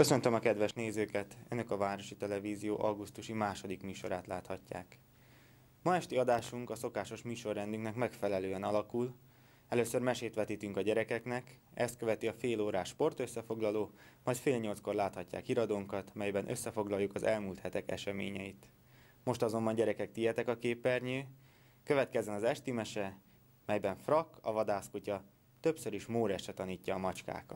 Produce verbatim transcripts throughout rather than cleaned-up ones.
Köszöntöm a kedves nézőket! Önök a Városi Televízió augusztusi második műsorát láthatják. Ma esti adásunk a szokásos műsorrendünknek megfelelően alakul. Először mesét vetítünk a gyerekeknek, ezt követi a fél órás sportösszefoglaló, majd fél nyolckor láthatják híradónkat, melyben összefoglaljuk az elmúlt hetek eseményeit. Most azonban gyerekek, tietek a képernyő, következzen az esti mese, melyben Frak, a vadászkutya, többször is Móresre tanítja a macskákat.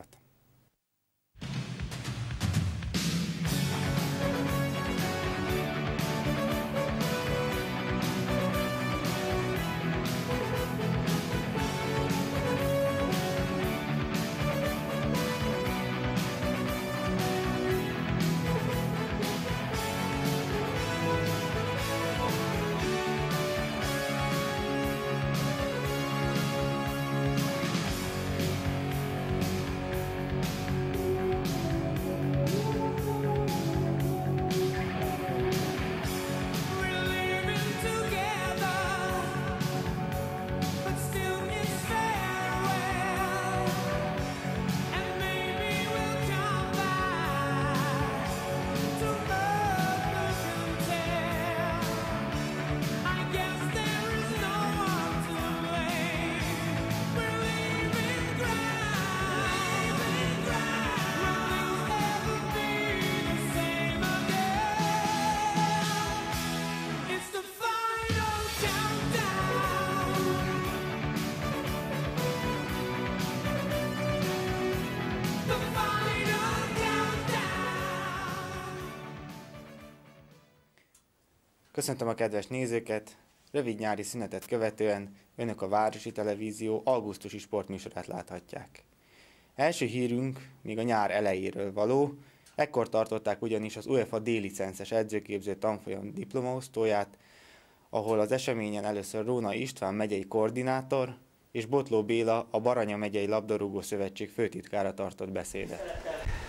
Köszöntöm a kedves nézőket! Rövid nyári szünetet követően önök a Városi Televízió augusztusi sportműsorát láthatják. Első hírünk még a nyár elejéről való, ekkor tartották ugyanis az UEFA D-licences edzőképző tanfolyam diplomaosztóját, ahol az eseményen először Róna István megyei koordinátor és Botló Béla, a Baranya megyei labdarúgó szövetség főtitkára tartott beszédet.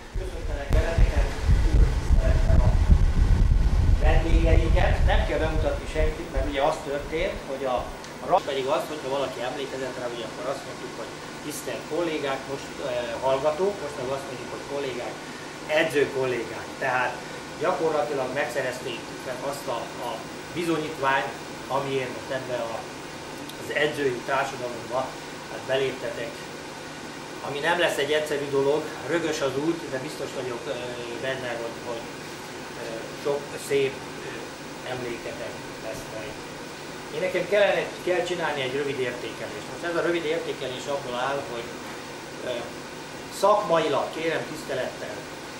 Vendégeinket, nem kell bemutatni senkit, mert ugye az történt, hogy a, a rap pedig az, hogyha valaki emlékezett rá, ugye akkor azt mondjuk, hogy tisztelt kollégák, most eh, hallgatók, most meg azt mondjuk, hogy kollégák, edző kollégák. Tehát gyakorlatilag megszerezték azt a, a bizonyítványt, amiért most ebbe a, az edzői társadalomba hát beléptetek. Ami nem lesz egy egyszerű dolog, rögös az út, de biztos vagyok eh, benne, hogy, hogy sok szép emléketek lesz majd. Én nekem kellene, kell csinálni egy rövid értékelést. Most ez a rövid értékelés abból áll, hogy szakmailag, kérem tisztelettel,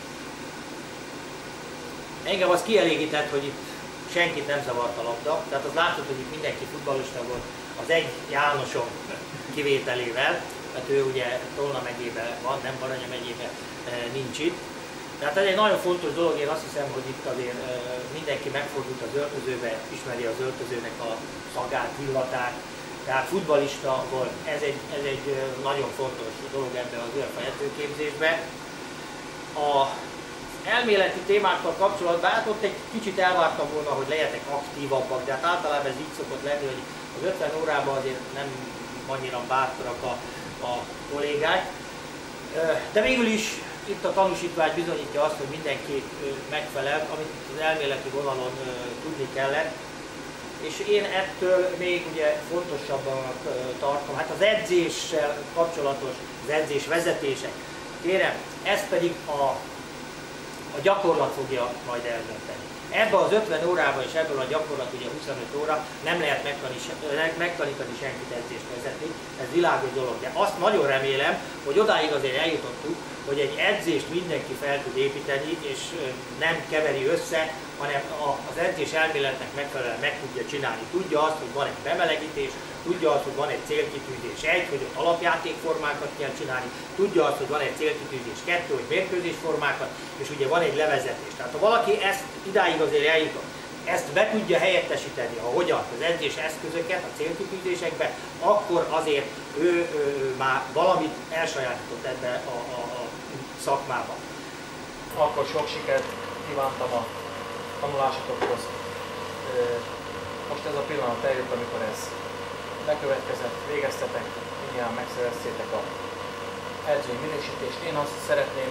engem az kielégített, hogy itt senkit nem zavart a labda. Tehát az látszott, hogy itt mindenki futballista volt, az egy Jánoson kivételével, mert ő ugye Tolna megyében van, nem Baranya megyében nincs itt. Tehát ez egy nagyon fontos dolog, én azt hiszem, hogy itt azért mindenki megfordult az öltözőbe, ismeri az öltözőnek a szagát, illatát. Tehát futballista volt, ez egy, ez egy nagyon fontos dolog ebben az UEFA edzőképzésben. Az elméleti témákkal kapcsolatban, hát ott egy kicsit elvártam volna, hogy legyetek aktívabbak, de hát általában ez így szokott lenni, hogy az ötven órában azért nem annyira bátrak a, a kollégák. De végül is itt a tanúsítvány bizonyítja azt, hogy mindenki megfelel, amit az elméleti vonalon tudni kellett. És én ettől még ugye fontosabban tartom, hát az edzéssel kapcsolatos, az edzés vezetések. Kérem, ezt pedig a, a gyakorlat fogja majd eldönteni. Ebben az ötven órában és ebből a gyakorlat, ugye huszonöt óra, nem lehet megtanítani, megtanítani senkit edzést vezetni, ez világos dolog. De azt nagyon remélem, hogy odáig azért eljutottuk, hogy egy edzést mindenki fel tud építeni, és nem keveri össze, hanem az edzés elméletnek megfelelően meg tudja csinálni. Tudja azt, hogy van egy bemelegítés, tudja azt, hogy van egy célkitűzés egy, hogy ott alapjátékformákat kell csinálni, tudja azt, hogy van egy célkitűzés kettő, hogy mérkőzésformákat, és ugye van egy levezetés. Tehát ha valaki ezt idáig azért eljutott, ezt be tudja helyettesíteni, ha hogyan, az edzés eszközöket a célkitűzésekbe, akkor azért ő, ő, ő már valamit elsajátított ebbe a, a, a szakmába. Akkor sok sikert kívántam a tanulásotokhoz. Most ez a pillanat eljött, amikor ez bekövetkezett, végeztetek, mindjárt megszereztétek a edzői minősítést. Én azt szeretném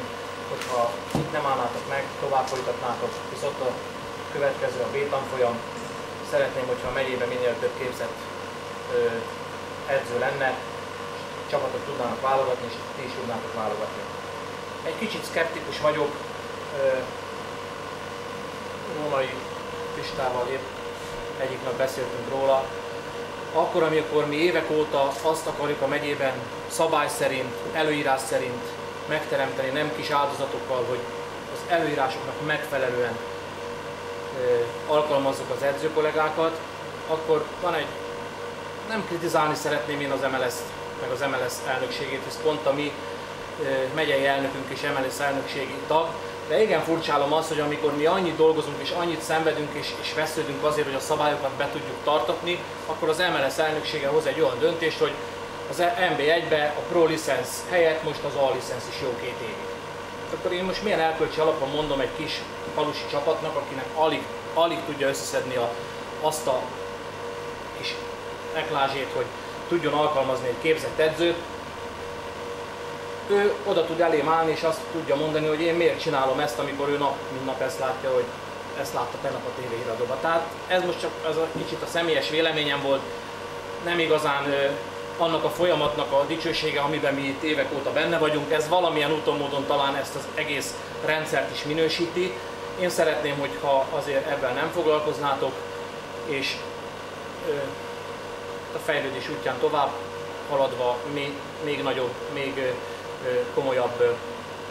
hogyha itt nem állnátok meg, tovább folytatnátok, hisz ott a következő a B-tanfolyam. Szeretném, hogyha a megyében minél több képzett ö, edző lenne, csapatot tudnának válogatni, és ti is tudnátok válogatni. Egy kicsit szkeptikus vagyok, Rónai Pistával épp egyik nap beszéltünk róla. Akkor, amikor mi évek óta azt akarjuk a megyében szabály szerint, előírás szerint megteremteni, nem kis áldozatokkal, hogy az előírásoknak megfelelően alkalmazzuk az edzőkollégákat, akkor van egy, nem kritizálni szeretném én az em el es-t, meg az em el es elnökségét, hisz pont a mi megyei elnökünk és em el es elnökségi tag, de igen furcsálom azt, hogy amikor mi annyit dolgozunk és annyit szenvedünk és, és vesződünk azért, hogy a szabályokat be tudjuk tartatni, akkor az em el es elnöksége hoz egy olyan döntést, hogy az en bé egybe a pro licensz helyett most az A licensz is jó két évig. Akkor én most milyen elkölcsi alapon mondom egy kis falusi csapatnak, akinek alig, alig tudja összeszedni a, azt a kis eklázsét, hogy tudjon alkalmazni egy képzett edzőt, ő oda tud elém állni és azt tudja mondani, hogy én miért csinálom ezt, amikor ő nap, mint nap ezt látja, hogy ezt látta tegnap a tévéhíradóban. Tehát ez most csak ez a kicsit a személyes véleményem volt, nem igazán ö, annak a folyamatnak a dicsősége, amiben mi itt évek óta benne vagyunk, ez valamilyen úton módon talán ezt az egész rendszert is minősíti. Én szeretném, hogyha azért ebben nem foglalkoznátok, és ö, a fejlődés útján tovább haladva még, még nagyobb, még ö, komolyabb ö,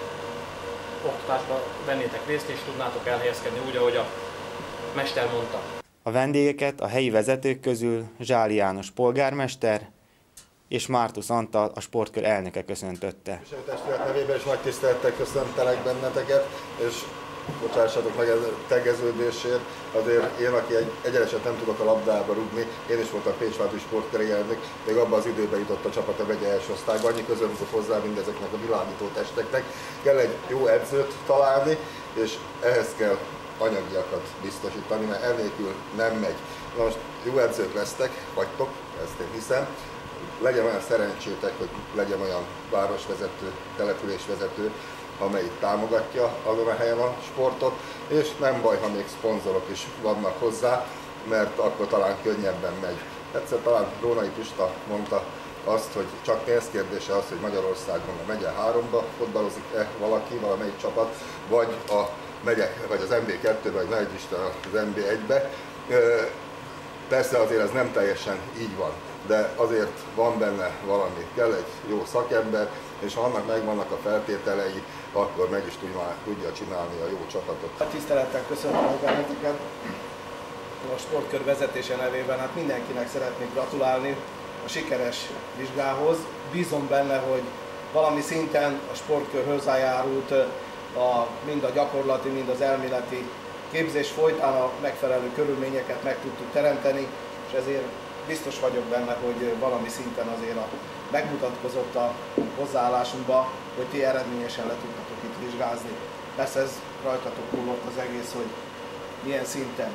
oktatásba vennétek részt, és tudnátok elhelyezkedni úgy, ahogy a mester mondta. A vendégeket a helyi vezetők közül Zsáli János polgármester és Mártusz Antal, a sportkör elnöke köszöntötte. A testület nevében is nagy tisztelettel köszöntelek benneteket, és bocsássatok meg ez tegeződésért, azért én, aki egy, egyeneset nem tudok a labdába rúgni, én is voltam Pécsvárdi sportköri elnök, még abban az időben jutott a csapat a vegye első osztályba, annyi közöm jutott hozzá mindezeknek a világító testeknek. Kell egy jó edzőt találni, és ehhez kell anyagiakat biztosítani, mert ennélkül nem megy. Na most jó edzők lesztek, vagytok, ezt én hiszem. Legyen olyan szerencsétek, hogy legyen olyan városvezető, településvezető, amelyik támogatja azon a helyen a sportot, és nem baj, ha még szponzorok is vannak hozzá, mert akkor talán könnyebben megy. Egyszer talán Rónai Pista mondta azt, hogy csak pénzkérdése az, hogy Magyarországon a megye háromba fotballozik-e valaki, valamelyik csapat, vagy a megyek, vagy az en bé kettőbe, vagy nagy Isten az en bé egybe. Persze azért ez nem teljesen így van, de azért van benne valami, kell egy jó szakember, és ha annak megvannak a feltételei, akkor meg is tudja csinálni a jó csapatot. A tisztelettel köszönöm benneteket a sportkör vezetése nevében, hát mindenkinek szeretnék gratulálni a sikeres vizsgához. Bízom benne, hogy valami szinten a sportkör hozzájárult a, mind a gyakorlati, mind az elméleti képzés folytán a megfelelő körülményeket meg tudtuk teremteni, és ezért biztos vagyok benne, hogy valami szinten azért a, megmutatkozott a hozzáállásunkban, hogy ti eredményesen le tudtatok itt vizsgázni. Persze ez rajtatok múlott az egész, hogy milyen szinten.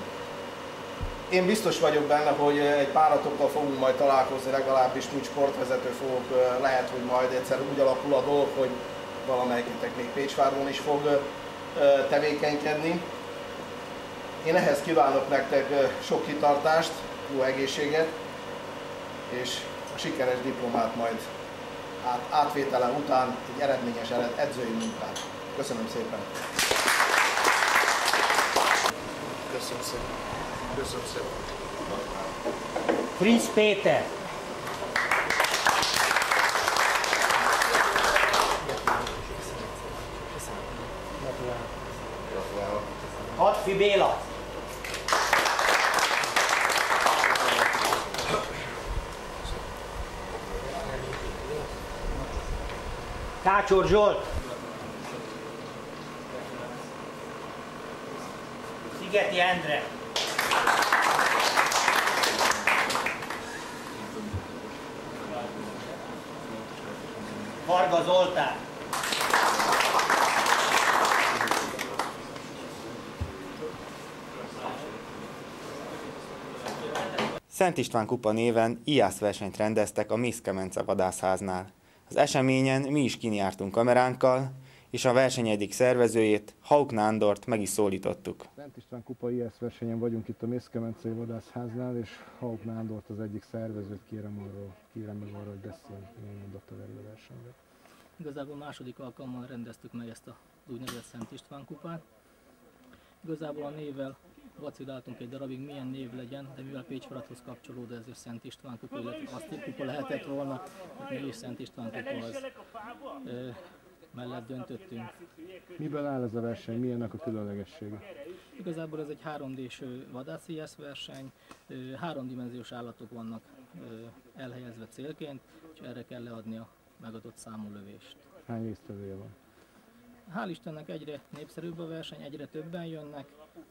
Én biztos vagyok benne, hogy egy páratokkal fogunk majd találkozni, legalábbis úgy sportvezető fogok, lehet, hogy majd egyszer úgy alakul a dolog, hogy valamelyiketek még Pécsváron is fog tevékenykedni. Én ehhez kívánok nektek sok kitartást, jó egészséget, és a sikeres diplomát majd át, átvétele után egy eredményes edzői munkát. Köszönöm szépen! Köszönöm szépen! Köszönöm szépen! Friss Péter! Hadfi Béla! Kácsor Zsolt! Szigeti Endre! Varga Zoltán! Szent István kupa néven ijász versenyt rendeztek a Mész Kemence vadászháznál. Az eseményen mi is kinjártunk kameránkkal, és a verseny egyik szervezőjét, Hauk Nándort meg is szólítottuk. Szent István Kupa I S versenyen vagyunk itt a Mészkemencei Vadászháznál, és Hauk Nándort, az egyik szervezőt kérem arról, kérem meg arról, hogy beszéljen, milyen mondattal erről a versenyről. Igazából második alkalommal rendeztük meg ezt az úgynevezett Szent István Kupát. Igazából a névvel vaciláltunk egy darabig, milyen név legyen, de mivel Pécsvaradhoz kapcsolódó, ezért Szent István Kupa, illetve Asztir Kupa lehetett volna, hogy mi is Szent István Kupa az ö, mellett döntöttünk. Miből áll ez a verseny, mi ennek a különlegessége? Igazából ez egy három dés vadász I S verseny, háromdimenziós állatok vannak elhelyezve célként, és erre kell leadni a megadott számú lövést. Hány résztvevője van? Hál' Istennek egyre népszerűbb a verseny, egyre többen jönnek.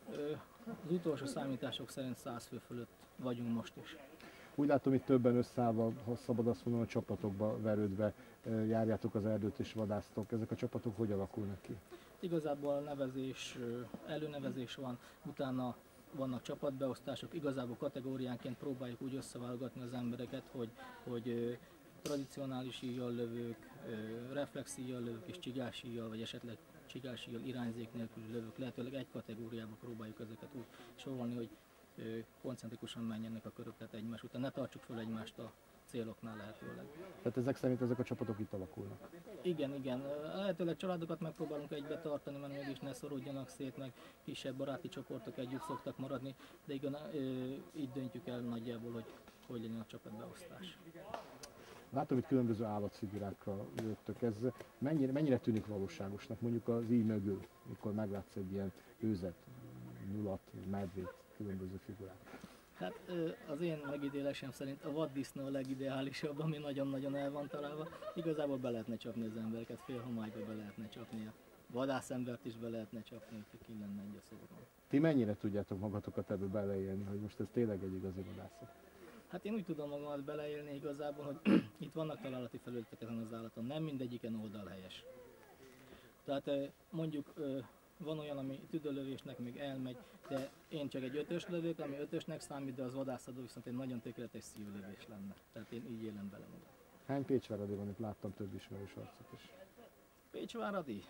Az utolsó számítások szerint száz fő fölött vagyunk most is. Úgy látom, itt többen összeállva, ha szabad azt mondom, a csapatokba verődve járjátok az erdőt és vadásztok. Ezek a csapatok hogy alakulnak ki? Igazából nevezés, előnevezés van, utána vannak csapatbeosztások, igazából kategóriánként próbáljuk úgy összeválogatni az embereket, hogy, hogy tradicionális íjjal lövők, reflexíjjal lövők és csigásíjjal, vagy esetleg csigásíjjal irányzék nélküli lövők, lehetőleg egy kategóriába próbáljuk ezeket úgy sorolni, hogy koncentrikusan menjenek a körök, tehát egymás után, ne tartsuk föl egymást a céloknál lehetőleg. Tehát ezek szerint ezek a csapatok itt alakulnak? Igen, igen. Lehetőleg családokat megpróbálunk egybe tartani, mert mégis ne szorodjanak szét, meg kisebb baráti csoportok együtt szoktak maradni, de igen, így döntjük el nagyjából, hogy hogy legyen a csapatbeosztás. Látom, hogy különböző állatfigurákkal jöttök. Ez mennyire, mennyire tűnik valóságosnak, mondjuk az íj mögül, mikor meglátsz egy ilyen őzet, nyulat, medvét, különböző figurát? Hát az én megítélésem szerint a vaddisznó a legideálisabb, ami nagyon-nagyon el van találva. Igazából be lehetne csapni az embereket, fél homályba be lehetne csapni, a vadászembert is be lehetne csapni, hogy ki lenne egy a szóról. Ti mennyire tudjátok magatokat ebbe beleélni, hogy most ez tényleg egy igazi vadászat? Hát én úgy tudom magamat beleélni igazából, hogy itt vannak találati felületek ezen az állaton, nem mindegyiken oldalhelyes. Tehát mondjuk van olyan, ami tüdőlövésnek még elmegy, de én csak egy ötös lövök, ami ötösnek számít, de az vadászadó viszont egy nagyon tökéletes szívlövés lenne. Tehát én így élem bele magam. Hány pécsváradi van? Itt láttam több ismerős arcot is. Pécsváradi?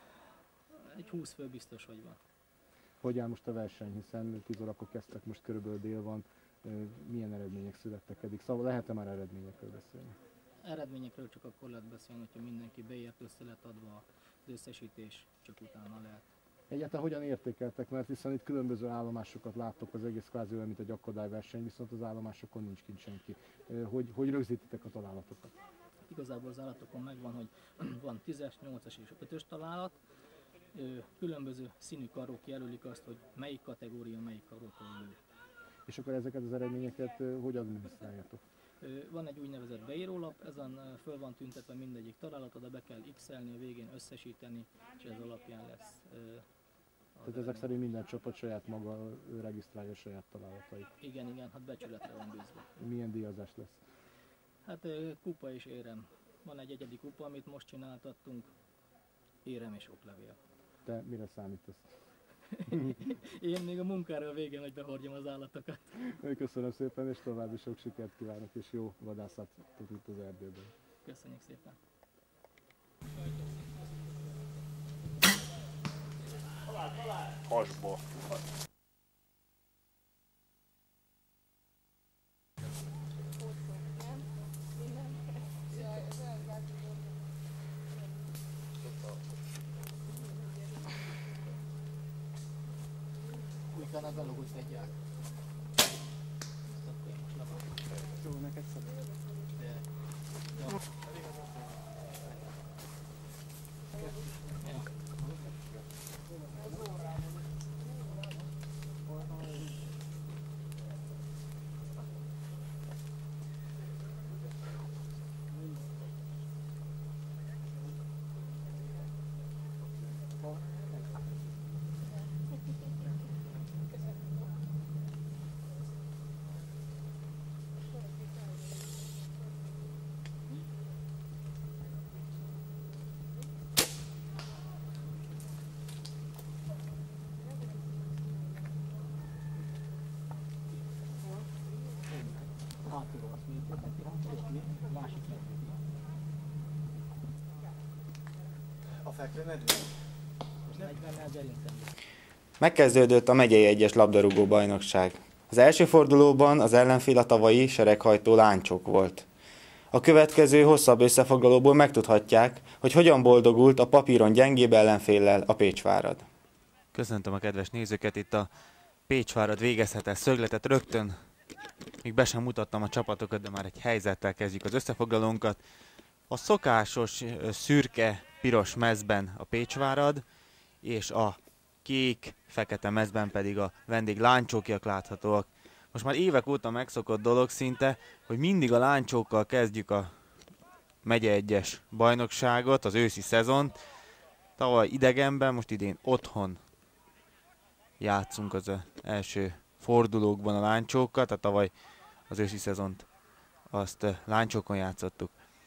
Egy húsz fő biztos, hogy van. Hogy áll most a verseny, hiszen tíz órakor kezdtek, most körülbelül dél van. Milyen eredmények születtek eddig? Szóval lehet-e már eredményekről beszélni? Eredményekről csak akkor lehet beszélni, hogyha mindenki beért, össze lett adva az összesítés, csak utána lehet. Egyáltalán hogyan értékeltek, mert hiszen itt különböző állomásokat láttok, az egész kvázi olyan, mint egy akadályverseny, viszont az állomásokon nincs kint senki. Hogy, hogy rögzítitek a találatokat? Igazából az állatokon megvan, hogy van tízes, nyolcas és ötös találat. Különböző színű karók jelölik azt, hogy melyik kategória melyik karótól lő. És akkor ezeket az eredményeket hogy adminisztráljátok? Van egy úgynevezett beírólap, ezen föl van tüntetve mindegyik találat, oda be kell x-elni, a végén összesíteni, és ez alapján lesz. Tehát ezek szerint minden csapat saját maga regisztrálja saját találatait? Igen, igen, hát becsületre van bízva. Milyen díjazás lesz? Hát kupa és érem. Van egy egyedi kupa, amit most csináltattunk, érem és oklevél. Te mire számítasz? Én még a munkára a végén, hogy behordjam az állatokat. Köszönöm szépen, és további sok sikert kívánok, és jó vadászatot itt az erdőben. Köszönjük szépen! Hasba. Utána belogult egy át. Jó, neked szabad. De... Jó. fekrőmedve? negyvennel gerincen. Megkezdődött a megyei egyes labdarúgó bajnokság. Az első fordulóban az ellenfél a tavalyi sereghajtó Láncsok volt. A következő hosszabb összefoglalóból megtudhatják, hogy hogyan boldogult a papíron gyengébb ellenféllel a Pécsvárad. Köszöntöm a kedves nézőket, itt a Pécsvárad végezhetes szögletet rögtön. Még be sem mutattam a csapatokat, de már egy helyzettel kezdjük az összefoglalónkat. A szokásos szürke, piros mezben a Pécsvárad, és a kék, fekete mezben pedig a vendég Láncsókiak láthatóak. Most már évek óta megszokott dolog szinte, hogy mindig a Láncsókkal kezdjük a megye egyes bajnokságot, az őszi szezont. Tavaly idegenben, most idén otthon játszunk az első fordulókban a Láncsókkal, tehát tavaly az őszi szezont azt Láncsókon játszottuk.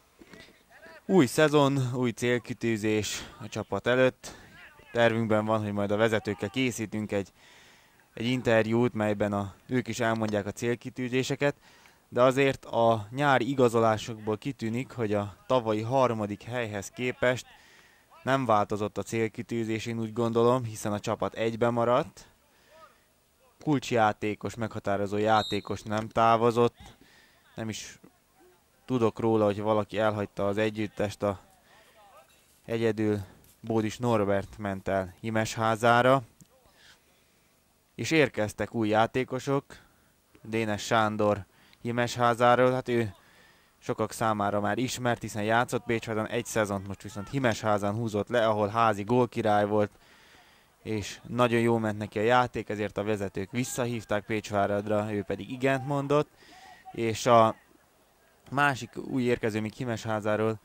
Új szezon, új célkitűzés a csapat előtt. Tervünkben van, hogy majd a vezetőkkel készítünk egy, egy interjút, melyben a, ők is elmondják a célkitűzéseket, de azért a nyári igazolásokból kitűnik, hogy a tavalyi harmadik helyhez képest nem változott a célkitűzés, én úgy gondolom, hiszen a csapat egyben maradt. Kulcsjátékos, meghatározó játékos nem távozott, nem is tudok róla, hogy valaki elhagyta az együttest, a egyedül Bódis Norbert ment el Himesházára, és érkeztek új játékosok, Dénes Sándor Himesházáról, hát ő sokak számára már ismert, hiszen játszott Pécsvárdan egy szezont, most viszont Himesházán húzott le, ahol házi gólkirály volt, és nagyon jó ment neki a játék, ezért a vezetők visszahívták Pécsváradra, ő pedig igent mondott, és a másik új érkező még Himesházáról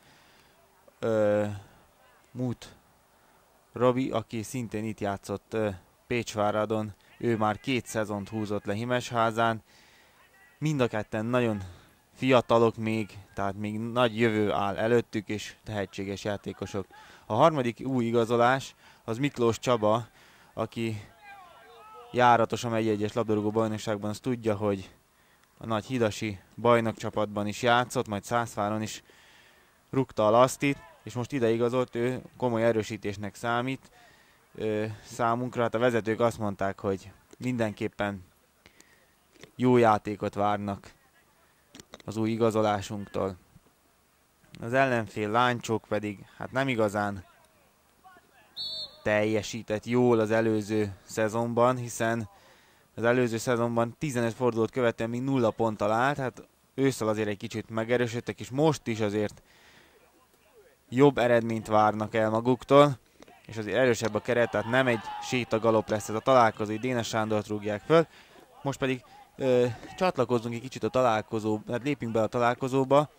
ö, Mút Robi, aki szintén itt játszott ö, Pécsváradon, ő már két szezont húzott le Himesházán. Mind a ketten nagyon fiatalok még, tehát még nagy jövő áll előttük, és tehetséges játékosok. A harmadik új igazolás az Miklós Csaba, aki járatos a megye egyes labdarúgó bajnokságban, azt tudja, hogy a nagy hidasi bajnokcsapatban is játszott, majd Szászváron is rúgta a lasztit, és most ide igazolt, ő komoly erősítésnek számít ö, számunkra. Hát a vezetők azt mondták, hogy mindenképpen jó játékot várnak az új igazolásunktól. Az ellenfél Láncsok pedig hát nem igazán teljesített jól az előző szezonban, hiszen az előző szezonban tizenöt fordulót követően még nulla ponttal állt, hát ősszel azért egy kicsit megerősödtek, és most is azért jobb eredményt várnak el maguktól, és azért erősebb a keret, tehát nem egy sétagalop lesz ez a találkozó, így Dénes Sándort rúgják föl. Most pedig ö, csatlakozzunk egy kicsit a találkozó, hát lépjünk be a találkozóba.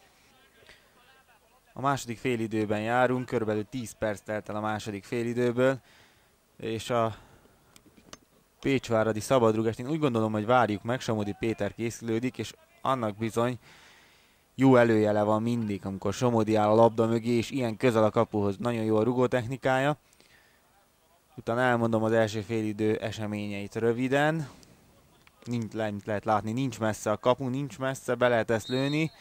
A második félidőben járunk, körülbelül tíz perc telt el a második félidőből, és a pécsváradi szabadrúgást én úgy gondolom, hogy várjuk meg, Somodi Péter készülődik, és annak bizony jó előjele van mindig, amikor Somodi áll a labda mögé, és ilyen közel a kapuhoz, nagyon jó a rugó technikája. Utána elmondom az első félidő eseményeit röviden. Nincs, lehet látni, nincs messze a kapu, nincs messze, be lehet ezt lőni.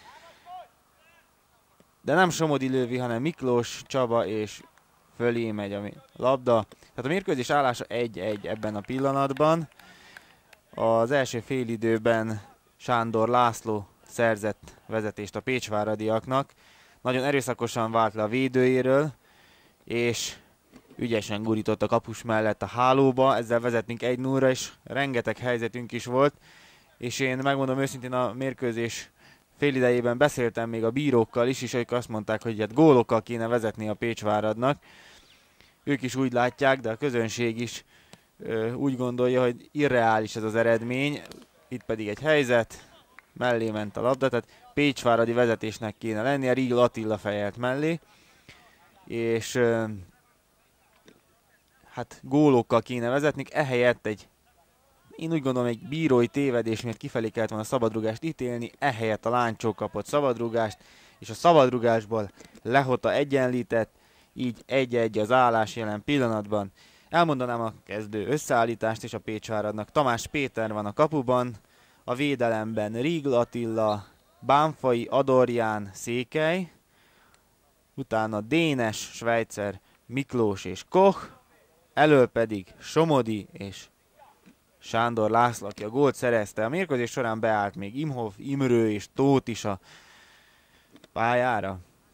De nem Somodi lővi, hanem Miklós Csaba, és fölé megy a labda. Tehát a mérkőzés állása egy egy ebben a pillanatban. Az első félidőben Sándor László szerzett vezetést a pécsváradiaknak. Nagyon erőszakosan vált le a védőjéről, és ügyesen gurított a kapus mellett a hálóba, ezzel vezetnénk egy nullra, és rengeteg helyzetünk is volt. És én megmondom őszintén, a mérkőzés félidejében beszéltem még a bírókkal is, és ők azt mondták, hogy hát gólokkal kéne vezetni a Pécsváradnak. Ők is úgy látják, de a közönség is ö, úgy gondolja, hogy irreális ez az eredmény. Itt pedig egy helyzet, mellé ment a labda, tehát pécsváradi vezetésnek kéne lennie, Rigl Attila fejelt mellé, és ö, hát gólokkal kéne vezetni, ehelyett egy, én úgy gondolom, egy bírói tévedés miatt kifelé kellett volna a szabadrugást ítélni, ehelyett a Láncsó kapott szabadrugást, és a szabadrugásból Lehota egyenlített, így egy egy az állás jelen pillanatban. Elmondanám a kezdő összeállítást és a Pécsváradnak. Tamás Péter van a kapuban, a védelemben Rigl Attila, Bánfai, Adorján, Székely, utána Dénes, Svejcer, Miklós és Koch, elől pedig Somodi és Sándor László, aki a gólt szerezte. A mérkőzés során beállt még Imhoff, Imrő és Tóth is a pályára.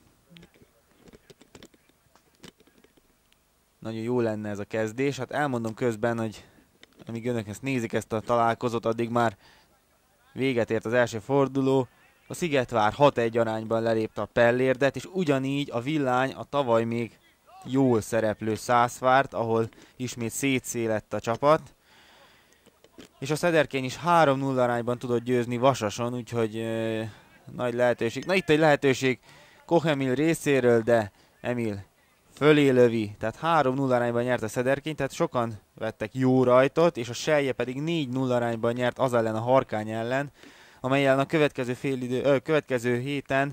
Nagyon jó lenne ez a kezdés. Hát elmondom közben, hogy amíg önök ezt nézik, ezt a találkozót, addig már véget ért az első forduló. A Szigetvár hat egy arányban lelépte a Pellérdet, és ugyanígy a Villány a tavaly még jól szereplő Szászvárt, ahol ismét szétszélett a csapat. És a Szederkény is három nulla arányban tudott győzni Vasason, úgyhogy ö, nagy lehetőség. Na itt egy lehetőség Koch Emil részéről, de Emil fölé lövi, tehát három nulla arányban nyert a Szederkény, tehát sokan vettek jó rajtot, és a Selje pedig négy nulla arányban nyert az ellen, a Harkány ellen, amely ellen a következő, félidő, ö, következő héten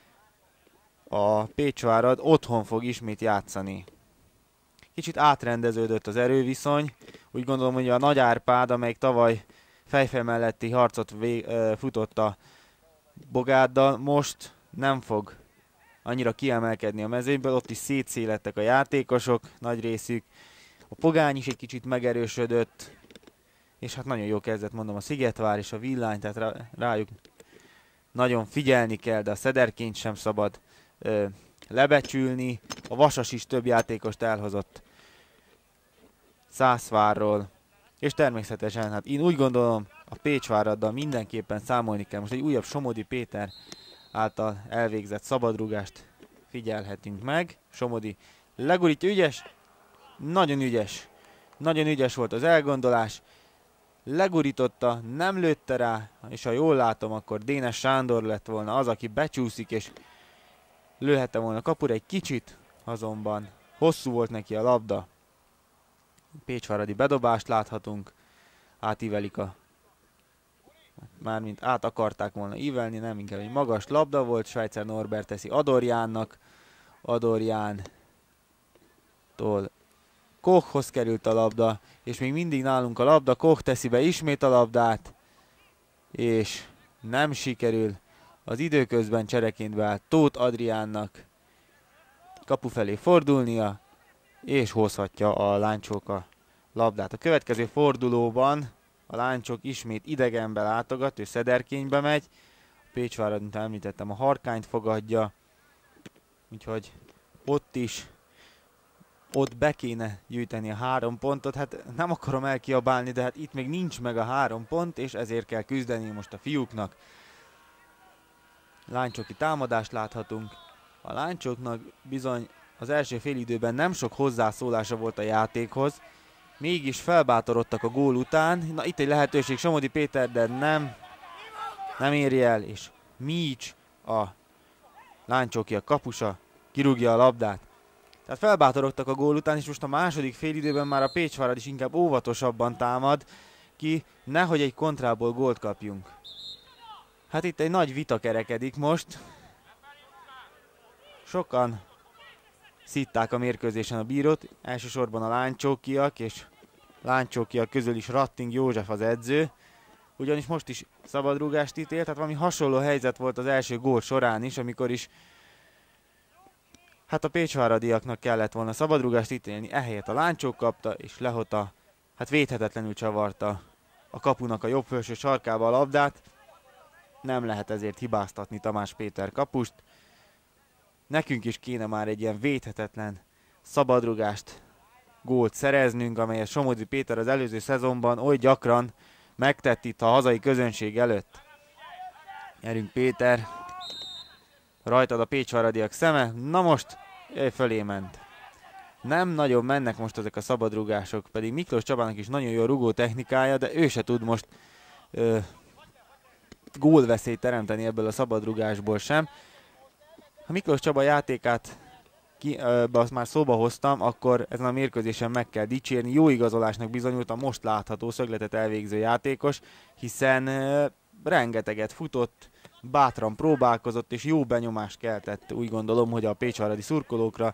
a Pécsvárad otthon fog ismét játszani. Kicsit átrendeződött az erőviszony, úgy gondolom, hogy a Nagy Árpád, amelyik tavaly fejfej melletti harcot vé, ö, futott a Bogáddal, most nem fog annyira kiemelkedni a mezőnyből, ott is szétszélettek a játékosok, nagy részük. A Pogány is egy kicsit megerősödött, és hát nagyon jó kezdett, mondom, a Szigetvár és a Villány, tehát rá, rájuk nagyon figyelni kell, de a Szederkényt sem szabad ö, lebecsülni. A Vasas is több játékost elhozott Szászvárról, és természetesen, hát én úgy gondolom, a Pécsváraddal mindenképpen számolni kell. Most egy újabb Somodi Péter által elvégzett szabadrúgást figyelhetünk meg. Somodi legurítja, ügyes, nagyon ügyes, nagyon ügyes volt az elgondolás, legurította, nem lőtte rá, és ha jól látom, akkor Dénes Sándor lett volna az, aki becsúszik, és lőhette volna kapura egy kicsit, azonban hosszú volt neki a labda. Pécsváradi bedobást láthatunk, átívelik a mármint át akarták volna ívelni, nem, inkább egy magas labda volt, Schweitzer Norbert teszi Adorjánnak, Adorjántól Kochhoz került a labda, és még mindig nálunk a labda, Koch teszi be ismét a labdát, és nem sikerül, az időközben csereként beállt Tóth Adriánnak kapu felé fordulnia, és hozhatja a Láncsók a labdát. A következő fordulóban a Láncsok ismét idegenbe látogat, ő Szederkénybe megy. A Pécsvárad, mint említettem, a Harkányt fogadja. Úgyhogy ott is, ott be kéne gyűjteni a három pontot. Hát nem akarom elkiabálni, de hát itt még nincs meg a három pont, és ezért kell küzdeni most a fiúknak. Láncsóki támadást láthatunk. A Láncsoknak bizony az első félidőben nem sok hozzászólása volt a játékhoz, mégis felbátorodtak a gól után. Na itt egy lehetőség Somodi Péter, de nem, nem éri el, és Mícs, a Láncsóki a kapusa, kirúgja a labdát. Tehát felbátorodtak a gól után, és most a második félidőben már a Pécsvárad is inkább óvatosabban támad ki, nehogy egy kontrából gólt kapjunk. Hát itt egy nagy vita kerekedik most. Sokan szitták a mérkőzésen a bírót, elsősorban a Láncsókiak, és Láncsókiak közül is Ratting József az edző, ugyanis most is szabadrúgást ítélt, tehát valami hasonló helyzet volt az első gól során is, amikor is hát a pécsváradiaknak kellett volna szabadrúgást ítélni, ehelyett a Láncsók kapta, és Lehota hát védhetetlenül csavarta a kapunak a jobb felső sarkába a labdát. Nem lehet ezért hibáztatni Tamás Péter kapust. Nekünk is kéne már egy ilyen védhetetlen szabadrugást, gólt szereznünk, amelyet Somodi Péter az előző szezonban oly gyakran megtett itt a hazai közönség előtt. Gyerünk Péter, rajtad a pécsváradiak szeme, na most jöjj, fölé ment. Nem nagyon mennek most ezek a szabadrugások, pedig Miklós Csabának is nagyon jó a rugó technikája, de ő se tud most ö, gólveszélyt teremteni ebből a szabadrugásból sem. Ha Miklós Csaba játékát ki, ö, azt már szóba hoztam, akkor ezen a mérkőzésen meg kell dicsérni. Jó igazolásnak bizonyult a most látható szögletet elvégző játékos, hiszen ö, rengeteget futott, bátran próbálkozott, és jó benyomást keltett, úgy gondolom, hogy a pécsváradi szurkolókra.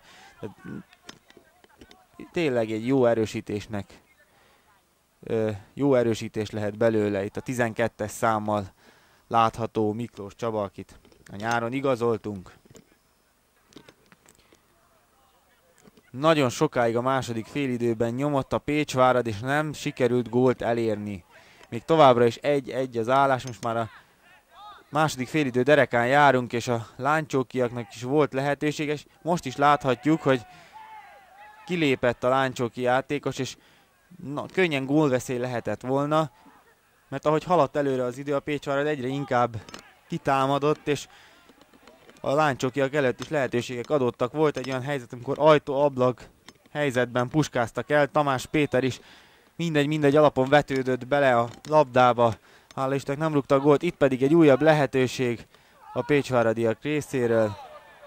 Tényleg egy jó erősítésnek, ö, jó erősítés lehet belőle. Itt a tizenkettes számmal látható Miklós Csaba, akit a nyáron igazoltunk. nagyon sokáig a második félidőben nyomott a Pécsvárad, és nem sikerült gólt elérni. Még továbbra is egy-egy az állás, most már a második félidő derekán járunk, és a láncsókiaknak is volt lehetőséges. Most is láthatjuk, hogy kilépett a láncsóki játékos, és na, könnyen gólveszély lehetett volna, mert ahogy haladt előre az idő, a Pécsvárad egyre inkább kitámadott, és a láncsókiak előtt is lehetőségek adottak. Volt egy olyan helyzet, amikor ajtó-ablak helyzetben puskáztak el, Tamás Péter is mindegy-mindegy alapon vetődött bele a labdába, hála Istennek nem rúgta a gólt, itt pedig egy újabb lehetőség a pécsváradiak részéről,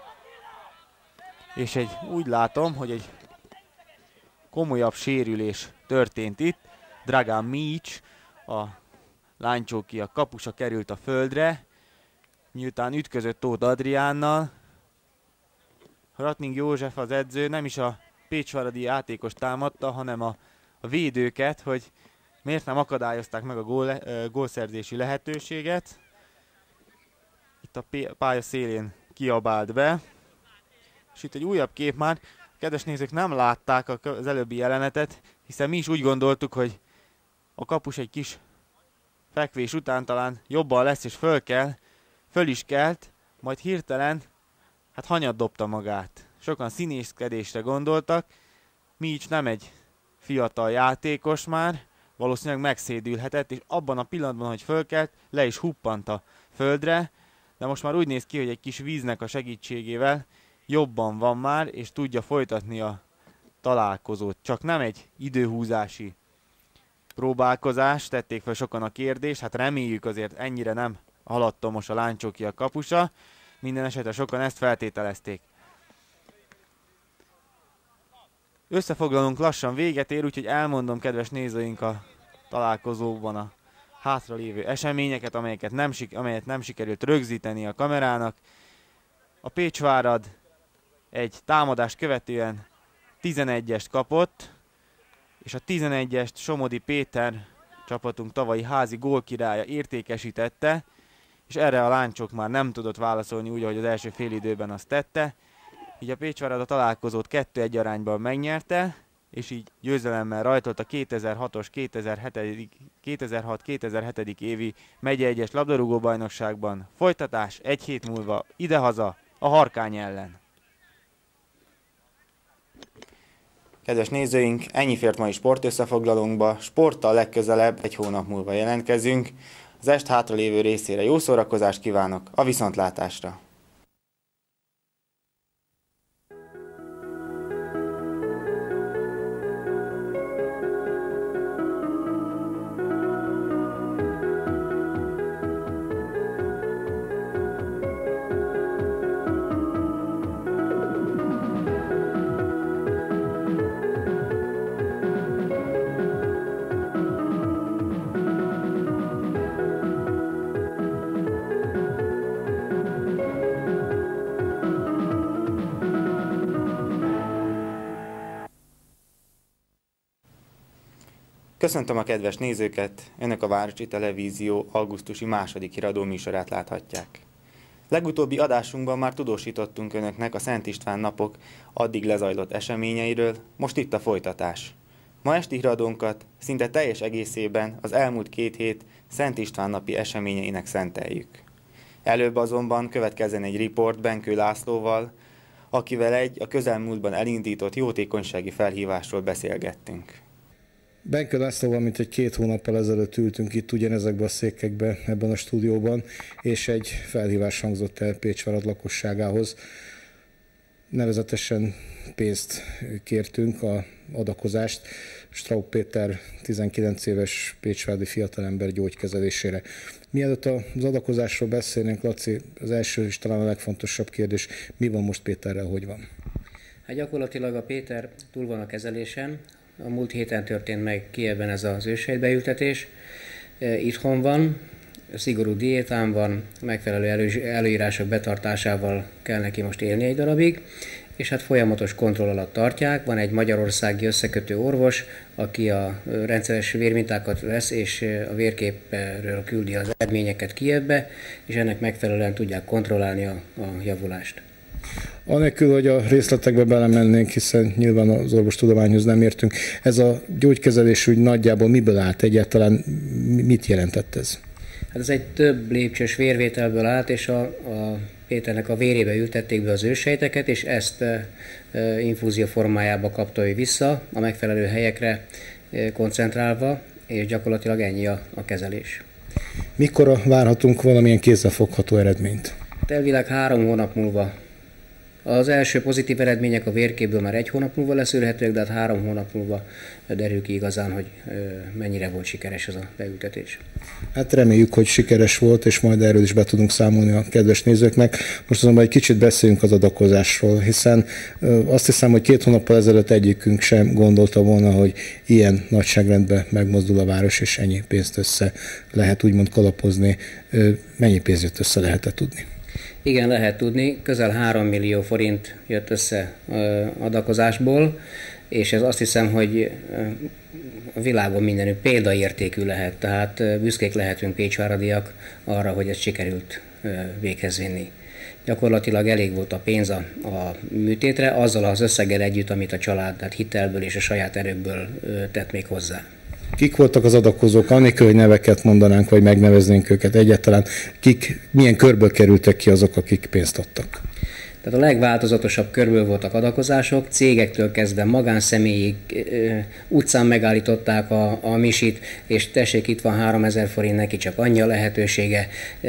és egy, úgy látom, hogy egy komolyabb sérülés történt itt. Dragán Mícs, a láncsókiak kapusa került a földre, miután ütközött Tóth Adriánnal. Ratning József az edző nem is a pécsváradi játékos támadta, hanem a, a védőket, hogy miért nem akadályozták meg a gól, uh, gólszerzési lehetőséget. Itt a pálya szélén kiabált be. És itt egy újabb kép már. Kedves nézők, nem látták az előbbi jelenetet, hiszen mi is úgy gondoltuk, hogy a kapus egy kis fekvés után talán jobban lesz és föl kell, föl is kelt, majd hirtelen hát hanyat dobta magát. Sokan színészkedésre gondoltak, Mícs nem egy fiatal játékos már, valószínűleg megszédülhetett, és abban a pillanatban, hogy fölkelt, le is huppant a földre, de most már úgy néz ki, hogy egy kis víznek a segítségével jobban van már, és tudja folytatni a találkozót. Csak nem egy időhúzási próbálkozás, tették fel sokan a kérdést, hát reméljük azért ennyire nem haladtomos a láncsókiak kapusa, minden esetre sokan ezt feltételezték. Összefoglalunk lassan véget ér, úgyhogy elmondom, kedves nézőink, a találkozóban a hátralévő eseményeket, amelyeket nem, amelyet nem sikerült rögzíteni a kamerának. A Pécsvárad egy támadást követően tizenegyest kapott, és a tizenegyest Somodi Péter, csapatunk tavalyi házi gólkirálya értékesítette, és erre a láncsok már nem tudott válaszolni úgy, ahogy az első félidőben azt tette. Így a Pécsvárad a találkozót kettő egy arányban megnyerte, és így győzelemmel rajtolt a kétezer-hatos kétezer-hat kétezer-hét évi megye egyes labdarúgó bajnokságban. Folytatás egy hét múlva idehaza a Harkány ellen. Kedves nézőink, ennyi fért mai sportösszefoglalónkba, sporttal legközelebb egy hónap múlva jelentkezünk. Az est hátralévő részére jó szórakozást kívánok, a viszontlátásra! Köszöntöm a kedves nézőket, Önök a Városi Televízió augusztusi második híradó műsorát láthatják. Legutóbbi adásunkban már tudósítottunk Önöknek a Szent István napok addig lezajlott eseményeiről, most itt a folytatás. Ma esti híradónkat szinte teljes egészében az elmúlt két hét Szent István napi eseményeinek szenteljük. Előbb azonban következzen egy riport Benkő Lászlóval, akivel egy a közelmúltban elindított jótékonysági felhívásról beszélgettünk. Benkő Lászlóval mint egy két hónappal ezelőtt ültünk itt ugyanezekben a székekben, ebben a stúdióban, és egy felhívás hangzott el Pécsvárad lakosságához. Nevezetesen pénzt kértünk, a adakozást Straub Péter tizenkilenc éves pécsváradi fiatalember gyógykezelésére. Mielőtt az adakozásról beszélnénk, Laci, az első és talán a legfontosabb kérdés, mi van most Péterrel, hogy van? Hát gyakorlatilag a Péter túl van a kezelésen. A múlt héten történt meg Kijevben ez az őssejtbeültetés. Itthon van, szigorú diétán van, megfelelő elő, előírások betartásával kell neki most élni egy darabig, és hát folyamatos kontroll alatt tartják. Van egy magyarországi összekötő orvos, aki a rendszeres vérmintákat vesz, és a vérképről küldi az eredményeket Kijevbe, és ennek megfelelően tudják kontrollálni a, a javulást. Anélkül, hogy a részletekbe belemennénk, hiszen nyilván az orvostudományhoz nem értünk, ez a gyógykezelés úgy nagyjából miből állt egyáltalán, mit jelentett ez? Hát ez egy több lépcsős vérvételből állt, és a, a Péternek a vérébe ültették be az őssejteket, és ezt e, e, infúzió formájába kapta ő vissza, a megfelelő helyekre e, koncentrálva, és gyakorlatilag ennyi a, a kezelés. Mikor várhatunk valamilyen kézzelfogható eredményt? Elvileg három hónap múlva. Az első pozitív eredmények a vérképből már egy hónap múlva leszűrhetőek, de hát három hónap múlva derül ki igazán, hogy mennyire volt sikeres ez a beültetés. Hát reméljük, hogy sikeres volt, és majd erről is be tudunk számolni a kedves nézőknek. Most azonban egy kicsit beszéljünk az adakozásról, hiszen azt hiszem, hogy két hónappal ezelőtt egyikünk sem gondolta volna, hogy ilyen nagyságrendben megmozdul a város, és ennyi pénzt össze lehet úgymond kalapozni. Mennyi pénzt jött össze, lehet-e tudni? Igen, lehet tudni. Közel három millió forint jött össze adakozásból, és ez azt hiszem, hogy a világon mindenütt példaértékű lehet, tehát büszkék lehetünk pécsváradiak arra, hogy ezt sikerült véghez vinni. Gyakorlatilag elég volt a pénz a, a műtétre, azzal az összeggel együtt, amit a család, tehát hitelből és a saját erőkből tett még hozzá. Kik voltak az adakozók, annélkül, hogy neveket mondanánk, vagy megneveznénk őket egyáltalán, kik, milyen körből kerültek ki azok, akik pénzt adtak? Tehát a legváltozatosabb körből voltak adakozások, cégektől kezdve magánszemélyig utcán megállították a, a misit, és tessék, itt van háromezer forint, neki csak annyi a lehetősége,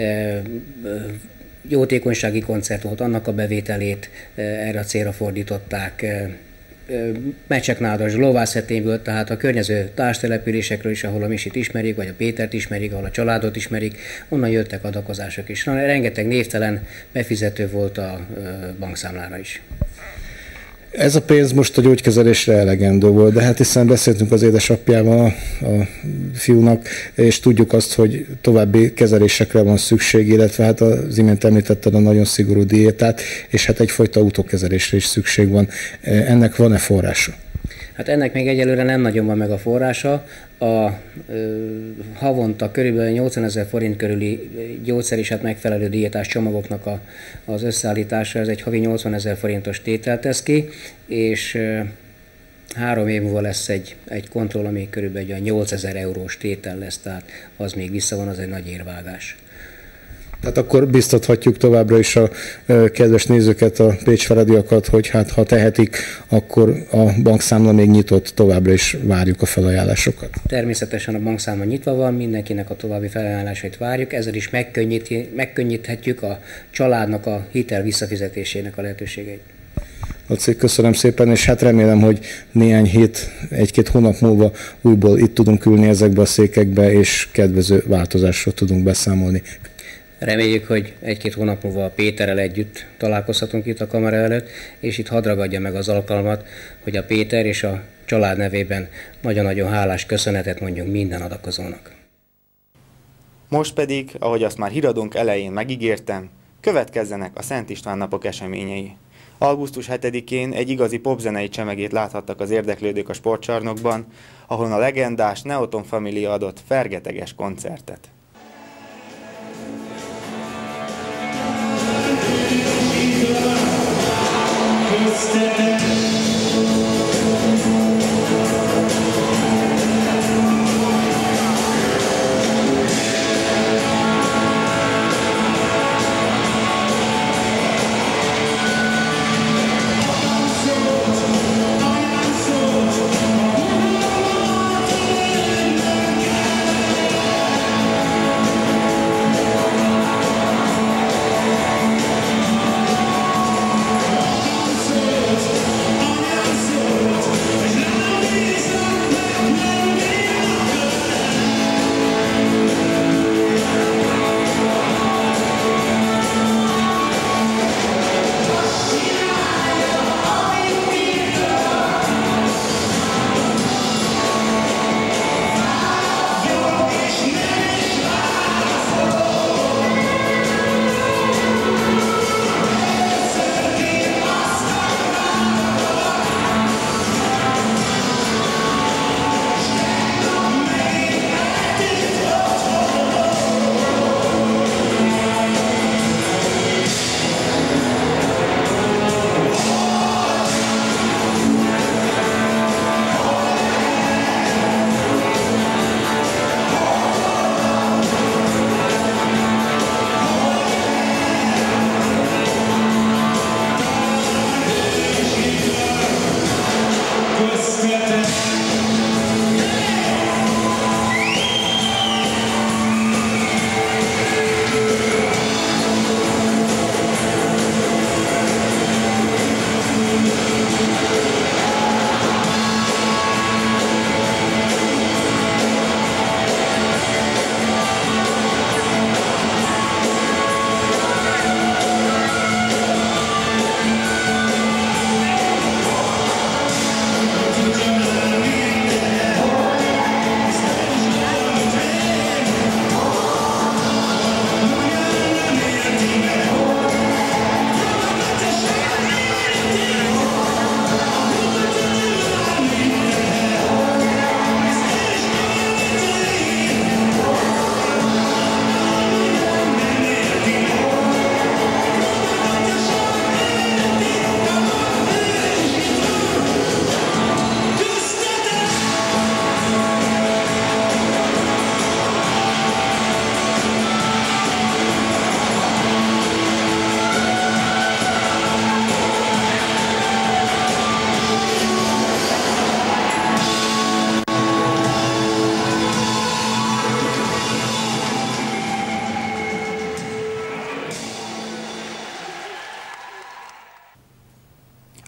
jótékonysági koncert volt, annak a bevételét erre a célra fordították, Mecseknádas, Lovászhetényből, tehát a környező társtelepülésekről is, ahol a Misit ismerik, vagy a Pétert ismerik, ahol a családot ismerik, onnan jöttek adakozások is. Rengeteg névtelen befizető volt a bankszámlára is. Ez a pénz most a gyógykezelésre elegendő volt, de hát hiszen beszéltünk az édesapjával a fiúnak, és tudjuk azt, hogy további kezelésekre van szükség, illetve hát az imént említetted a nagyon szigorú diétát, és hát egyfajta utókezelésre is szükség van. Ennek van-e forrása? Hát ennek még egyelőre nem nagyon van meg a forrása. A ö, havonta körülbelül nyolcvanezer forint körüli gyógyszer és hát megfelelő diétás csomagoknak a, az összeállítása, ez egy havi nyolcvanezer forintos tételt tesz ki, és ö, három év múlva lesz egy, egy kontroll, ami körülbelül egy nyolcezer eurós tétel lesz, tehát az még vissza van, az egy nagy érvágás. Tehát akkor biztathatjuk továbbra is a kedves nézőket, a pécsváradiakat, hogy hát ha tehetik, akkor a bankszámla még nyitott, továbbra is várjuk a felajánlásokat. Természetesen a bankszámla nyitva van, mindenkinek a további felajánlásait várjuk, ezzel is megkönnyíthetjük a családnak a hitel visszafizetésének a lehetőségeit. Laci, köszönöm szépen, és hát remélem, hogy néhány hét, egy-két hónap múlva újból itt tudunk ülni ezekbe a székekbe, és kedvező változásról tudunk beszámolni. Reméljük, hogy egy-két hónap múlva a Péterrel együtt találkozhatunk itt a kamera előtt, és itt hadd ragadja meg az alkalmat, hogy a Péter és a család nevében nagyon-nagyon hálás köszönetet mondjunk minden adakozónak. Most pedig, ahogy azt már híradónk elején megígértem, következzenek a Szent István napok eseményei. augusztus hetedikén egy igazi popzenei csemegét láthattak az érdeklődők a sportcsarnokban, ahol a legendás Neoton Família adott fergeteges koncertet.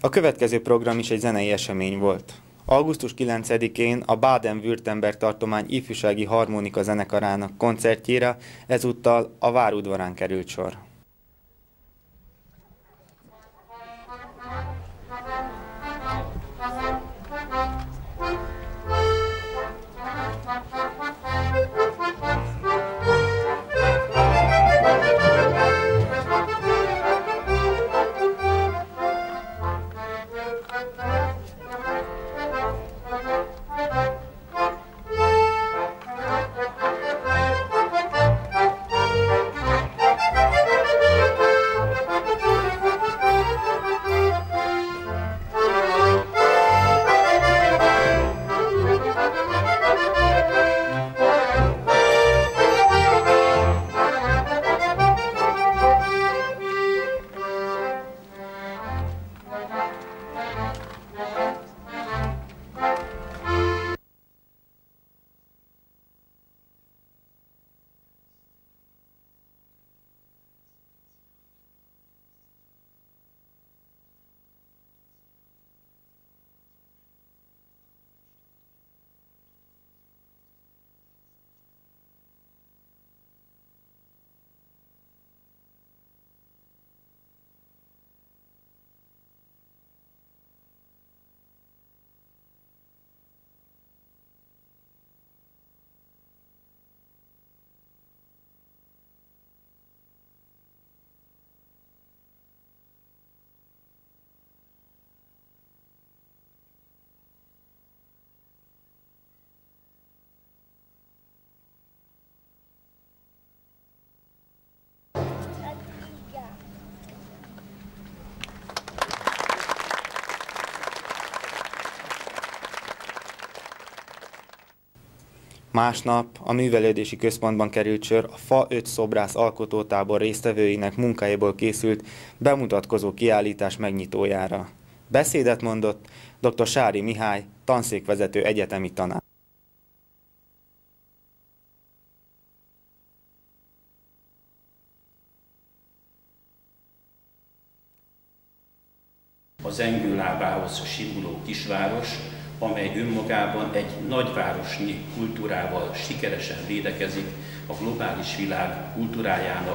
A következő program is egy zenei esemény volt. augusztus kilencedikén a Baden-Württemberg tartomány ifjúsági harmonika zenekarának koncertjére ezúttal a Várudvarán került sor. Másnap a művelődési központban került sor a Fa öt szobrász alkotótábor résztvevőinek munkájából készült bemutatkozó kiállítás megnyitójára. Beszédet mondott dr. Sári Mihály, tanszékvezető egyetemi tanár. A zengő lábához simuló kisváros, amely önmagában egy nagyvárosnyi kultúrával sikeresen védekezik a globális világ kultúrájának.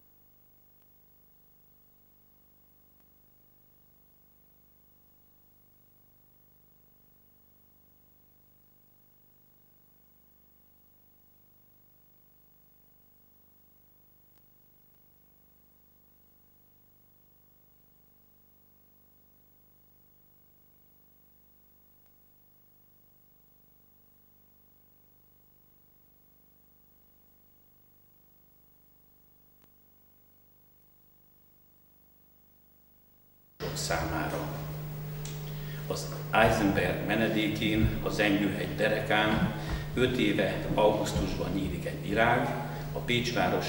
Számára. Az Eisenberg menedékén, a Zengőhegy derekán öt éve augusztusban nyílik egy virág, a Pécsváros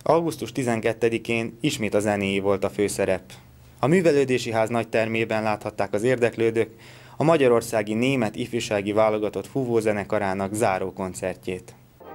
augusztus tizenkettedikén ismét a zenéi volt a főszerep. A művelődési ház nagy termében láthatták az érdeklődők a magyarországi német ifjúsági válogatott fúvózenekarának záró koncertjét.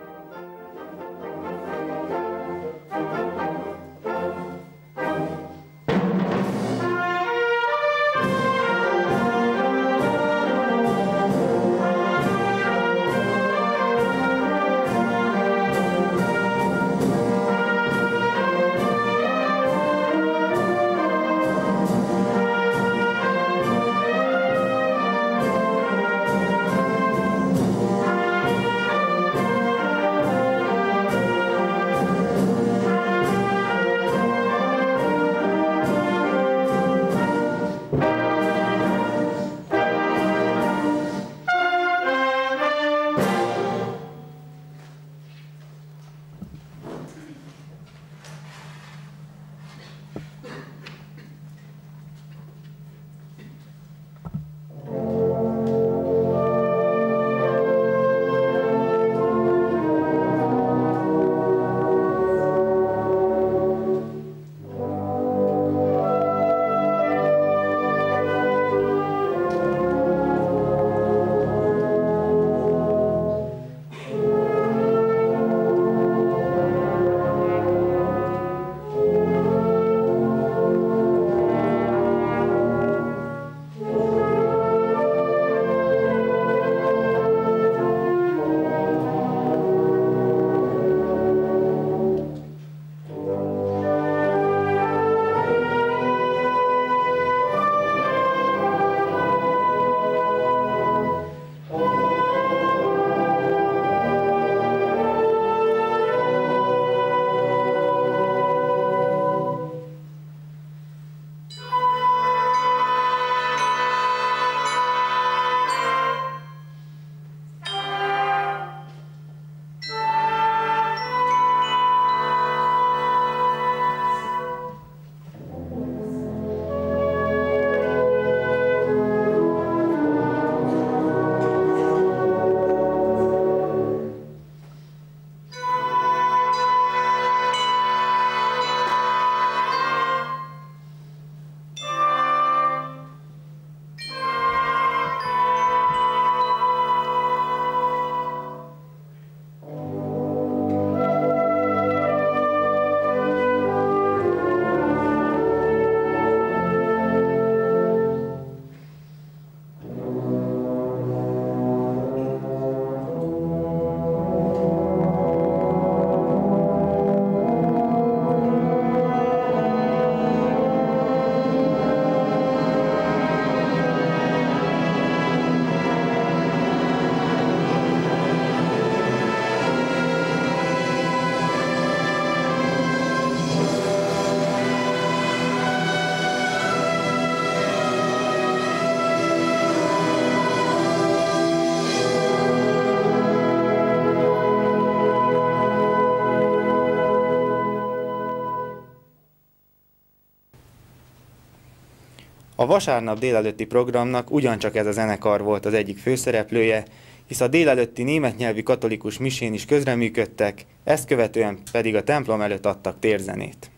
A vasárnap délelőtti programnak ugyancsak ez a zenekar volt az egyik főszereplője, hisz a délelőtti német nyelvű katolikus misén is közreműködtek, ezt követően pedig a templom előtt adtak térzenét.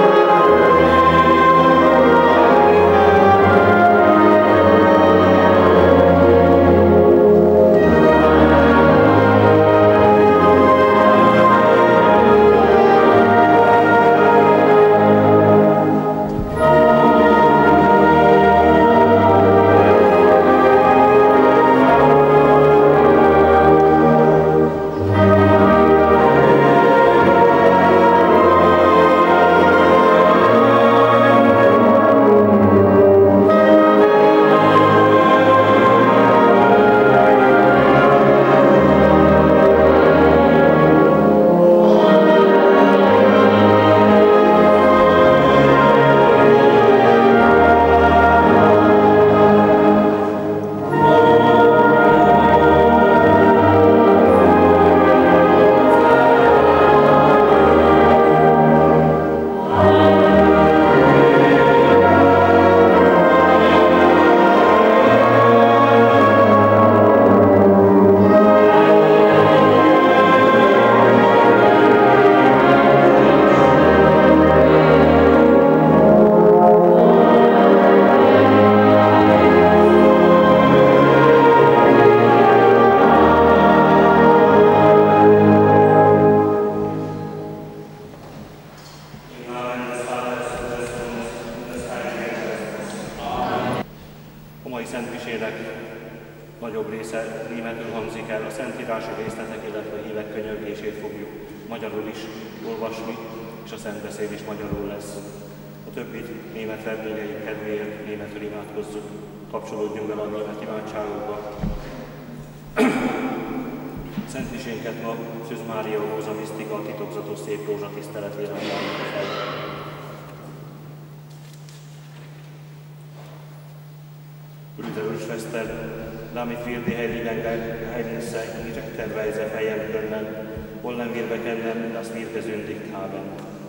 Thank you. el, a szentírási részletek, illetve a hívek könyörgését fogjuk magyarul is olvasni, és a szentbeszéd is magyarul lesz. A többit német vendégeink kedvéért németül imádkozzuk, kapcsolódjunk el a német imádságokba. Szent misénket ma Szűz Mária Róza Misztika, a titokzatos szép rózsa tiszteletére ajánljuk fel. Brüder und Schwester, damit wir die heiligen Geheimnisse in rechter Weise feiern können, wollen wir bekennen, dass wir gesündigt haben.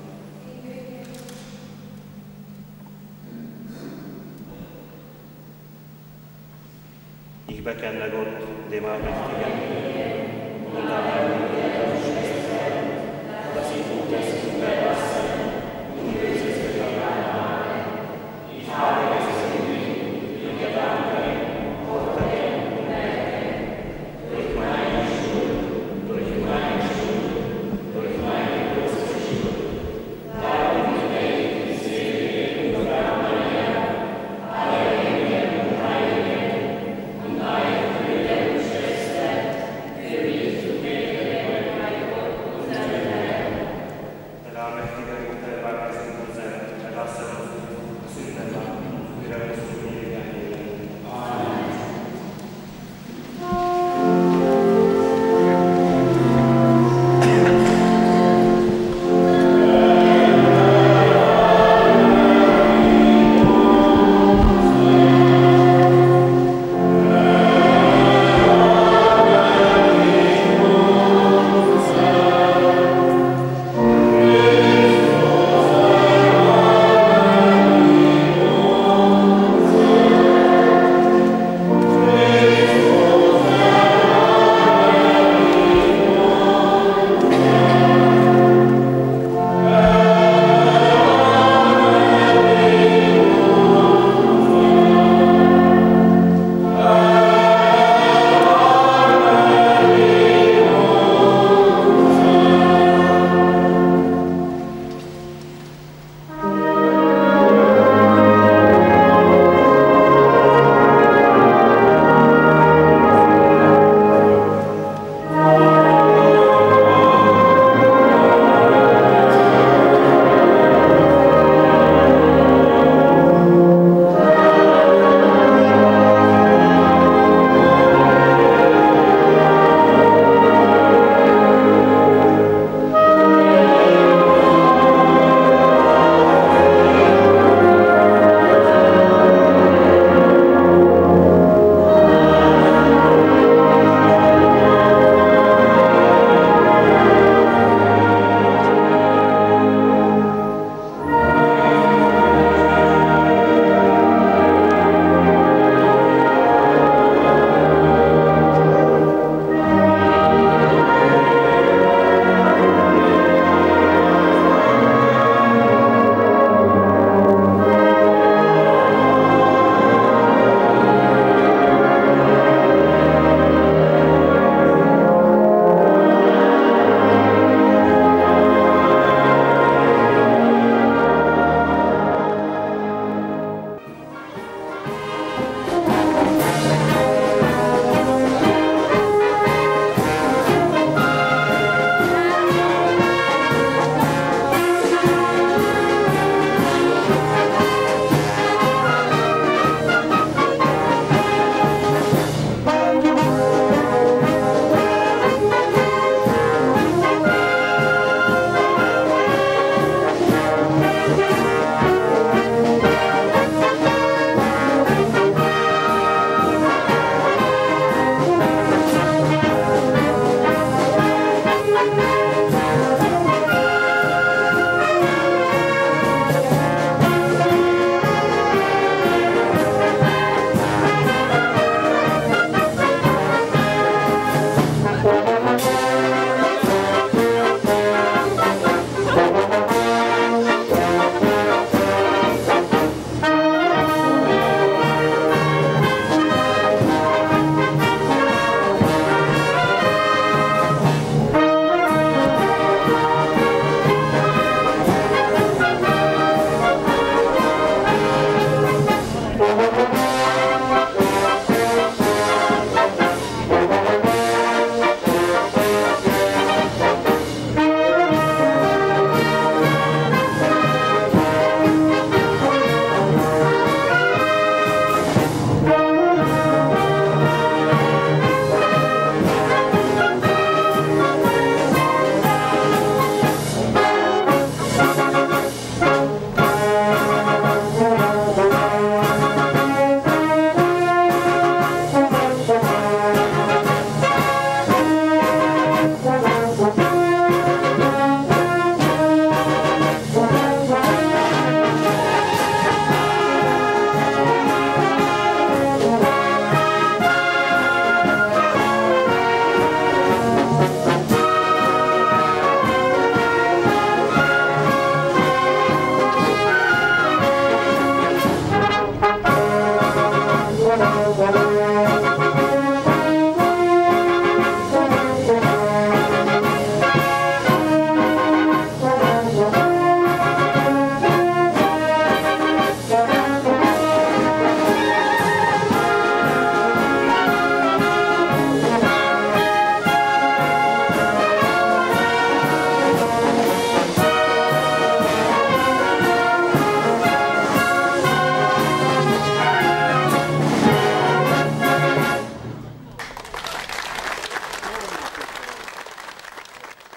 Ich bekenne Gott, dem Allmächtigen, und an allen Brüdern und Schwestern, dass ich Gutes verlasse und Böses getan habe. Ich habe gesündigt in Gedanken, Worten und Werken, durch meine Schuld, durch meine Schuld, durch meine große Schuld. Darum bete ich, selige und Maria, alle Engel und Heiligen, und alle Brüder und Schwestern, für mich zu beten bei Gott, unserem Herrn. Der Name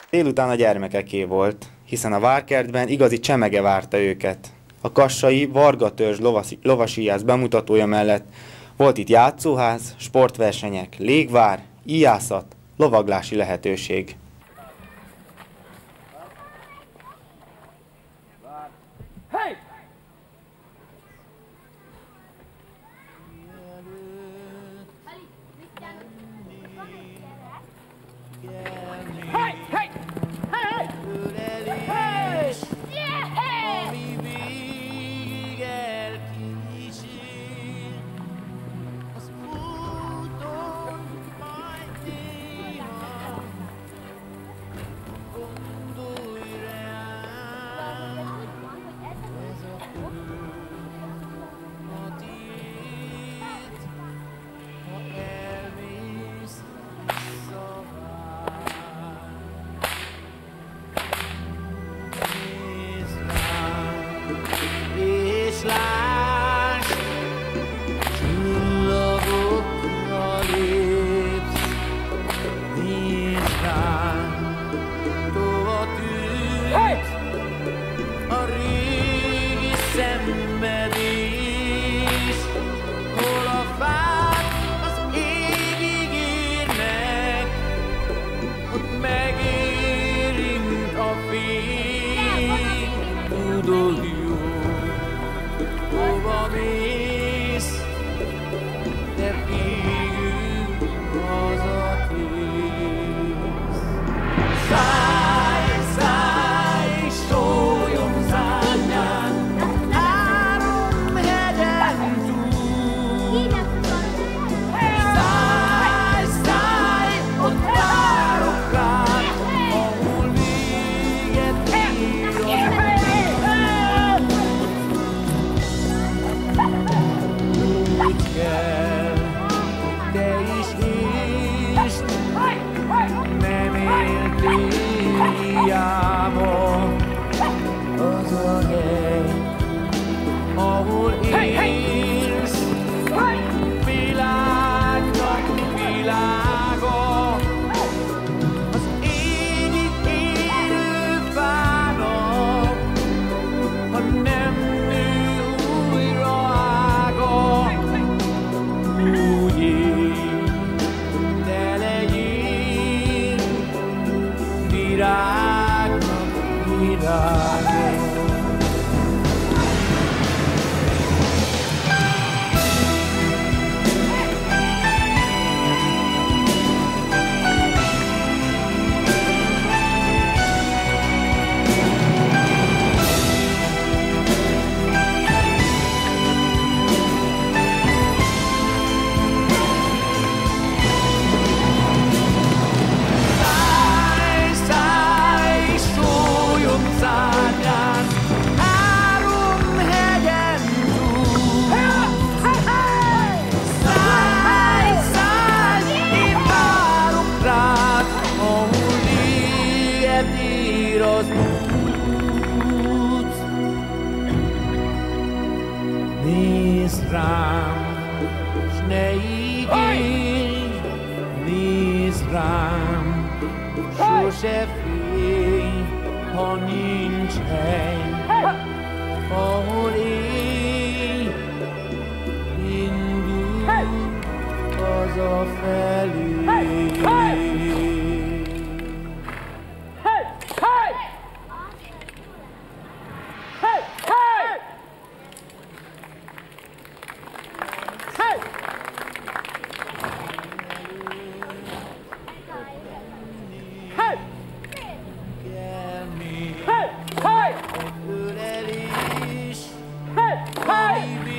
Délután a gyermekeké volt, hiszen a várkertben igazi csemege várta őket. A kassai Varga törzs lovasíjász bemutatója mellett volt itt játszóház, sportversenyek, légvár, íjászat, lovaglási lehetőség.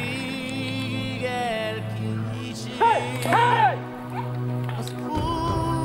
Az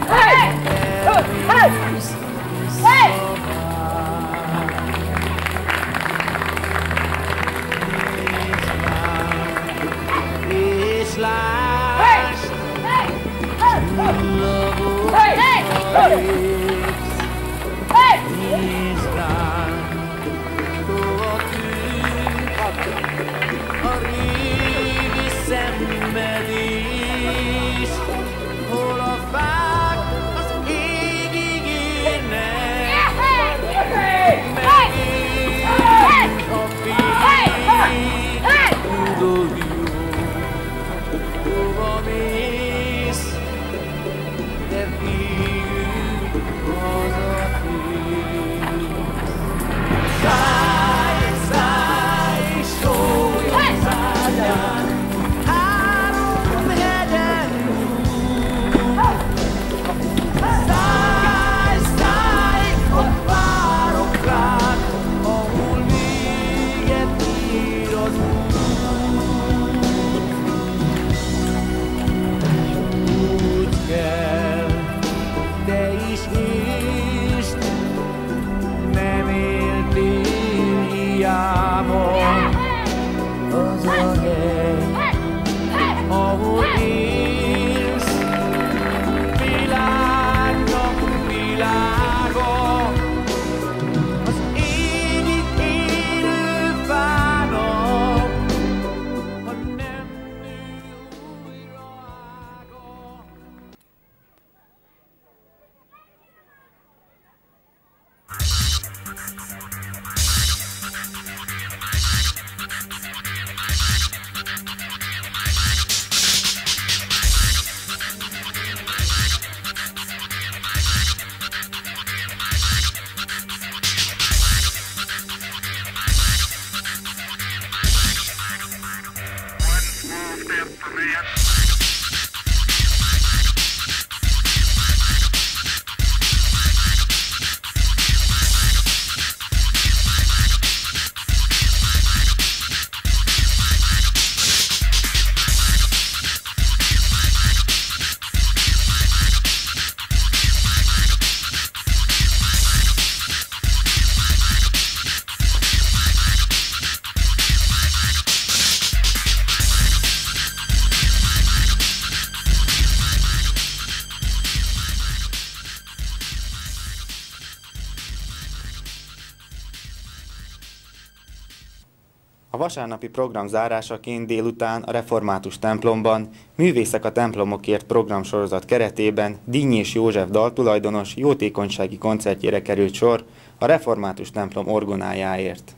A vasárnapi program zárásaként délután a református templomban Művészek a templomokért programsorozat keretében Dinnyés József daltulajdonos jótékonysági koncertjére került sor a református templom orgonájáért.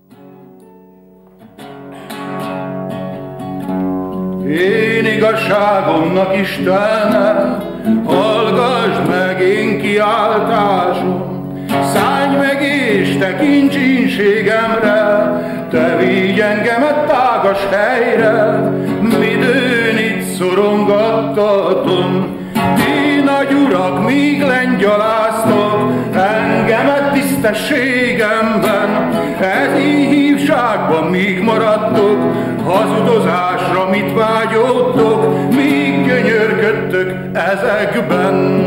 Én igazságomnak Istene, hallgass meg én kiáltásom, szállj meg és tekints ínségemre, te vigy engemet tágas helyre, midőn itt szorongattatom. Ti nagy urak, míg lengyaláztok engemet tisztességemben, ez így hívságban míg maradtok, hazudozásra mit vágyódtok, míg gyönyörködtök ezekben.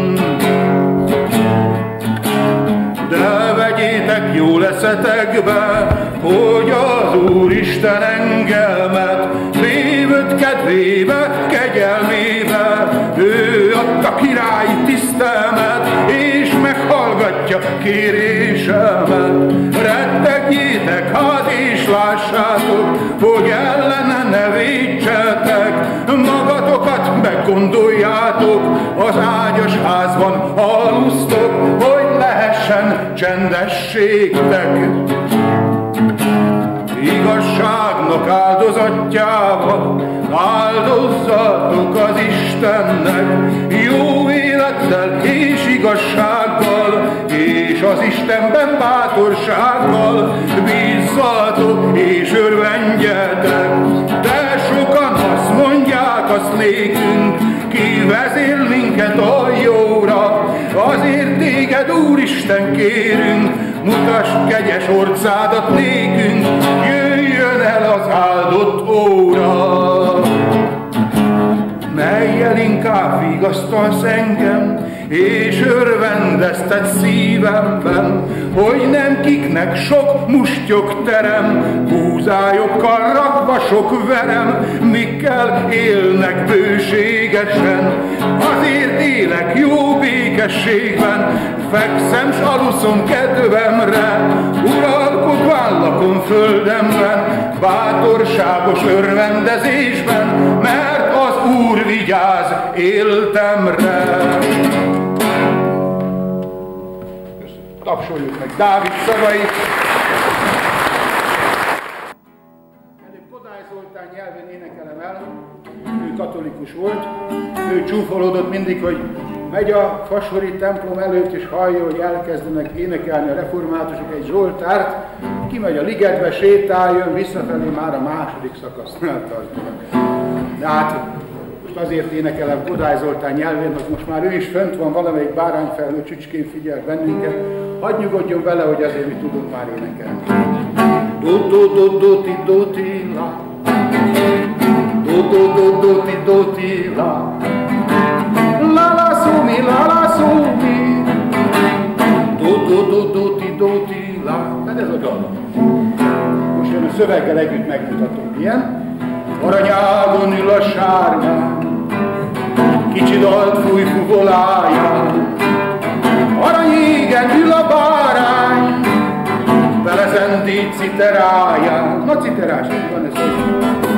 De vegyétek jól eszetekbe, hogy az Úristen engemet lévőt kedvébe, kegyelmébe, ő adta királyi tisztemet, és meghallgatja kérésemet. Rettegjétek hát és lássátok, hogy ellene ne védsetek, magatokat meggondoljátok, az ágyas házban alusztok, hogy lehessen csendességtek. Igazságnak áldozatjával áldozzatok az Istennek, jó élettel és igazsággal, és az Istenben bátorsággal bízzatok és örvendjetek. De sokan azt mondják, azt nékünk, ki vezél minket a jóra, azért téged, Úristen, kérünk, mutasd kegyes orcádat nékünk, jöjjön el az áldott óra. Melyel inkább tovább vigasztalsz engem, és örvendezted szívemben, hogy nem kiknek sok mustyok terem, búzályokkal rakva sok verem, mikkel élnek bőségesen. Azért élek jó békességben, fekszem s aluszom kedvemre, uralkod vállakon földemben, bátorságos örvendezésben, mert az Úr vigyáz életemre. Tapsoljuk meg Dávid szavait. Előbb Kodály Zoltán nyelvén énekelem el, ő katolikus volt, ő csúfolódott mindig, hogy megy a Fasori templom előtt, és hallja, hogy elkezdenek énekelni a reformátusok egy zsoltárt, kimegy a ligetbe, sétál, jön visszafelé, már a második szakasznál tartanak. De hát most azért énekelem Kodály Zoltán nyelvén, hogy most már ő is fönt van, valamelyik bárányfelhő csücskén figyel bennünket, hadd nyugodjon vele, hogy azért mi tudunk már énekelni. Do-do-do-do-ti-do-ti-la, do-do-do-do-ti-do-ti-la, la-la-szumi, la-la-szumi, do-do-do-do-ti-do-ti-la. Hát ez a dal. Most jön a szöveggel együtt megmutatom. Ilyen. Aranyágon ül a sárgán, kicsi dalt fúj fuvoláján, aranyégen ül a bárány, belezendít citeráján. Na citerás, így van ez az.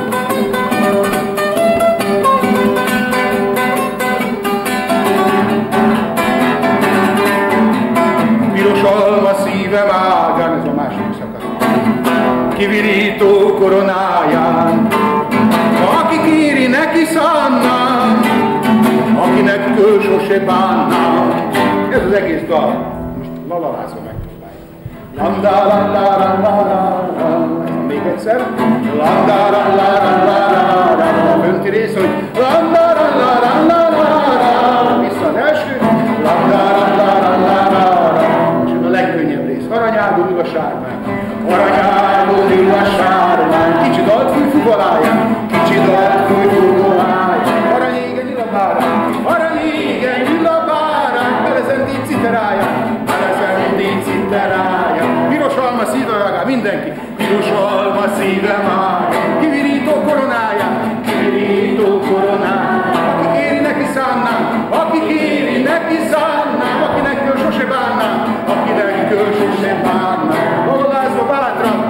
Piros alma szívem ágán, ez a második szakasz, kivirító koronáján, aki kéri, neki szánná, akinek kő sose bánná. Ez az egész dal. Most lalalázva megpróbáljuk. Landá, landá, landá, landá. Még egyszer. Landá, landá, landá, landá. A fönti rész, hogy landá, landá, landá, landá. Vissza az első. Landá, landá, landá, landá. És ez a legkönnyebb rész. Aranyágon ül a sármány. Aranyágon ül a sármány. Kicsi dalt fúj fuvoláján. Kicsi dalt fúj fuvoláján. Aranyégen ül a bárány. Aranyégen ül a bárány. Belezendít citeráján. Belezendít citeráján. Piros alma szíve ágán. Mindenki. Piros alma szíve ágán. Kivirító koronáján. Kivirító koronáján. Aki kéri, neki szánnám. Aki kéri, neki szánnám. Akinek kör sose bánnám. Akinek kör sose bánnám. Lolázva bátran.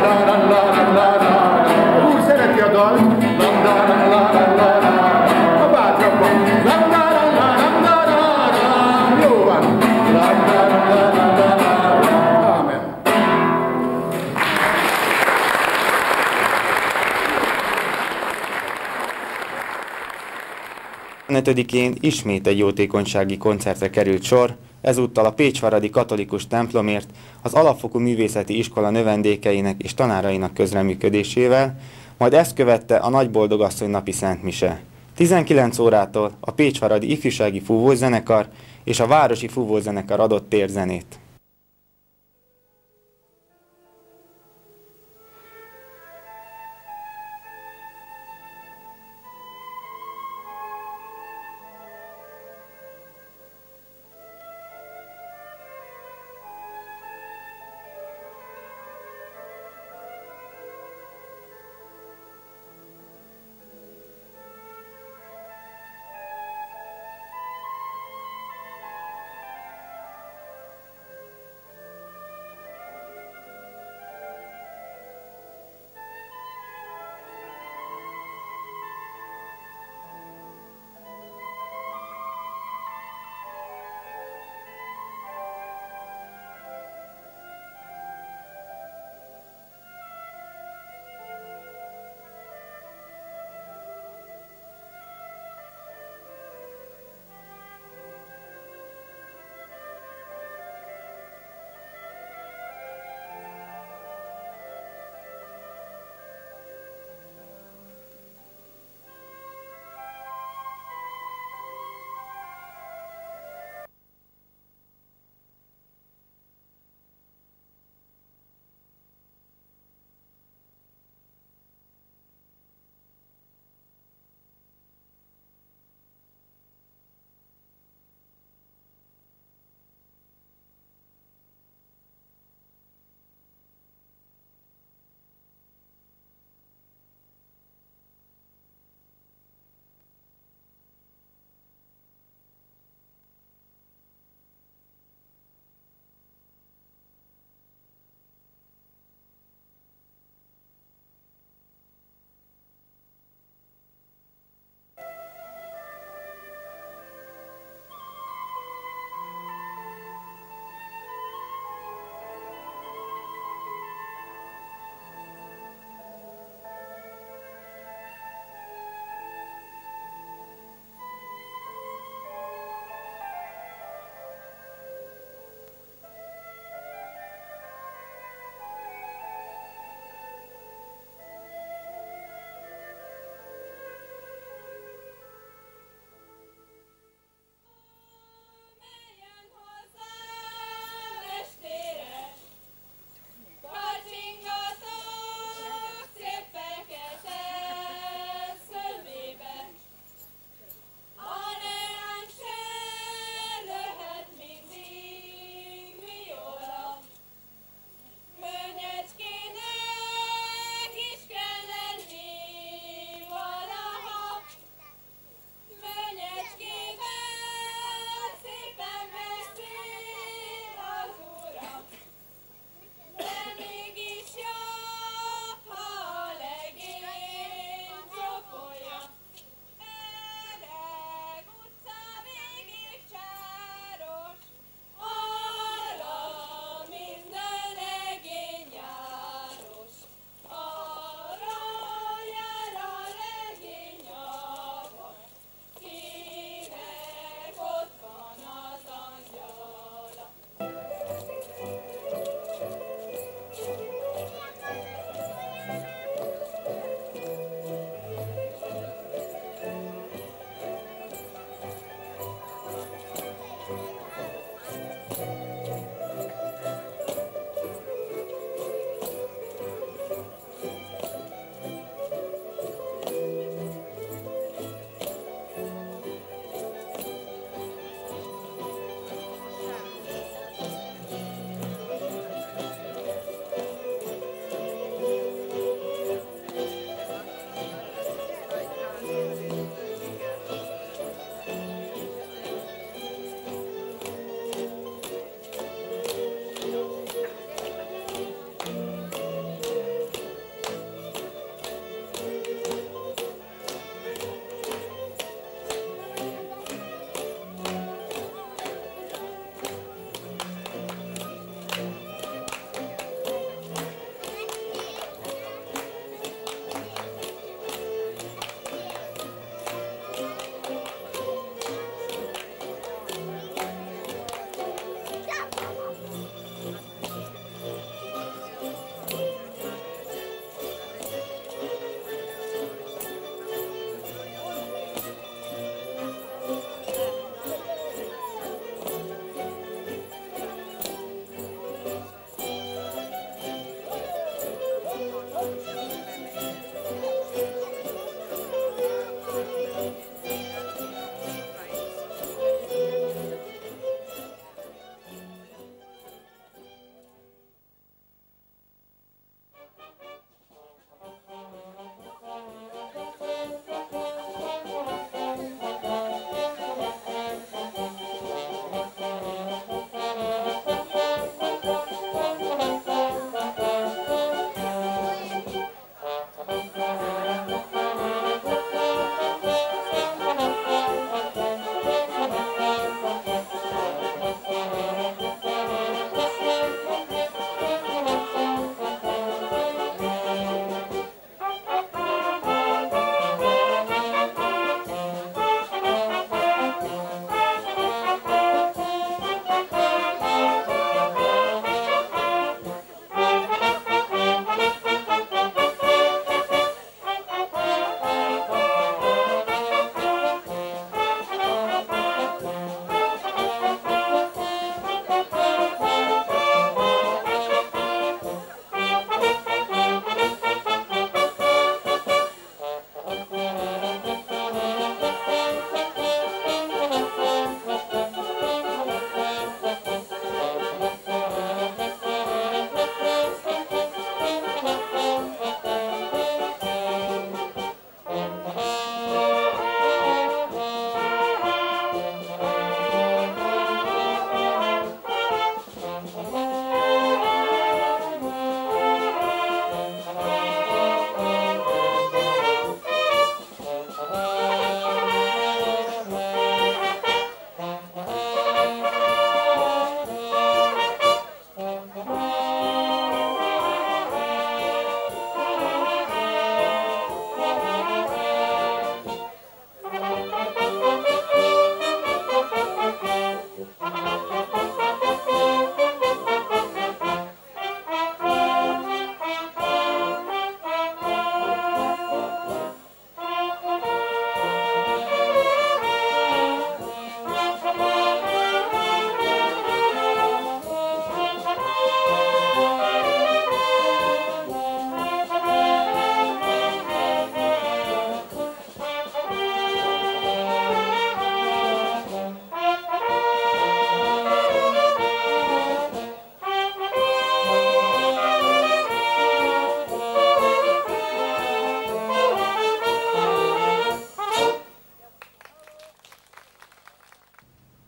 A Úr szereti a dalt. A bátrabban. Jó van. Ámen. huszonötödikén ismét egy jótékonysági koncertre került sor, ezúttal a Pécsvaradi Katolikus Templomért, az Alapfokú Művészeti Iskola növendékeinek és tanárainak közreműködésével, majd ezt követte a Nagyboldogasszony napi szentmise. tizenkilenc órától a Pécsvaradi Ifjúsági Fúvózenekar és a Városi Fúvózenekar adott térzenét.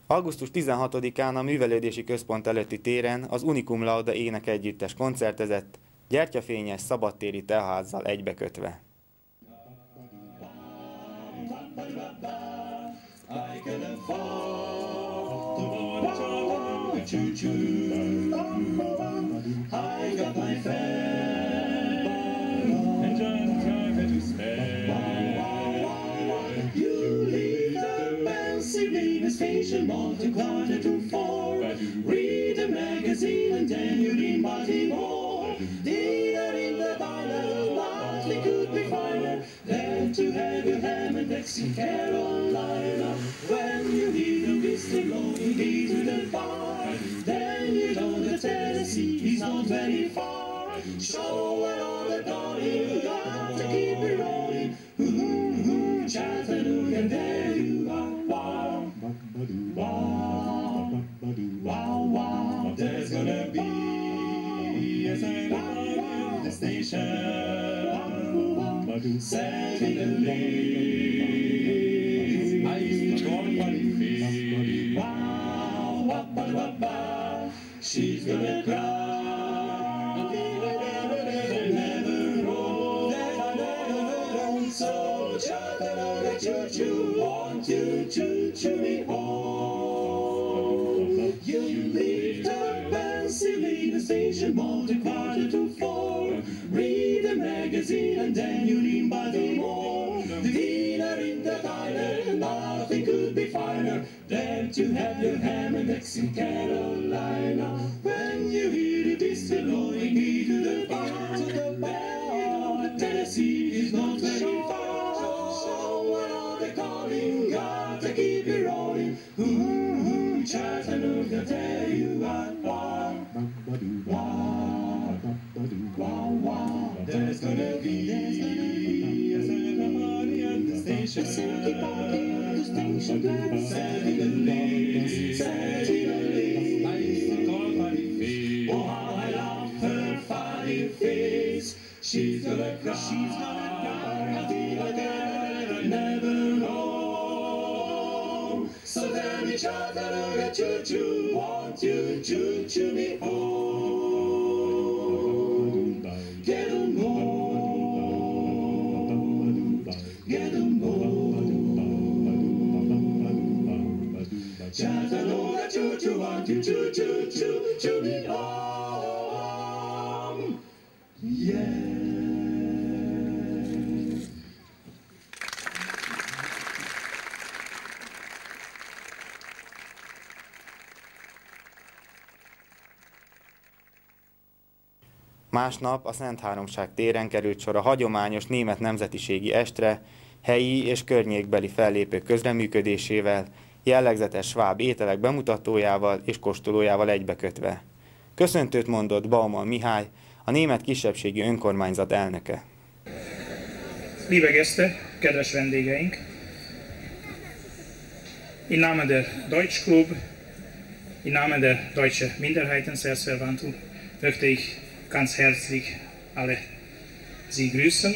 augusztus tizenhatodikán a Művelődési Központ előtti téren az Unikum Lauda ének együttes koncertezett, gyertyafényes szabadtéri teaházzal egybekötve. Station Monte Carlo to four. Read a magazine and then you read Baltimore. Dinner in the diner, nothing could be finer than to have your ham and eggs in Carolina. When you hear the whistle blowing me to the bar, then you know that Tennessee is not very far. Show it on the dolly, you got to keep it rolling. Ooh, Chattanooga, and there you are. Wow, wow, wow, wow. There's gonna be a sign on the station, setting the leaves. I used to go on funny feet. Wow, wow, wow, wow, wow. She's gonna cry. Never roll, so Chattanooga choo-choo, won't you choo-choo me home? You leave the Pennsylvania station, Monte Carlo to four. Read a magazine and then you leave Baltimore. The dinner in the diner, nothing could be finer than to have your ham and eggs in Carolina. When you hear the whistle blowing me to the bar, to the bell, the Tennessee is not very far. So what are they calling? Got to keep it rolling. Ooh, Chattanooga, there you are. Wow, wow, wow, wow. There's gonna be a ceremony at the station. A silky party at the station. Setting the leaves, setting the leaves. I used to call funny face. Oh, how I love her funny face. She's gonna cry, she's gonna cry until I get never know. So tell me, Chattanooga choo-choo, won't you choo-choo me home? Get on home, get on home. Chattanooga choo-choo, won't you choo-choo, choo-choo me home? Yeah. Másnap a Szent Háromság téren került sor a hagyományos német nemzetiségi estre, helyi és környékbeli fellépők közreműködésével, jellegzetes sváb ételek bemutatójával és kóstolójával egybekötve. Köszöntőt mondott Baumann Mihály, a német kisebbségi önkormányzat elnöke. Liebe Gäste, kedves vendégeink! Im Namen der Deutsch Club, im Namen der Deutsche Minderheitenverband möchte ich ganz herzlich alle Sie grüßen.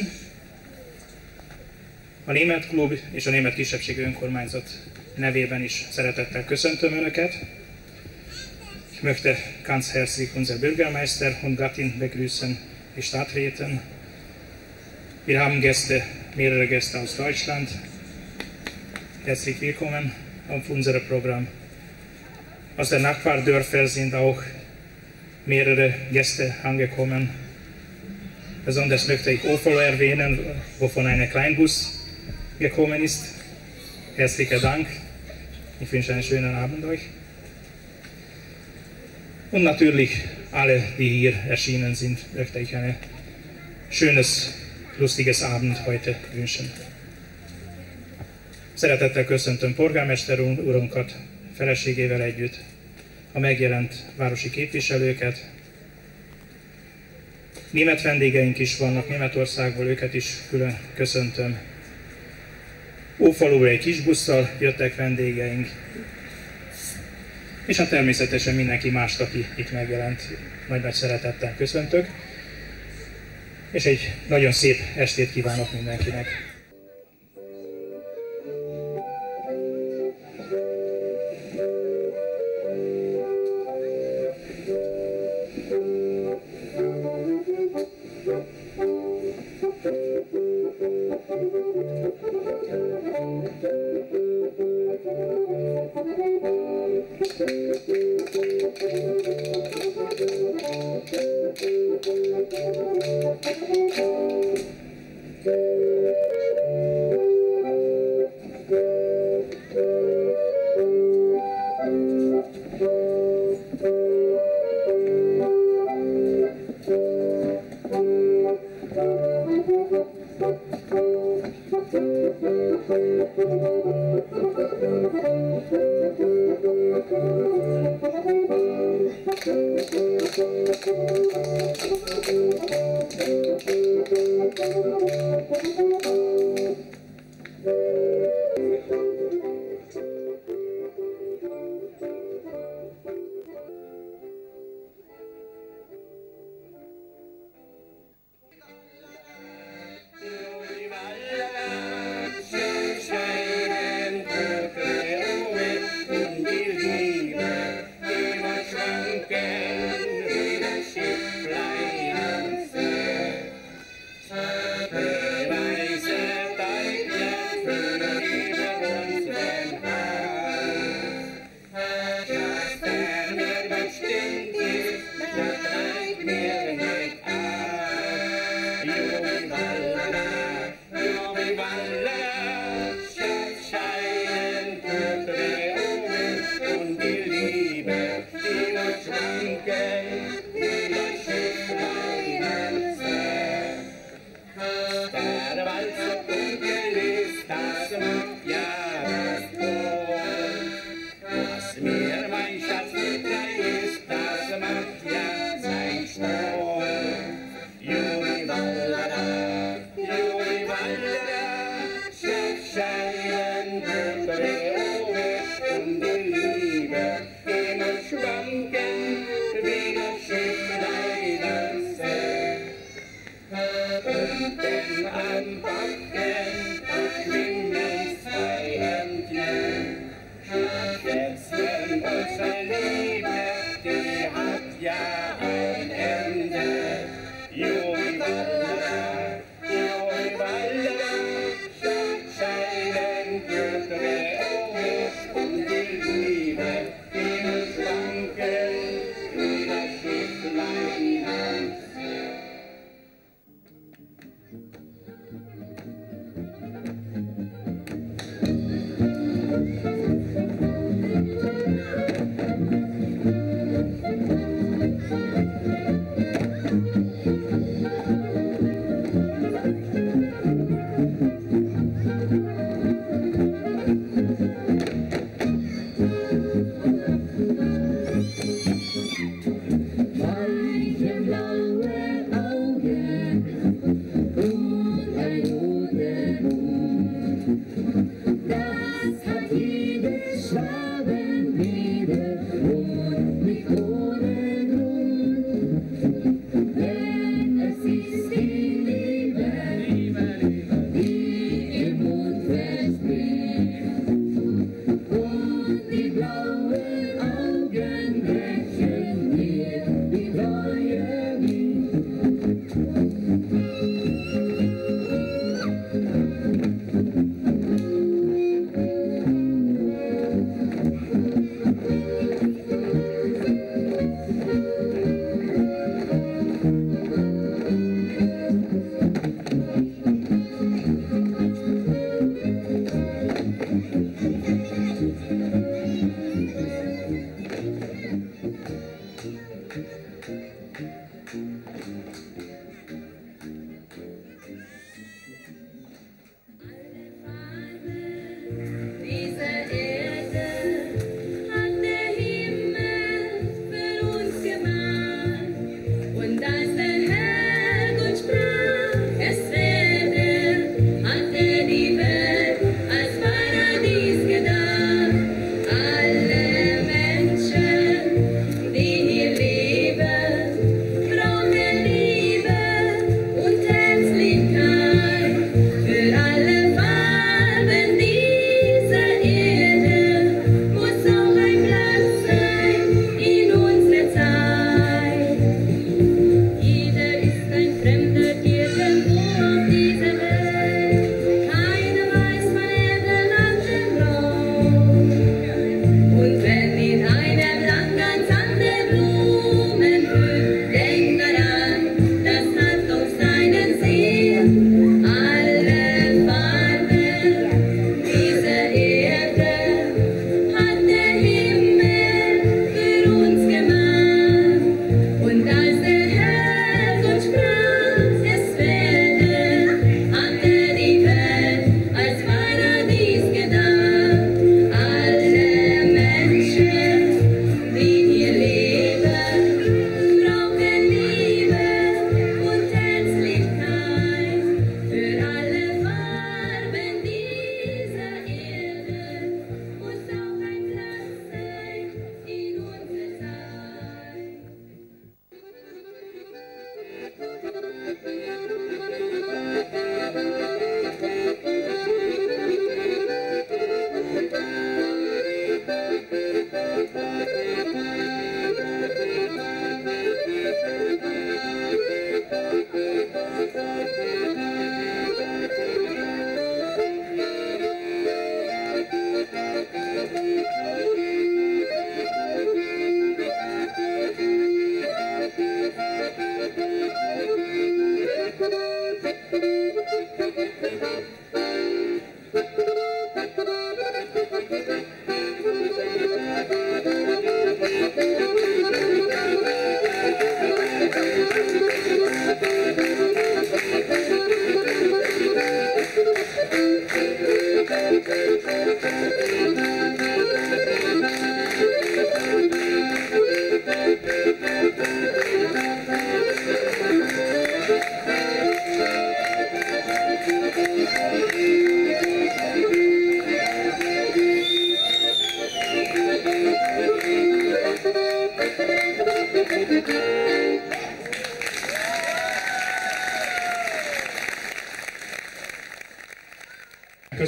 A Német Klub és a Német Kisebbségi Önkormányzat nevében is szeretettel köszöntöm Önöket. Ich möchte ganz herzlich unser Bürgermeister und Gattin begrüßen, die Stadträten. Wir haben Gäste, mehrere Gäste aus Deutschland. Herzlich willkommen auf unserem Programm. Aus den Nachbardörfern sind auch mehrere Gäste angekommen. Besonders möchte ich Ofolo erwähnen, wovon ein Kleinbus gekommen ist. Herzlichen Dank. Ich wünsche einen schönen Abend euch. Und natürlich alle, die hier erschienen sind, möchte ich ein schönes, lustiges Abend heute wünschen. Szeretettel köszöntöm polgármester urunkat, feleségével együtt, a megjelent városi képviselőket. Német vendégeink is vannak Németországból, őket is külön köszöntöm. Ófaluból egy kis busszal jöttek vendégeink, és hát természetesen mindenki mást, aki itt megjelent, nagy-nagy szeretettel köszöntök, és egy nagyon szép estét kívánok mindenkinek.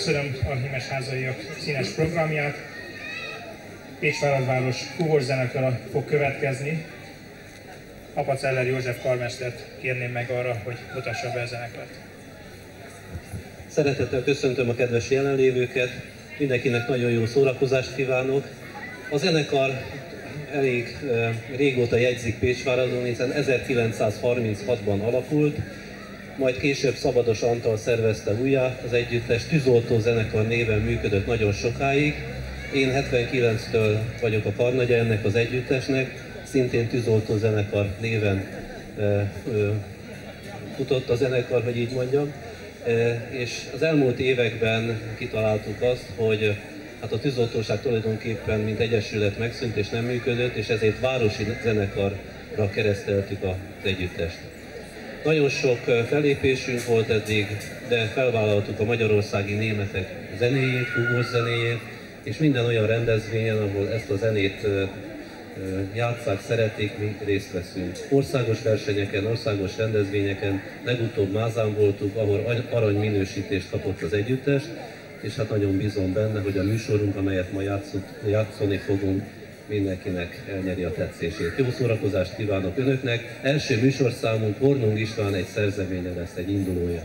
Köszönöm a Hímesházaiak színes programját. Pécsvárosváros fúvós zenekara fog következni. Apaceller József karmestert kérném meg arra, hogy mutassa be a zenekart. Szeretettel köszöntöm a kedves jelenlévőket, mindenkinek nagyon jó szórakozást kívánok. A zenekar elég e, régóta jegyzik Pécsváradon, hiszen ezerkilencszázharminchatban alakult, majd később Szabados Antal szervezte újjá az együttes, Tűzoltó zenekar néven működött nagyon sokáig. Én hetvenkilenctől vagyok a karnagya ennek az együttesnek, szintén Tűzoltó zenekar néven e, e, futott a zenekar, hogy így mondjam. E, és az elmúlt években kitaláltuk azt, hogy hát a tűzoltóság tulajdonképpen mint egyesület megszűnt és nem működött, és ezért városi zenekarra kereszteltük az együttest. Nagyon sok fellépésünk volt eddig, de felvállaltuk a magyarországi németek zenéjét, fúvós zenéjét, és minden olyan rendezvényen, ahol ezt a zenét játsszák, szeretik, mi részt veszünk. Országos versenyeken, országos rendezvényeken, legutóbb Mázán voltunk, ahol arany minősítést kapott az együttes, és hát nagyon bízom benne, hogy a műsorunk, amelyet ma játszunk, játszani fogunk, mindenkinek elnyeri a tetszését. Jó szórakozást kívánok Önöknek! Első műsorszámunk Hornung István egy szerzeménye lesz, egy indulója.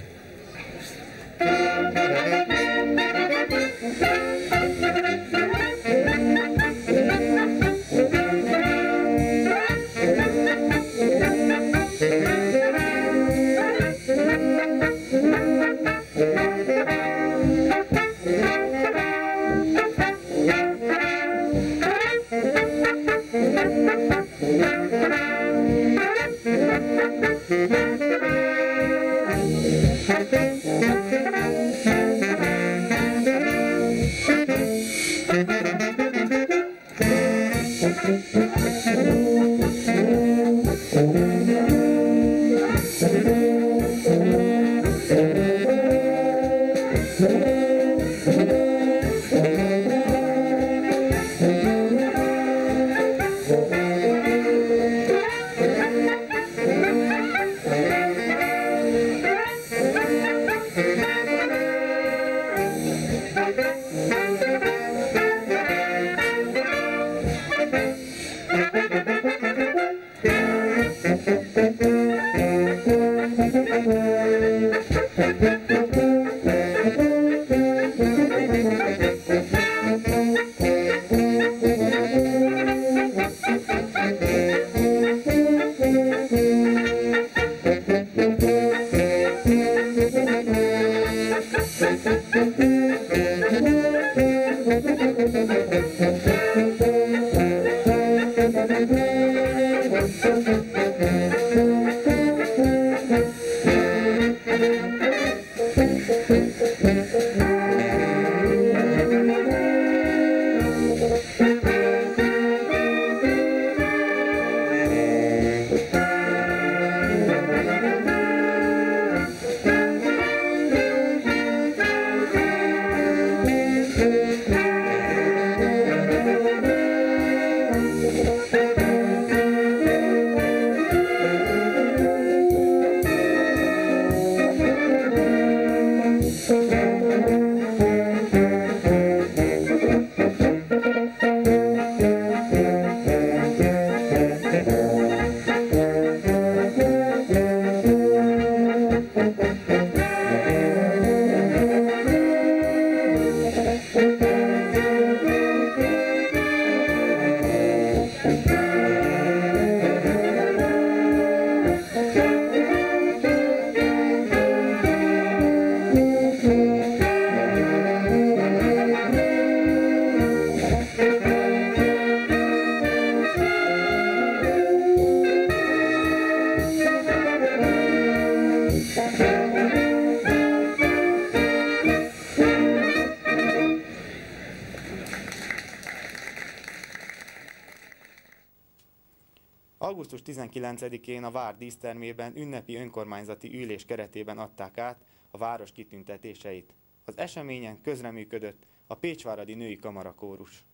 augusztus tizenkilencedikén a Vár dísztermében ünnepi önkormányzati ülés keretében adták át a város kitüntetéseit. Az eseményen közreműködött a Pécsváradi Női Kamarakórus.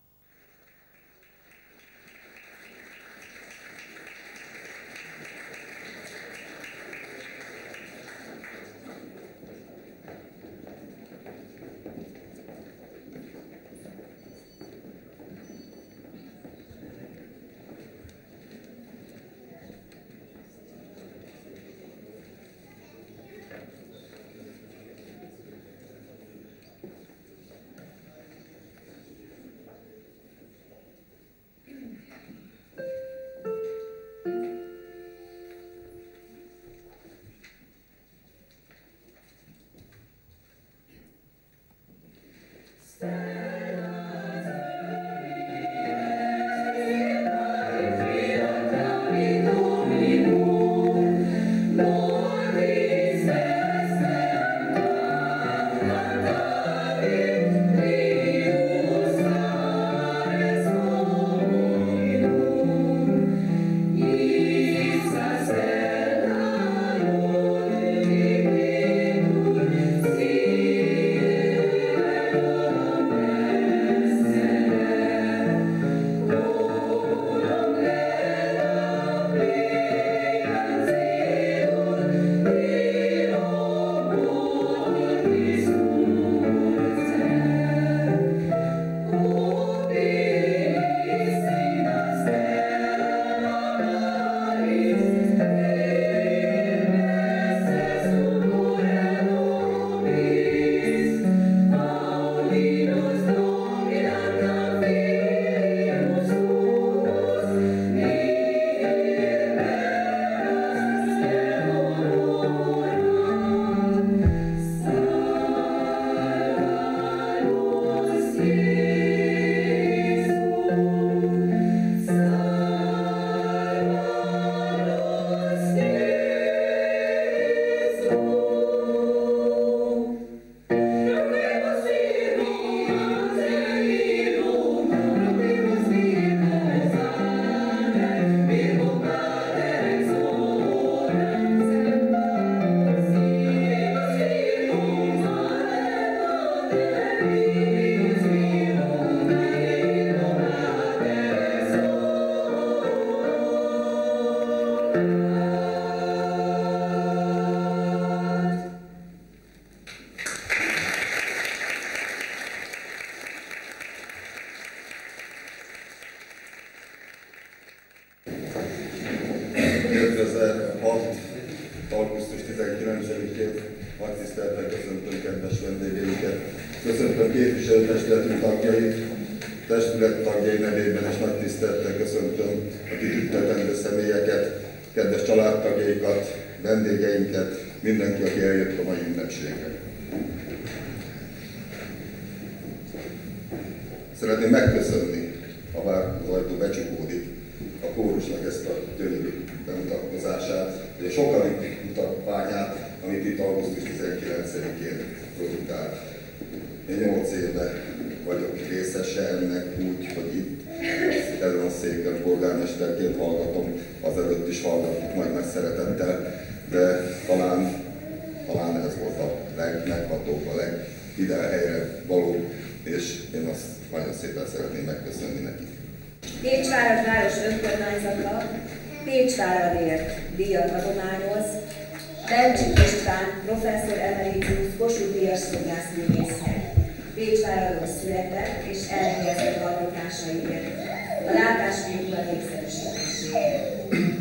kétezer-hat. augusztus tizenkilencedikén nagy tisztelettel köszöntöm kedves vendégeinket. Köszöntöm képviselőtestületünk tagjait, testület tagjai nevében és nagy tisztelettel köszöntöm a kitüntetendő személyeket, kedves családtagjaikat, vendégeinket, mindenki, aki eljött a mai ünnepségre. Szeretném megköszönni, ha bár az ajtó becsukódik, a kórusnak ezt a gyönyörű bemutatkozását, vagy a sokadik mutatványát, amit itt augusztus tizenkilencedikén produkált. Én nyolc éve vagyok részese ennek úgy, hogy itt ezen a széken polgármesterként hallgatom, azelőtt is hallgattuk nagy nagy szeretettel, de talán, talán ez volt a legmeghatóbb, a legidő helyre való, és én azt nagyon szépen szeretném megköszönni nekik. Pécsvárad város önkormányzata Pécsváradért díjat adományoz Bencsik István professzor emeritus Kossuth Díjas szobrászművésznek. Pécsváradon született és elhelyezett alkotásaiért, a látáskultúra népszerűsítéséért.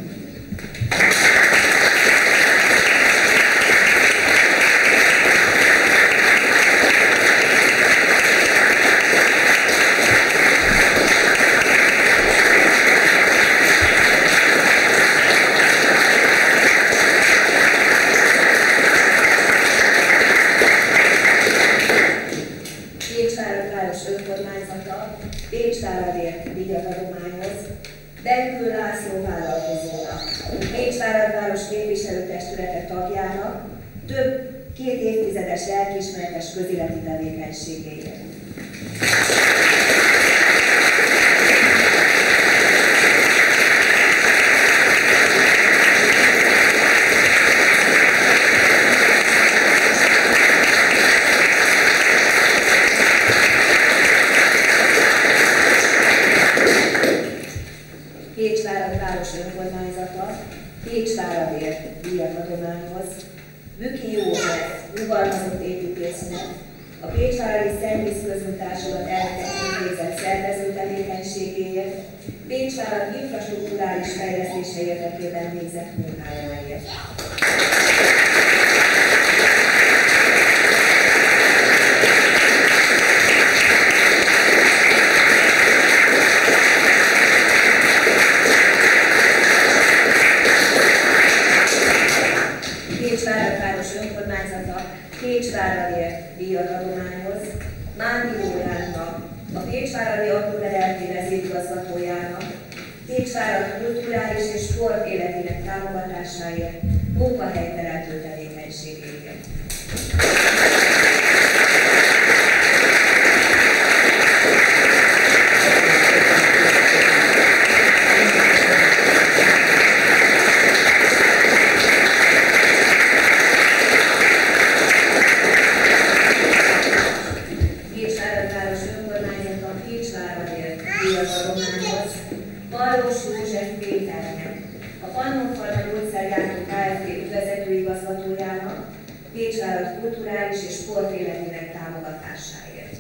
Pécsváradért díjat adományoz Benkő László vállalkozónak, Pécsvárad város képviselőtestülete tagjának több két évtizedes lelkiismeretes közéleti tevékenységéért. Pécsvárad város önkormányzata Pécsváradért díjat adományoz Büki József rugalmazott építésznek, a Pécsváradi Szennyvíz Közmunkássodat elnöknek végzett szervező tevékenységéért, Pécsvárad infrastrukturális fejlesztése érdekében végzett munkájáért. Pécsvárad város önkormányzata Pécsváradért díjat adományoz Mándi Lóránnak, a Pécsváradi Autóverelti vezérigazgatójának, Pécsvárad kulturális és sport életének támogatásáért, munkahelyteremtő tevékenységéért. Ballós József Péternek, a Pannonhalma Gyógyszergyártó Kft. Ügyvezetőigazgatójának, Pécsvárad kulturális és sportéletének támogatásáért.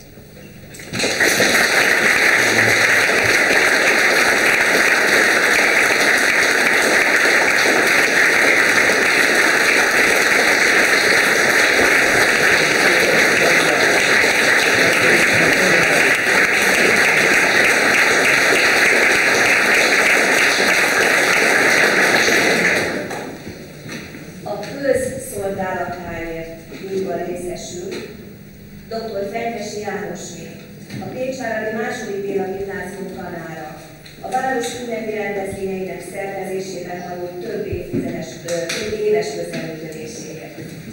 doktor Fenyvesi Jánosné, a Pécsváradi második Béla Gimnázium tanára, a város ünnepi rendezvényeinek szervezésében való több évtizedes, több éves közreműködéséért.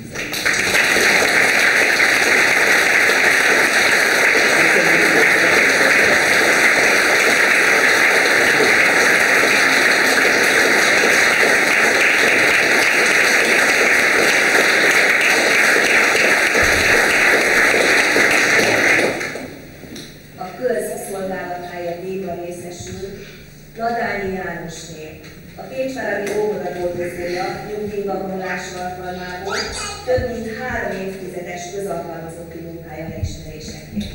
Nadányi Jánosné, a Pécsváradi óvodagolgozója nyugdíjba vonulása alkalmából több mint három évtizedes közalkalmazotti munkája elismeréseként.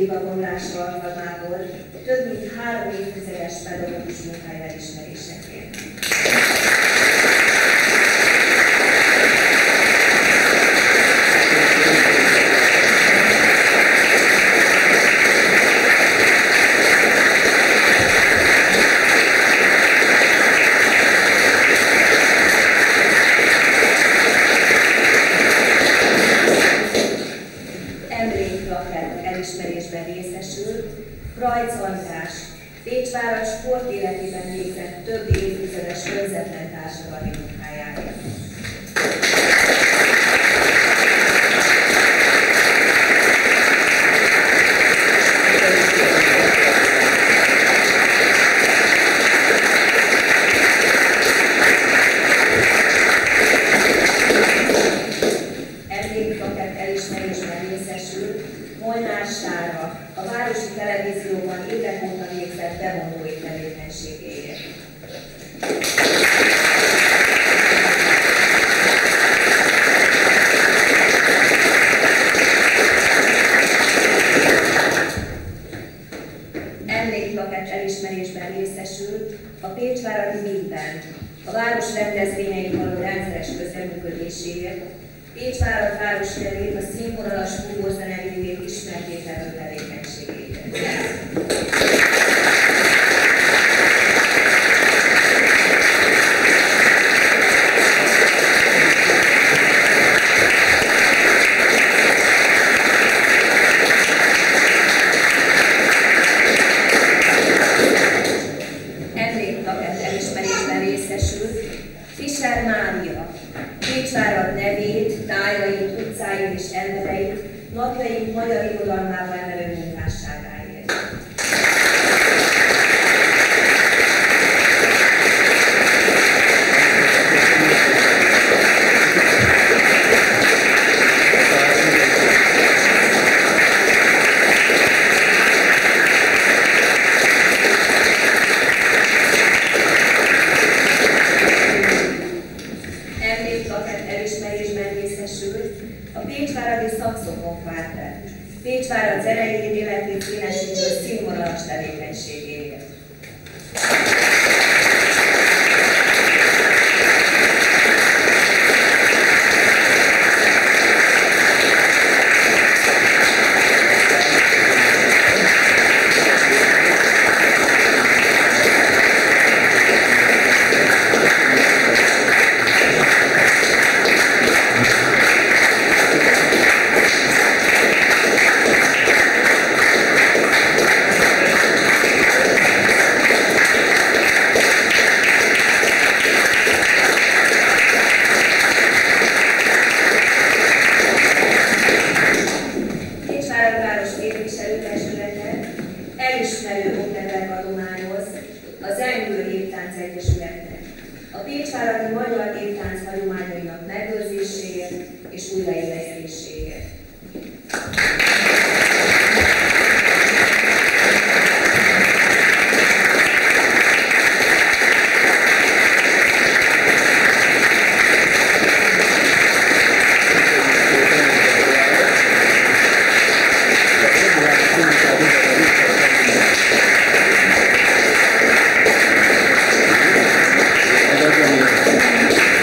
díjbevonulásra alkalmából több mint három évtizedes pedagógus munkája elismeréseként. Elismerésben részesül Rajc András, Pécsváros sportéletében végzett több évtizedes önzetlen társadalmi munkájáért. Emlékplakett elismerésben részesül Molnár Sára, a városi televízióban évek óta végzett bemondói tevékenységéért. Emlékplakett elismerésben részesül a Pécsváradi Big Band, a város rendezvényei való rendszeres közreműködéséért, Pécsvárad városfélét a színvonalas fúvózeneművét ismerté tevő tevékenységéért. Emlékplakett elismerésben részesül Fischer Mária, Pécsvárad nevét, tájait, utcáit és embereit napjaink magyar irodalmába emelő munkásságáért. Emlékplakett elismerésben részesült a Pécsváradi Szaxofonkvártett, Pécsvárad zenei életét színesítő színvonalas tevékenységéért. Elismerő oklevelet adományoz a Zengő Néptánc Egyesületnek, a pécsváradi magyar néptánc hagyományainak megőrzéséért és újraélesztéséért. Thank you.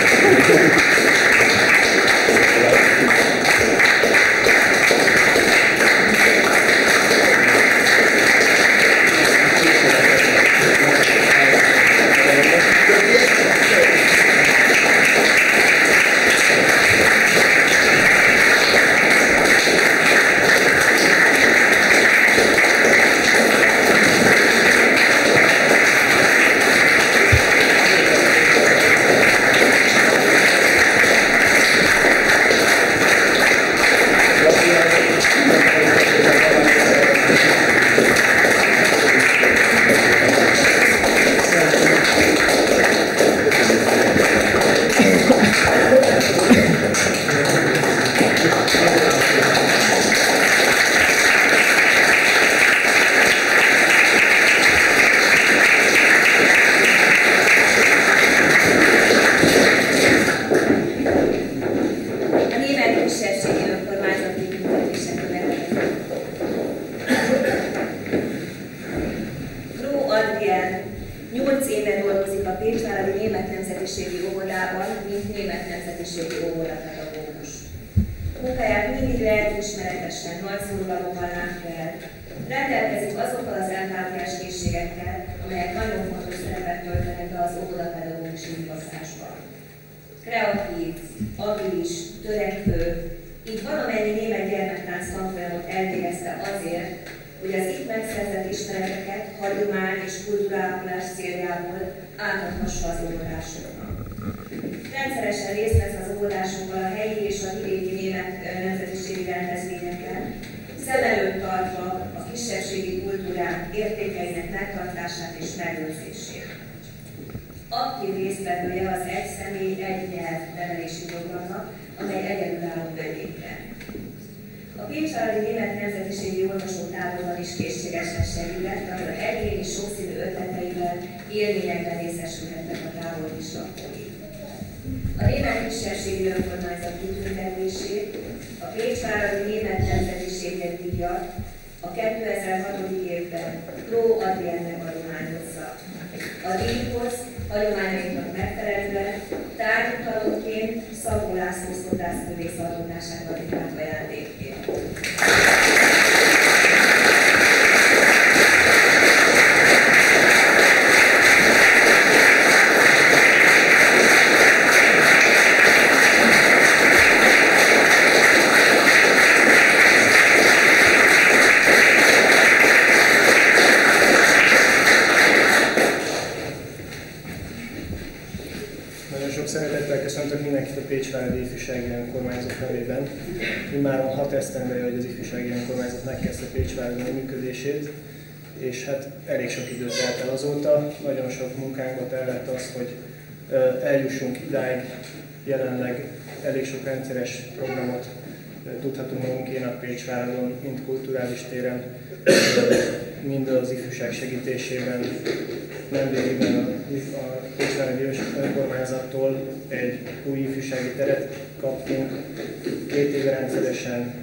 nemzetiségi óvodában, mint német nemzetiségi óvodapedagógus. Munkáját mindig lelkiismeretesen, nagy szorgalommal látja el. Rendelkezik azokkal az empátiás készségekkel, amelyek nagyon fontos szerepet töltenek be az óvodapedagógus hivatásban. Kreatív, agilis, törekvő, így valamennyi német gyermektánc tanfolyamot elvégezte azért, hogy az itt megszerzett ismereteket hagyomány és kultúrápolás céljából átadhassa az óvodásoknak. Rendszeresen részt vesz az óvodásokkal a helyi és a vidéki német nemzetiségi rendezvényeken, szem előtt tartva a kisebbségi kultúrák értékeinek megtartását és megőrzését. Aktív résztvevője az Egy személy, egy nyelv nevelési programnak, amely egyedülálló önkénten. A Pécsváradi Német Nemzetiségi Olvasótáborban is készségesen segített, ahol egyéni sokszínű ötleteivel, élményekben részesülhettek a tábor kislakói. A német kisebbségi önkormányzat kitüntetését, a Pécsváradi Német Nemzetiségért díjat a kétezer-hat évben Pró Adriennek adományozza. A díjhoz hagyományainknak megfelelően tárgyutalomként Szabó László szobrászművész alkotását adjuk át ajándékként. Szeretettel köszöntök mindenkit a Pécsváradi Ifjúsági Önkormányzat nevében. Immáron hat esztendeje, hogy az Ifjúsági Önkormányzat megkezdte Pécsváradi működését, és hát elég sok időt telt el azóta. Nagyon sok munkánkat tellett az, hogy eljussunk idáig. Jelenleg elég sok rendszeres programot tudhatunk magunkénak Pécsváradon, mind kulturális téren, mind az ifjúság segítésében. Nemrégiben a Pécsváradi Önkormányzattól egy új ifjúsági teret kaptunk. Két éve rendszeresen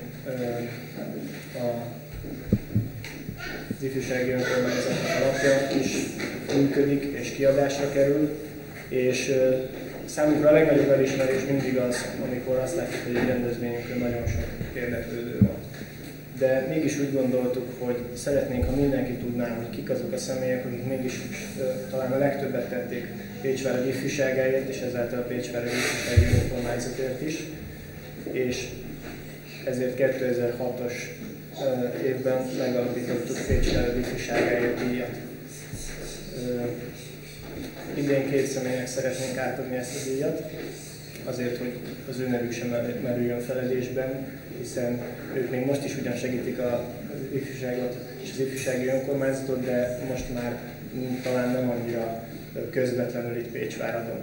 az ifjúsági önkormányzat alapja is működik és kiadásra kerül, és számunkra a legnagyobb elismerés mindig az, amikor azt látjuk, hogy egy rendezvényünkön nagyon sok érdeklődő van. De mégis úgy gondoltuk, hogy szeretnénk, ha mindenki tudná, hogy kik azok a személyek, akik mégis uh, talán a legtöbbet tették Pécsváradi ifjúságáért, és ezáltal a Pécsváradi Ifjúsági Önkormányzatért is. És ezért kétezer-hatos uh, évben megalapítottuk Pécsváradi Ifjúságáért díjat. Uh, idén két személynek szeretnénk átadni ezt a díjat, azért, hogy az ő nevük sem merüljön feledésben, hiszen ők még most is ugyan segítik az ifjúságot és az ifjúsági önkormányzatot, de most már talán nem annyira közvetlenül itt Pécsváradon.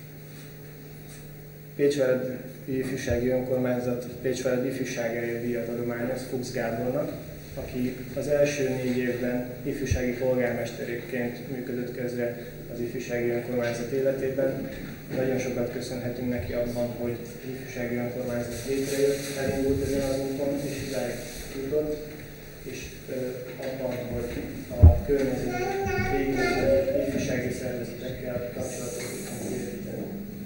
Pécsváradi Ifjúsági Önkormányzat Pécsváradi Ifjúságáért díjat adományoz Fuchs Gábornak, aki az első négy évben ifjúsági polgármesterként működött közre az ifjúsági önkormányzat életében. Nagyon sokat köszönhetünk neki abban, hogy az ifjúsági önkormányzat létrejött, elindult ezen az úton, és idáig jutott, és ö, abban, hogy a környező régi ifjúsági szervezetekkel kapcsolatot tudunk építeni.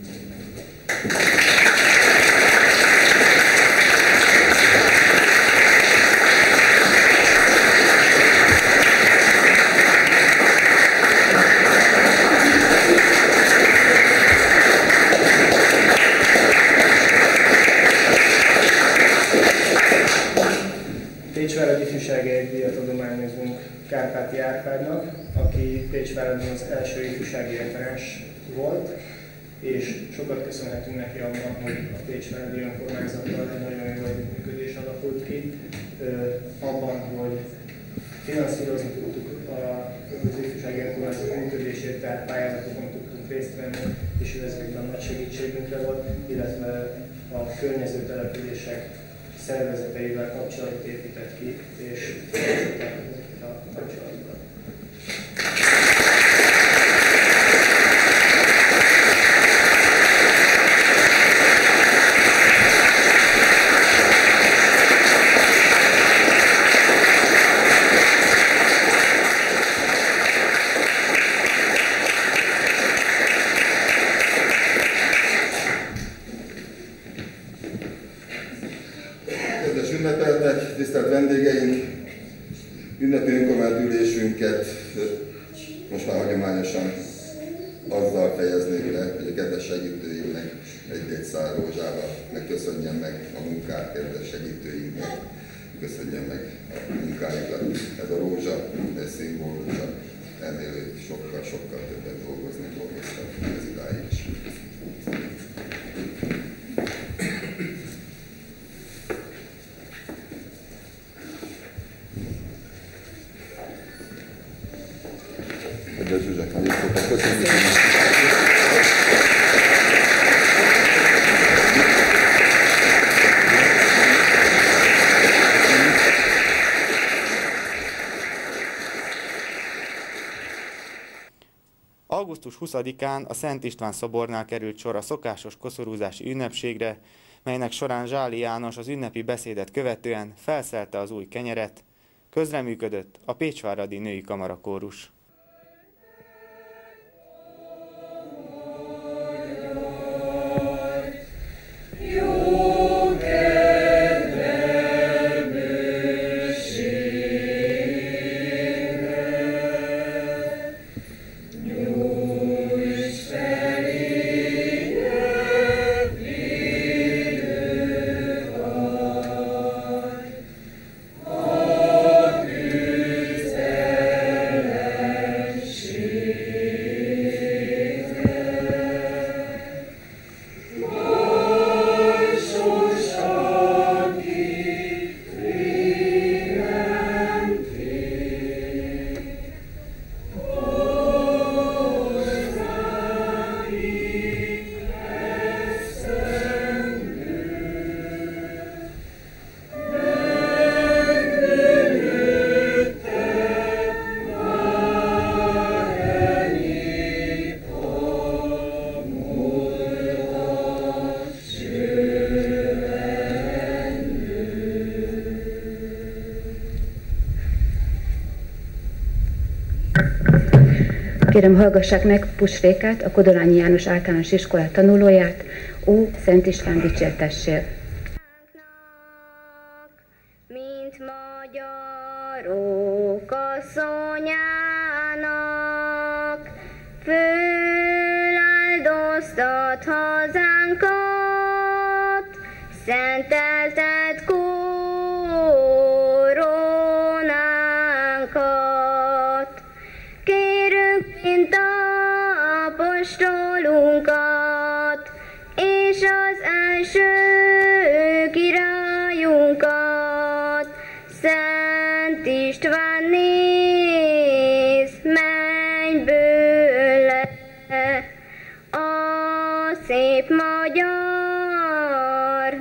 Pécsváradi Ifjúságáért díjat adományozunk Kárpáti Árpádnak, aki Pécsváradon az első ifjúsági referens volt, és sokat köszönhetünk neki abban, hogy a Pécsváradi Önkormányzattal egy nagyon jó együttműködés alakult ki, abban, hogy finanszírozni tudtuk az ifjúsági önkormányzat működését, tehát pályázatokon tudtunk részt venni, és ő ezekben nagy segítségünkre volt, illetve a környező települések szervezeteivel kapcsolatot épített ki, és ezeket a kapcsolatokat. Ünnepi önkormányzati ülésünket most már hagyományosan azzal fejeznék le, hogy a kedves segítőimnek egy-egy szál rózsával megköszönjem meg a munkát, kedves segítőinknek, köszönjem meg a munkájukat. Ez a rózsa, ez szimbólumsa, ennél sokkal-sokkal többet dolgozni dolgoztam ez idáig is. Kedves Zsuzsák, nagyon szépen köszönjük! augusztus huszadikán a Szent István szobornál került sor a szokásos koszorúzási ünnepségre, melynek során Zsáli János az ünnepi beszédet követően felszelte az új kenyeret, közreműködött a Pécsváradi Női Kamarakórus. Kérem, hallgassák meg Pusrékát, a Kodolányi János Általános Iskola tanulóját, Ó, Szent István dicsértessél. Mint magyarok asszonyának, föláldoztat hazánkat, szenteltet koronánkat. Kérünk, mint apostolunkat, és az első királyunkat, Szent István, néz mennyből le a szép magyar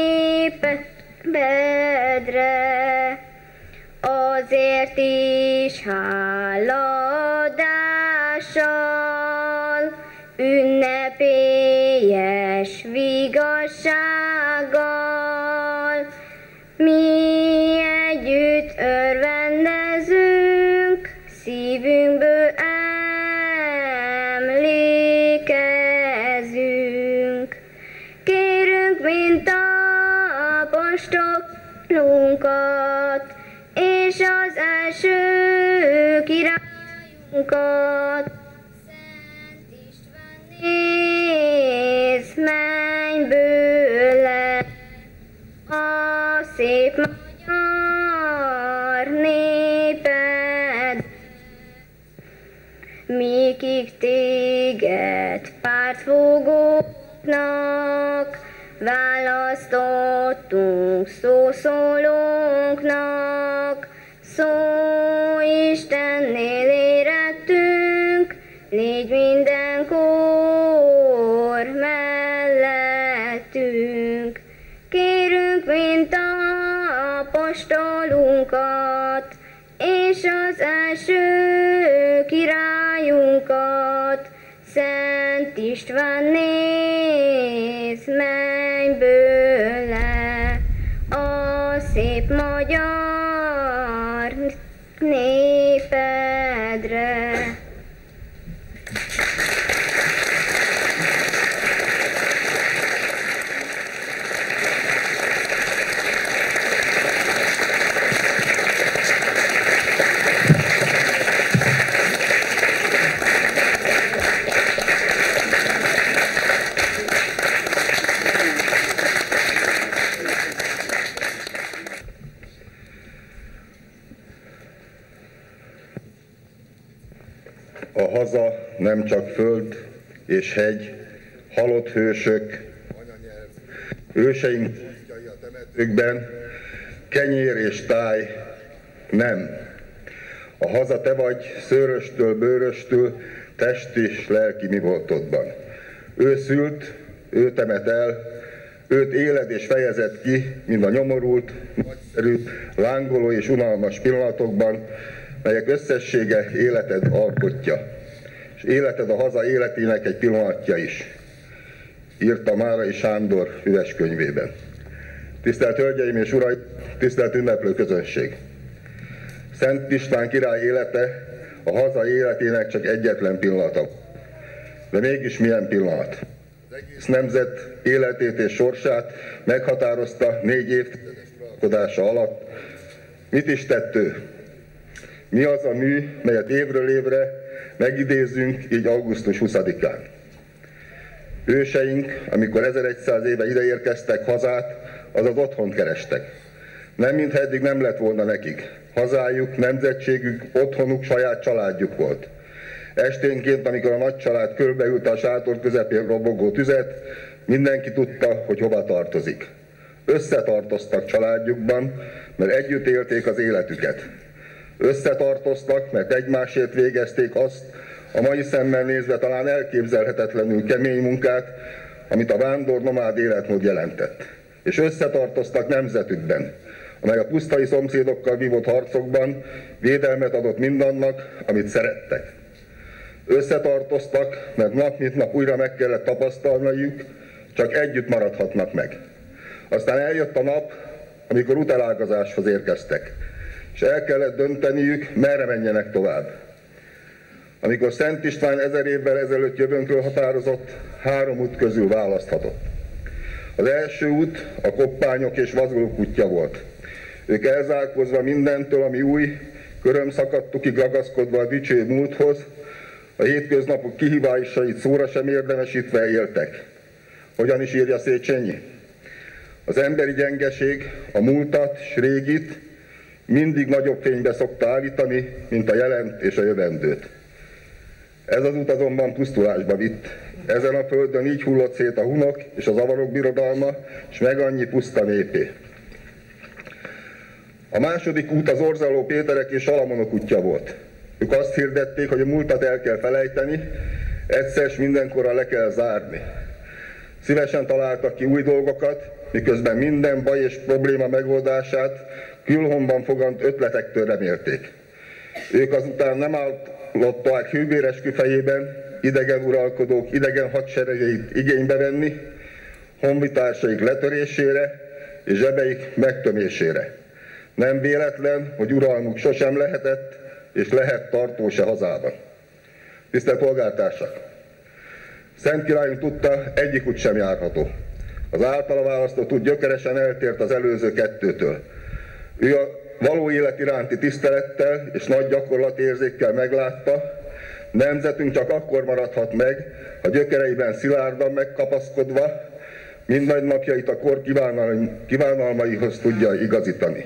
népedre. Azért is háladással, ünnepélyes vigassággal mi együtt örvendezünk, szívünkből emlékezünk. Kérünk, mint apostolunkat, és az első királyunkat, Szent István, néz mennyből le a szép magyar néped. Mikig téged pártfogóknak választottunk szószólónknak, szó Istennél érettünk, légy mindenkor mellettünk. Kérünk, mint apostolunkat, és az első királyunkat, Szent István, néz mennyből le a szép magyar népedre. A haza nem csak föld és hegy, halott hősök, anyanyelv, őseink útjai a temetőkben, kenyér és táj, nem. A haza te vagy szőröstől, bőröstől, test és lelki mi voltodban. Ő szült, ő temet el, őt éled és fejezed ki, mind a nyomorult, nagyszerű, lángoló és unalmas pillanatokban, melyek összessége életed alkotja, és életed a haza életének egy pillanatja is, írta Márai Sándor füves könyvében. Tisztelt Hölgyeim és Uraim, tisztelt ünneplő közönség! Szent István király élete a haza életének csak egyetlen pillanata. De mégis milyen pillanat? Az egész nemzet életét és sorsát meghatározta négy évtizedes uralkodása alatt. Mit is tett ő? Mi az a mű, melyet évről évre megidézzünk, így augusztus huszadikán? Őseink, amikor ezerszáz éve ideérkeztek hazát, azaz otthont kerestek. Nem mintha eddig nem lett volna nekik. Hazájuk, nemzetségük, otthonuk, saját családjuk volt. Esténként, amikor a nagy család körbeülte a sátor közepén robogó tüzet, mindenki tudta, hogy hova tartozik. Összetartoztak családjukban, mert együtt élték az életüket. Összetartoztak, mert egymásért végezték azt, a mai szemmel nézve talán elképzelhetetlenül kemény munkát, amit a vándor nomád életmód jelentett. És összetartoztak nemzetükben, amely a pusztai szomszédokkal vívott harcokban védelmet adott mindannak, amit szerettek. Összetartoztak, mert nap mint nap újra meg kellett tapasztalniuk, csak együtt maradhatnak meg. Aztán eljött a nap, amikor utálágazáshoz érkeztek, és el kellett dönteniük, merre menjenek tovább. Amikor Szent István ezer évvel ezelőtt jövőnkről határozott, három út közül választhatott. Az első út a koppányok és vazulók útja volt. Ők elzárkózva mindentől, ami új, körömszakadtukig ragaszkodva a dicső múlthoz, a hétköznapok kihívásait szóra sem érdemesítve éltek. Hogyan is írja Széchenyi? Az emberi gyengeség a múltat s régit mindig nagyobb fénybe szokta állítani, mint a jelent és a jövendőt. Ez az út azonban pusztulásba vitt. Ezen a földön így hullott szét a hunok és az avarok birodalma, és meg annyi puszta népé. A második út az Orzaló Péterek és Salamonok útja volt. Ők azt hirdették, hogy a múltat el kell felejteni, egyszer s mindenkorra le kell zárni. Szívesen találtak ki új dolgokat, miközben minden baj és probléma megoldását külhomban fogant ötletektől remélték. Ők azután nem állották hőbéreskü fejében idegen uralkodók idegen hadseregeit igénybe venni, honvitársaik letörésére és zsebeik megtömésére. Nem véletlen, hogy uralmuk sosem lehetett, és lehet tartó se hazában. Tisztelt polgártársak! Szent királyunk tudta, egyik út sem járható. Az általa választott út gyökeresen eltért az előző kettőtől. Ő a való élet iránti tisztelettel és nagy gyakorlatérzékkel meglátta, nemzetünk csak akkor maradhat meg, ha gyökereiben szilárdan megkapaszkodva, mindnagy napjait a kor kívánalmaihoz tudja igazítani.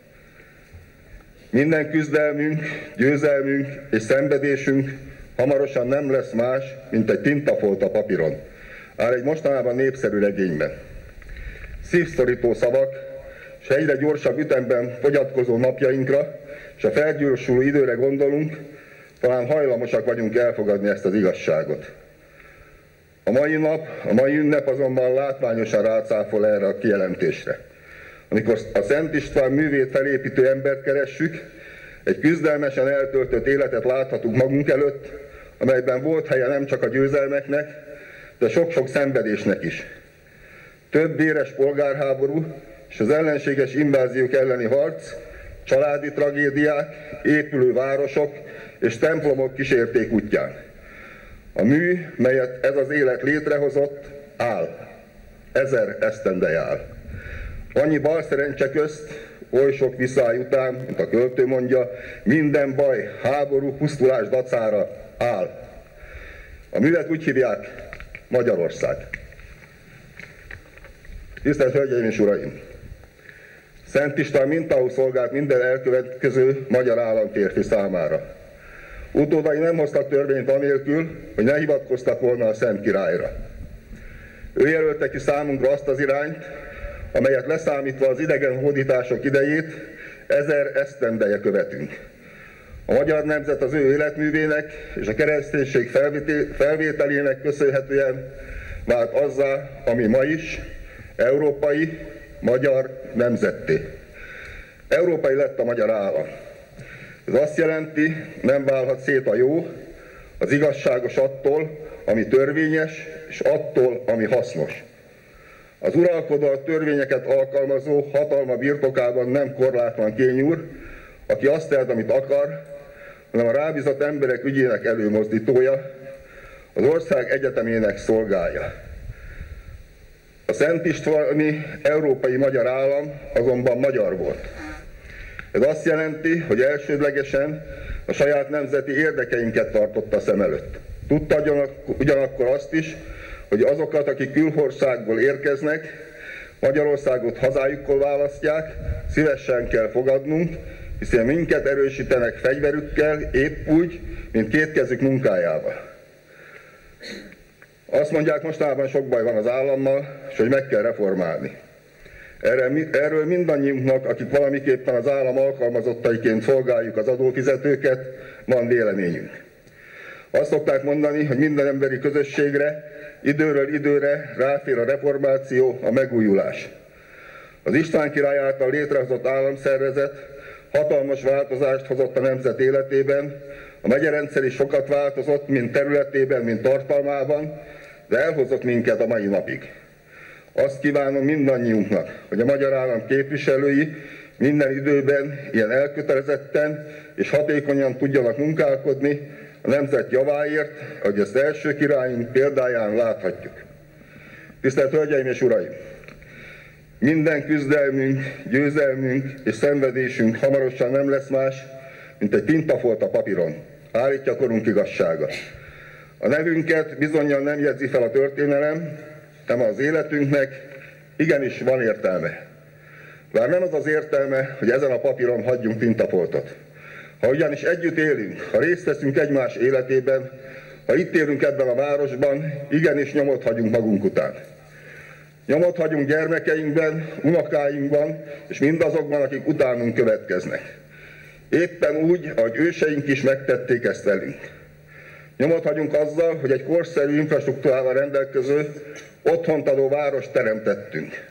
Minden küzdelmünk, győzelmünk és szenvedésünk hamarosan nem lesz más, mint egy tintafolt a papíron, áll egy mostanában népszerű regényben. Szívszorító szavak, és ha egyre gyorsabb ütemben fogyatkozó napjainkra, és a felgyorsuló időre gondolunk, talán hajlamosak vagyunk elfogadni ezt az igazságot. A mai nap, a mai ünnep azonban látványosan rácáfol erre a kijelentésre. Amikor a Szent István művét felépítő embert keressük, egy küzdelmesen eltöltött életet láthatunk magunk előtt, amelyben volt helye nem csak a győzelmeknek, de sok-sok szenvedésnek is. Több véres polgárháború és az ellenséges inváziók elleni harc, családi tragédiák, épülő városok és templomok kísérték útján. A mű, melyet ez az élet létrehozott, áll. Ezer esztendeje áll. Annyi balszerencse közt, oly sok viszály után, mint a költő mondja, minden baj, háború, pusztulás dacára áll. A művet úgy hívják Magyarország. Tisztelt Hölgyeim és Uraim! Szent István mintául szolgált minden elkövetkező magyar államférfi számára. Utódai nem hoztak törvényt anélkül, hogy ne hivatkoztak volna a Szent Királyra. Ő jelölte ki számunkra azt az irányt, amelyet leszámítva az idegen hódítások idejét ezer esztendeje követünk. A magyar nemzet az ő életművének és a kereszténység felvételének köszönhetően vált azzá, ami ma is, európai, magyar nemzetté. Európai lett a magyar állam. Ez azt jelenti, nem válhat szét a jó, az igazságos attól, ami törvényes, és attól, ami hasznos. Az uralkodó, a törvényeket alkalmazó hatalma birtokában nem korlátlan kényúr, aki azt tehet, amit akar, hanem a rábízott emberek ügyének előmozdítója, az ország egyetemének szolgálja. A Szent Istváni európai magyar állam azonban magyar volt. Ez azt jelenti, hogy elsődlegesen a saját nemzeti érdekeinket tartotta szem előtt. Tudta ugyanakkor azt is, hogy azokat, akik külországból érkeznek, Magyarországot hazájukkól választják, szívesen kell fogadnunk, hiszen minket erősítenek fegyverükkel, épp úgy, mint kétkezük munkájával. Azt mondják, mostanában sok baj van az állammal, és hogy meg kell reformálni. Erről mindannyiunknak, akik valamiképpen az állam alkalmazottaiként szolgáljuk az adófizetőket, van véleményünk. Azt szokták mondani, hogy minden emberi közösségre időről időre ráfér a reformáció, a megújulás. Az István király által létrehozott államszervezet hatalmas változást hozott a nemzet életében, a megyerendszer is sokat változott, mind területében, mind tartalmában, de elhozott minket a mai napig. Azt kívánom mindannyiunknak, hogy a magyar állam képviselői minden időben ilyen elkötelezetten és hatékonyan tudjanak munkálkodni a nemzet javáért, ahogy ezt első királyunk példáján láthatjuk. Tisztelt Hölgyeim és Uraim! Minden küzdelmünk, győzelmünk és szenvedésünk hamarosan nem lesz más, mint egy tintafolt a papíron. Állítja korunk igazsága. A nevünket bizonnyal nem jegyzi fel a történelem, de az életünknek igenis van értelme. Bár nem az az értelme, hogy ezen a papíron hagyjunk tintafoltot. Ha ugyanis együtt élünk, ha részt veszünk egymás életében, ha itt élünk ebben a városban, igenis nyomot hagyunk magunk után. Nyomot hagyunk gyermekeinkben, unokáinkban, és mindazokban, akik utánunk következnek. Éppen úgy, ahogy őseink is megtették ezt velünk. Nyomot hagyunk azzal, hogy egy korszerű infrastruktúrával rendelkező, otthont adó várost teremtettünk.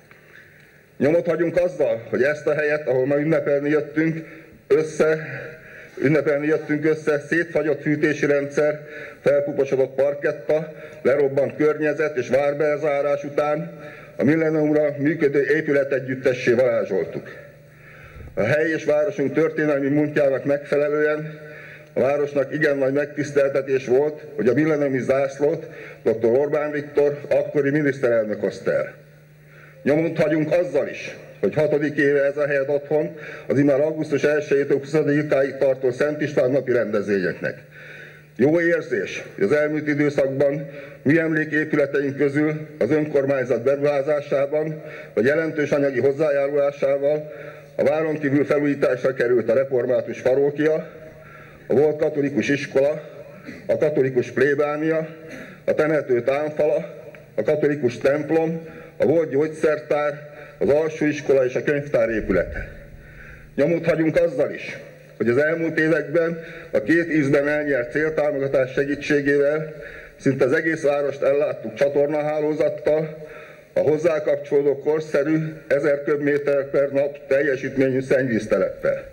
Nyomot hagyunk azzal, hogy ezt a helyet, ahol ma ünnepelni jöttünk, össze, ünnepelni jöttünk össze, szétfagyott fűtési rendszer, felpuposodott parketta, lerobbant környezet és várbelzárás után a millenniumra működő épületegyüttessé varázsoltuk. A hely és városunk történelmi múltjának megfelelően a városnak igen nagy megtiszteltetés volt, hogy a millenniumi zászlót doktor Orbán Viktor, akkori miniszterelnök hozta el. Nyomot hagyunk azzal is, hogy hatodik éve ez a helyet otthon az immár augusztus elsejétől huszadikáig tartó Szent István napi rendezvényeknek. Jó érzés, hogy az elmúlt időszakban műemléképületeink közül az önkormányzat beruházásában vagy jelentős anyagi hozzájárulásával a váron kívül felújításra került a református parókia, a volt katolikus iskola, a katolikus plébánia, a temető támfala, a katolikus templom, a volt gyógyszertár, az alsóiskola és a könyvtár épülete. Nyomot hagyunk azzal is, hogy az elmúlt években a két ízben elnyert céltámogatás segítségével szinte az egész várost elláttuk csatornahálózattal, a hozzá kapcsolódó korszerű ezer köbméter per nap teljesítményű szennyvízteleppel.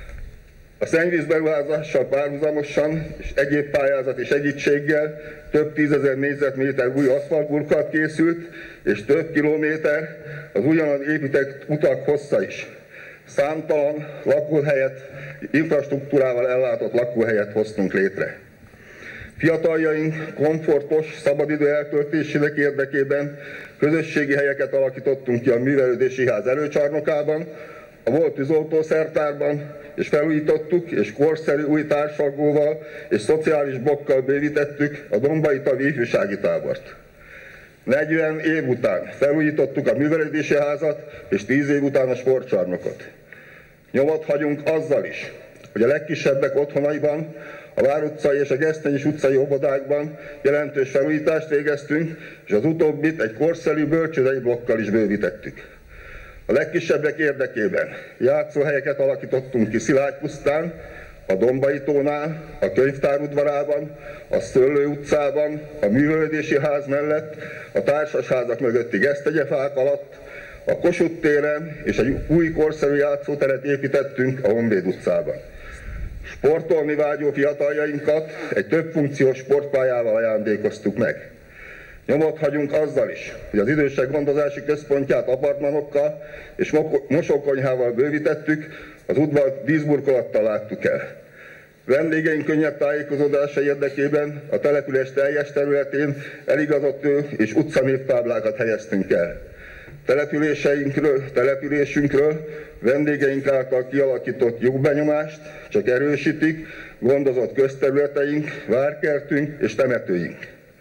A szennyvízberuházással párhuzamosan és egyéb pályázati segítséggel több tízezer négyzetméter új aszfaltburkolat készült, és több kilométer az ugyanaz épített utak hossza is. Számtalan lakóhelyet, infrastruktúrával ellátott lakóhelyet hoztunk létre. Fiataljaink komfortos, szabadidő eltöltésének érdekében közösségi helyeket alakítottunk ki a művelődési ház előcsarnokában, a volt tűzoltószertárban, és felújítottuk, és korszerű új társalgóval és szociális blokkal bővítettük a Dombai Tavi ifjúsági tábort. negyven év után felújítottuk a művelődési házat, és tíz év után a sportcsarnokot. Nyomot hagyunk azzal is, hogy a legkisebbek otthonaiban, A Vár utcai és a Gesztenyis utcai óvodákban jelentős felújítást végeztünk, és az utóbbit egy korszerű bölcsődei blokkal is bővítettük. A legkisebbek érdekében játszóhelyeket alakítottunk ki Szilágypusztán, a Dombai tónál, a könyvtár udvarában, a Szőlő utcában, a művelődési ház mellett, a társasházak mögötti gesztegyefák alatt, a Kossuth téren, és egy új korszerű játszóteret építettünk a Honvéd utcában. Sportolni vágyó fiataljainkat egy többfunkciós sportpályával ajándékoztuk meg. Nyomot hagyunk azzal is, hogy az idősek gondozási központját apartmanokkal és mosókonyhával bővítettük, az udvart díszburkolattal láttuk el. Vendégeink könnyebb tájékozódása érdekében a település teljes területén eligazodó és utcanévtáblákat helyeztünk el. Településeinkről, településünkről vendégeink által kialakított jogbenyomást csak erősítik gondozott közterületeink, várkertünk és temetőink.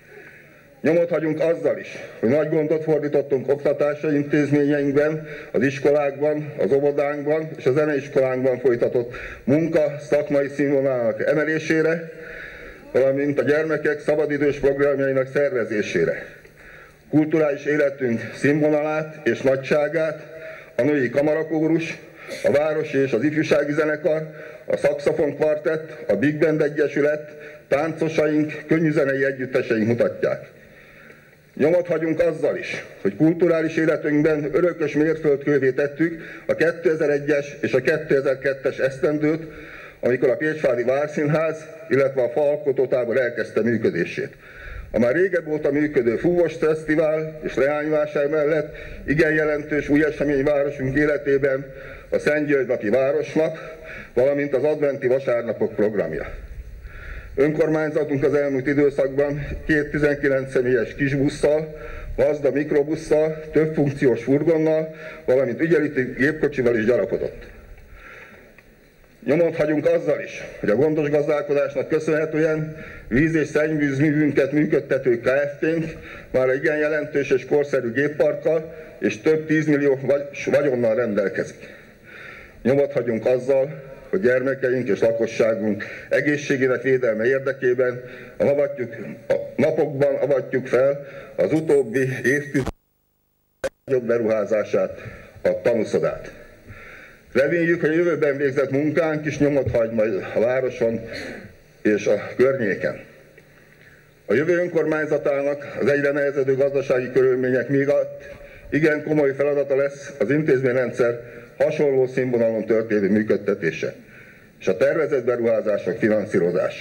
Nyomot hagyunk azzal is, hogy nagy gondot fordítottunk oktatási intézményeinkben, az iskolákban, az óvodánkban és a zeneiskolánkban folytatott munka szakmai színvonalának emelésére, valamint a gyermekek szabadidős programjainak szervezésére. Kulturális életünk színvonalát és nagyságát a női kamarakórus, a városi és az ifjúsági zenekar, a szaxofon kvartett, a Big Band Egyesület, táncosaink, könnyűzenei együtteseink mutatják. Nyomot hagyunk azzal is, hogy kulturális életünkben örökös mérföldkővé tettük a kétezer-egyes és a kétezer-kettes esztendőt, amikor a Pécsvári Várszínház, illetve a Fa alkotótábor elkezdte működését. A már régebb óta működő Fúvós Fesztivál és leányvásár mellett igen jelentős új esemény városunk életében a Szentgyörgy-napi Városnap, valamint az adventi vasárnapok programja. Önkormányzatunk az elmúlt időszakban két tizenkilenc személyes kisbusszal, Mazda mikrobusszal, több funkciós furgonnal, valamint ügyeleti gépkocsival is gyarapodott. Nyomot hagyunk azzal is, hogy a gondos gazdálkodásnak köszönhetően víz- és szennyvízművünket működtető ká ef té-nk már igen jelentős és korszerű gépparkkal és több tízmillió vagyonnal rendelkezik. Nyomot hagyunk azzal, hogy gyermekeink és lakosságunk egészségének védelme érdekében a, avatjuk, a napokban avatjuk fel az utóbbi évtized legjobb beruházását, a tanuszodát. Reméljük, hogy a jövőben végzett munkánk is nyomot hagy majd a városon és a környéken. A jövő önkormányzatának az egyre nehezedő gazdasági körülmények miatt igen komoly feladata lesz az intézményrendszer hasonló színvonalon történő működtetése és a tervezett beruházások finanszírozása.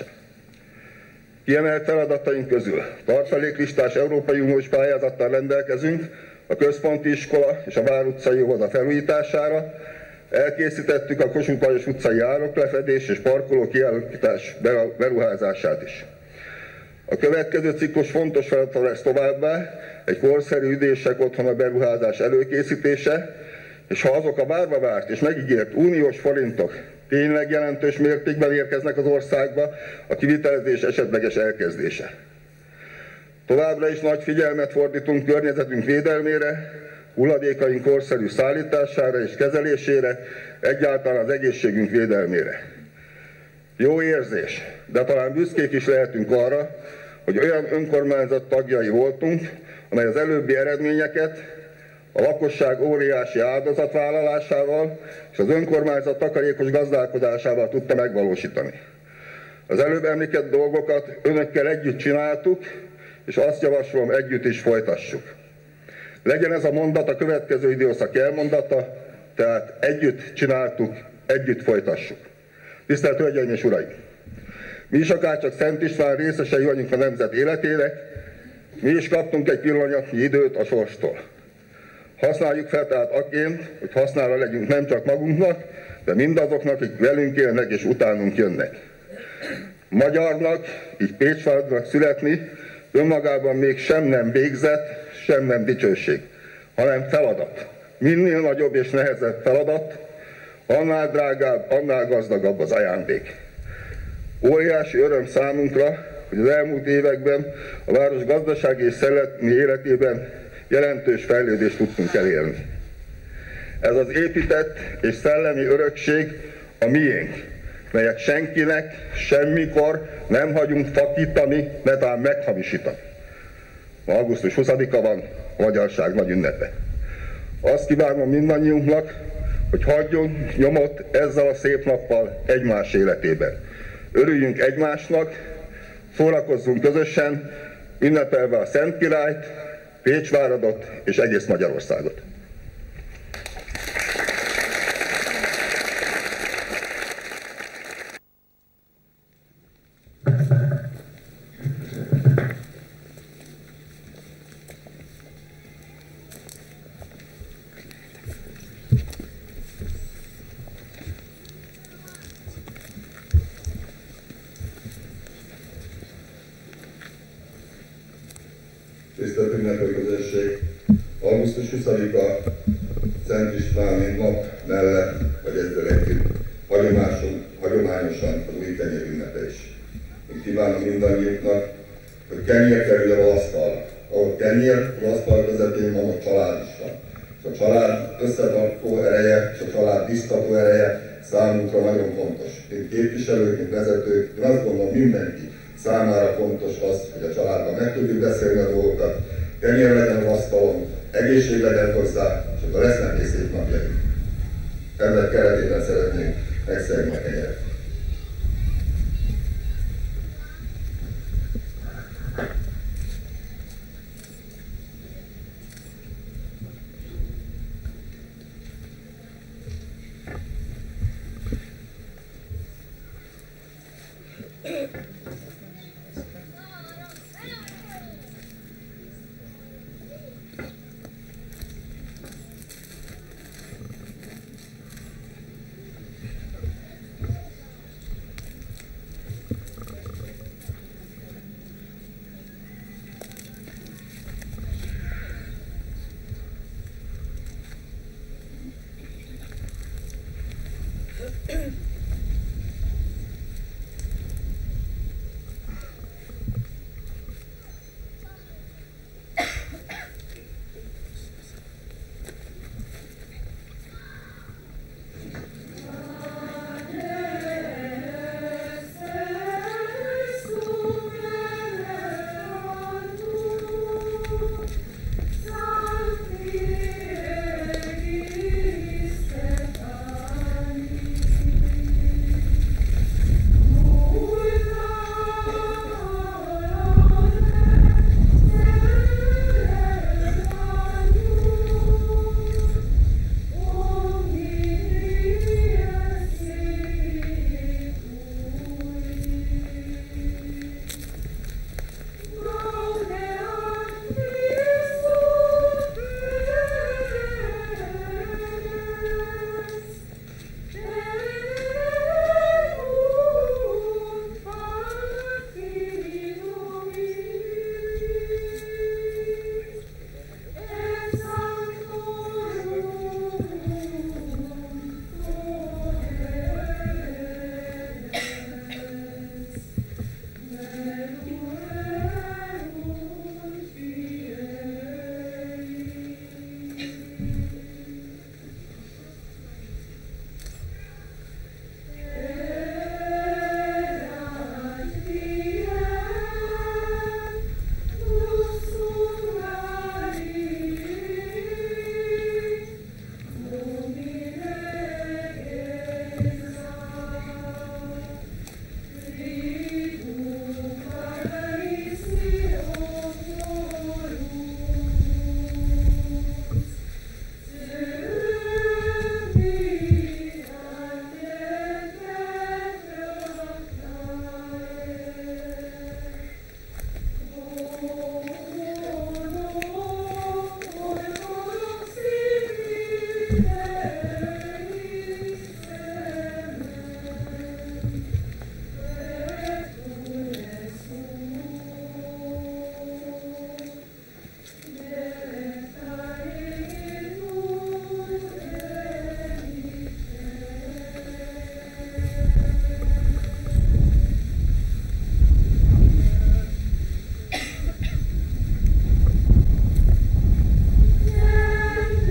Kiemelt feladataink közül tartaléklistás Európai Uniós pályázattal rendelkezünk a központi iskola és a Vár utcai óvoda felújítására, elkészítettük a Kossuth Lajos utcai ároklefedés és parkoló kialakítás beruházását is. A következő ciklus fontos feladata lesz továbbá egy korszerű üdések otthona beruházás előkészítése, és ha azok a várva várt és megígért uniós forintok tényleg jelentős mértékben érkeznek az országba, a kivitelezés esetleges elkezdése. Továbbra is nagy figyelmet fordítunk környezetünk védelmére, hulladékaink korszerű szállítására és kezelésére, egyáltalán az egészségünk védelmére. Jó érzés, de talán büszkék is lehetünk arra, hogy olyan önkormányzat tagjai voltunk, amely az előbbi eredményeket a lakosság óriási áldozatvállalásával és az önkormányzat takarékos gazdálkodásával tudta megvalósítani. Az előbb említett dolgokat önökkel együtt csináltuk, és azt javaslom, együtt is folytassuk. Legyen ez a mondat a következő időszak elmondata, tehát együtt csináltuk, együtt folytassuk. Tisztelt Hölgyeim és Uraim! Mi is akárcsak Szent István részesei vagyunk a nemzet életének, mi is kaptunk egy pillanatnyi időt a sorstól. Használjuk fel tehát akként, hogy hasznára legyünk nem csak magunknak, de mindazoknak, akik velünk élnek és utánunk jönnek. Magyarnak, így Pécsvárnak születni önmagában még sem nem végzet, sem nem dicsőség, hanem feladat. Minél nagyobb és nehezebb feladat, annál drágább, annál gazdagabb az ajándék. Óriási öröm számunkra, hogy az elmúlt években a város gazdasági és szellemi életében jelentős fejlődést tudtunk elérni. Ez az épített és szellemi örökség a miénk, melyet senkinek semmikor nem hagyunk fakítani, netán meghamisítani. Ma augusztus huszadika van, a magyarság nagy ünnepe. Azt kívánom mindannyiunknak, hogy hagyjunk nyomot ezzel a szép nappal egymás életében. Örüljünk egymásnak, szórakozzunk közösen, ünnepelve a Szent Királyt, Pécsváradot és egész Magyarországot. Tisztelt ünnepelő közösség! augusztus huszadika Szent István nap mellett, vagy ezzel együtt hagyományosan az új kenyér ünnepe is. Én kívánom mindannyiuknak, hogy kenyér kerüljön az asztal. Ahol kenyér, az asztal közepén van, a család is van. És a család összetartó ereje, és a család biztató ereje számunkra nagyon fontos. Mint képviselők, mint vezetők, én azt gondolom, mindenki számára fontos az, hogy a családban meg tudjuk beszélni a dolgokat, kenyér legyen az asztalon, egészség legyen hozzá, és akkor lesznek egy szép napjaink. Ennek keretében szeretnénk megszerni a kenyeret.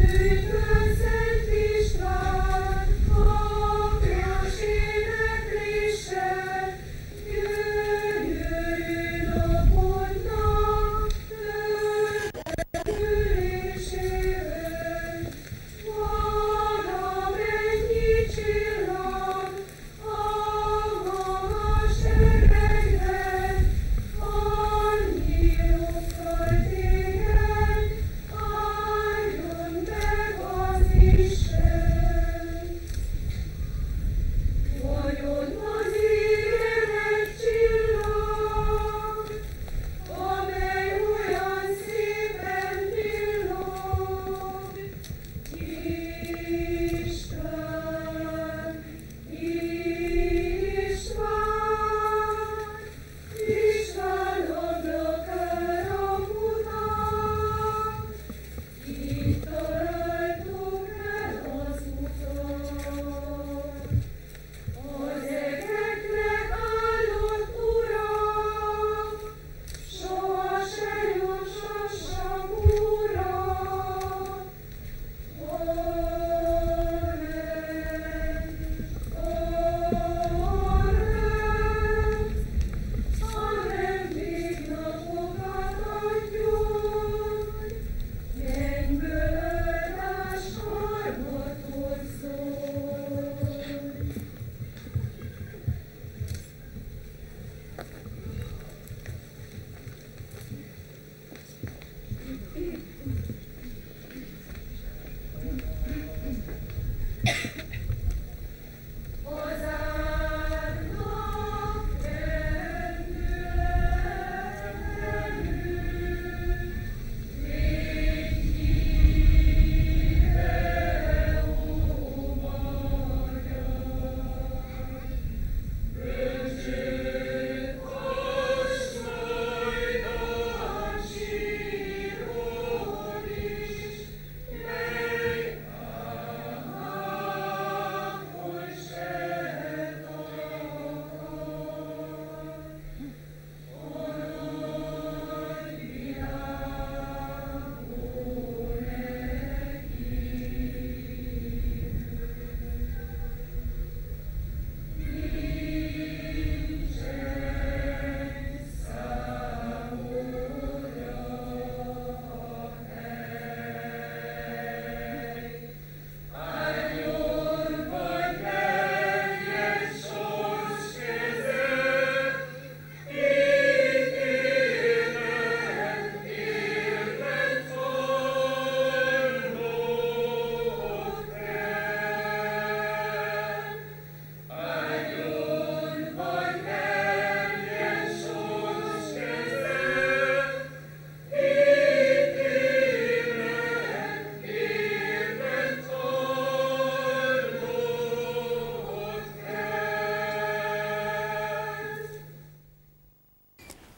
Szent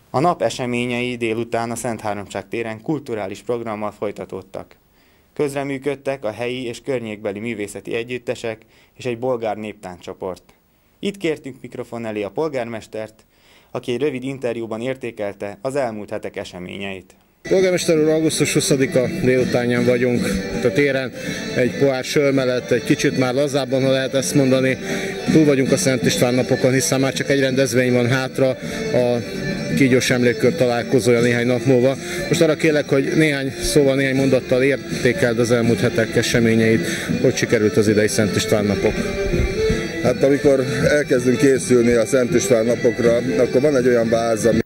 A nap eseményei délután a Szent Háromság téren kulturális programmal folytatódtak. Közreműködtek a helyi és környékbeli művészeti együttesek és egy bolgár néptánccsoport. Itt kértünk mikrofon elé a polgármestert, aki egy rövid interjúban értékelte az elmúlt hetek eseményeit. Polgármester úr, augusztus huszadika délutánján vagyunk a téren, egy pohár sör mellett, egy kicsit már lazábban, ha lehet ezt mondani. Túl vagyunk a Szent István napokon, hiszen már csak egy rendezvény van hátra, a Kígyós Emlékkör találkozója néhány nap múlva. Most arra kérlek, hogy néhány szóval, néhány mondattal értékeld az elmúlt hetek eseményeit, hogy sikerült az idei Szent István napok. Hát amikor elkezdünk készülni a Szent István napokra, akkor van egy olyan váz, ami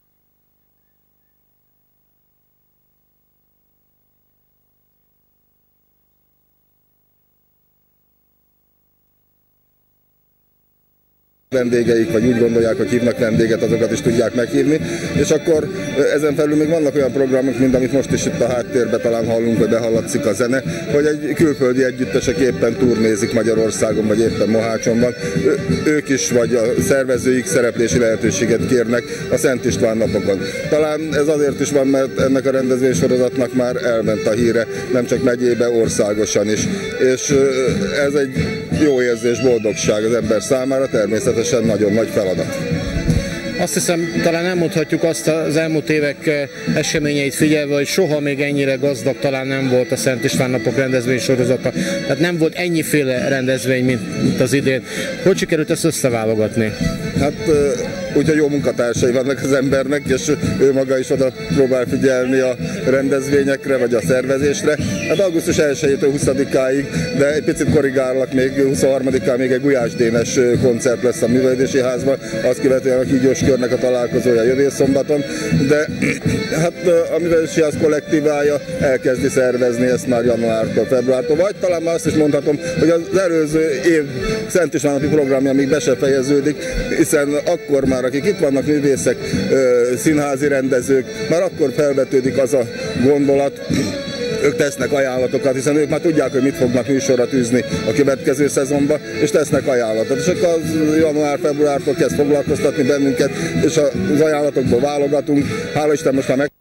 vendégeik, vagy úgy gondolják, hogy hívnak vendéget, azokat is tudják meghívni. És akkor ezen felül még vannak olyan programok, mint amit most is itt a háttérben talán hallunk, vagy behallatszik a zene, hogy egy külföldi együttesek éppen turnézik Magyarországon, vagy éppen Mohácson van. Ők is, vagy a szervezőik szereplési lehetőséget kérnek a Szent István napokon. Talán ez azért is van, mert ennek a rendezvénysorozatnak már elment a híre, nem csak megyébe, országosan is. És ez egy jó érzés, boldogság az ember számára, természetesen nagyon nagy feladat. Azt hiszem, talán elmondhatjuk azt az elmúlt évek eseményeit figyelve, hogy soha még ennyire gazdag talán nem volt a Szent István napok rendezvény sorozata. Tehát nem volt ennyiféle rendezvény, mint az idén. Hogy sikerült ezt összeválogatni? Hát úgyhogy jó munkatársai vannak az embernek, és ő maga is oda próbál figyelni a rendezvényekre, vagy a szervezésre. Hát augusztus elsejétől huszadikáig, de egy picit korrigálok, még huszonharmadikán még egy Gulyás Dénes koncert lesz a Művelődési Házban, azt követően a Kígyós Körnek a találkozója jövő szombaton, de hát a Művelődési Ház kollektívája elkezdi szervezni ezt már januártól, februártól, vagy talán már azt is mondhatom, hogy az előző év Szent István napi programja még be se fejeződik, hiszen akkor már, akik itt vannak, művészek, színházi rendezők, már akkor felvetődik az a gondolat, ők tesznek ajánlatokat, hiszen ők már tudják, hogy mit fognak műsorra tűzni a következő szezonban, és tesznek ajánlatot. És akkor az január-februártól kezd foglalkoztatni bennünket, és az ajánlatokból válogatunk. Hála Isten, most már meg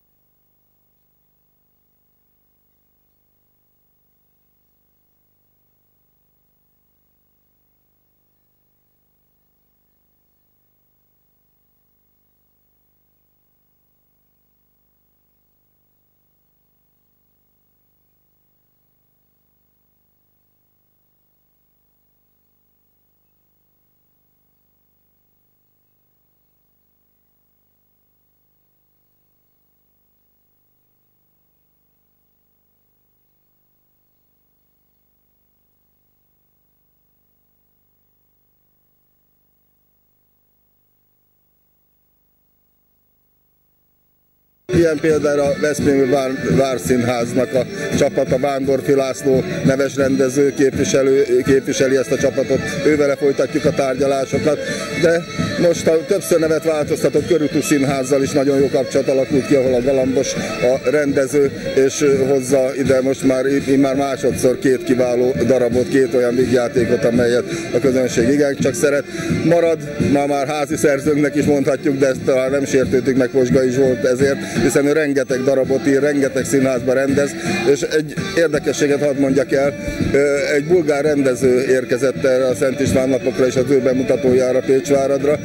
ilyen például a Veszprémi Vár, Várszínháznak a csapata, Vándorfi László neves rendező képviselő, képviseli ezt a csapatot, ővele folytatjuk a tárgyalásokat, de most a többször nevet változtatott Körúti Színházzal is nagyon jó kapcsolat alakult ki, ahol a Galambos a rendező, és hozza ide most már, már másodszor két kiváló darabot, két olyan vígjátékot, amelyet a közönség igencsak szeret. Marad, ma már házi szerzőnknek is mondhatjuk, de ezt talán nem sértődtük meg Posgai Zsolt ezért, hiszen ő rengeteg darabot ír, rengeteg színházba rendez, és egy érdekességet hadd mondjak el, egy bulgár rendező érkezett erre a Szent István napokra és az ő bemutatójára Pécsváradra.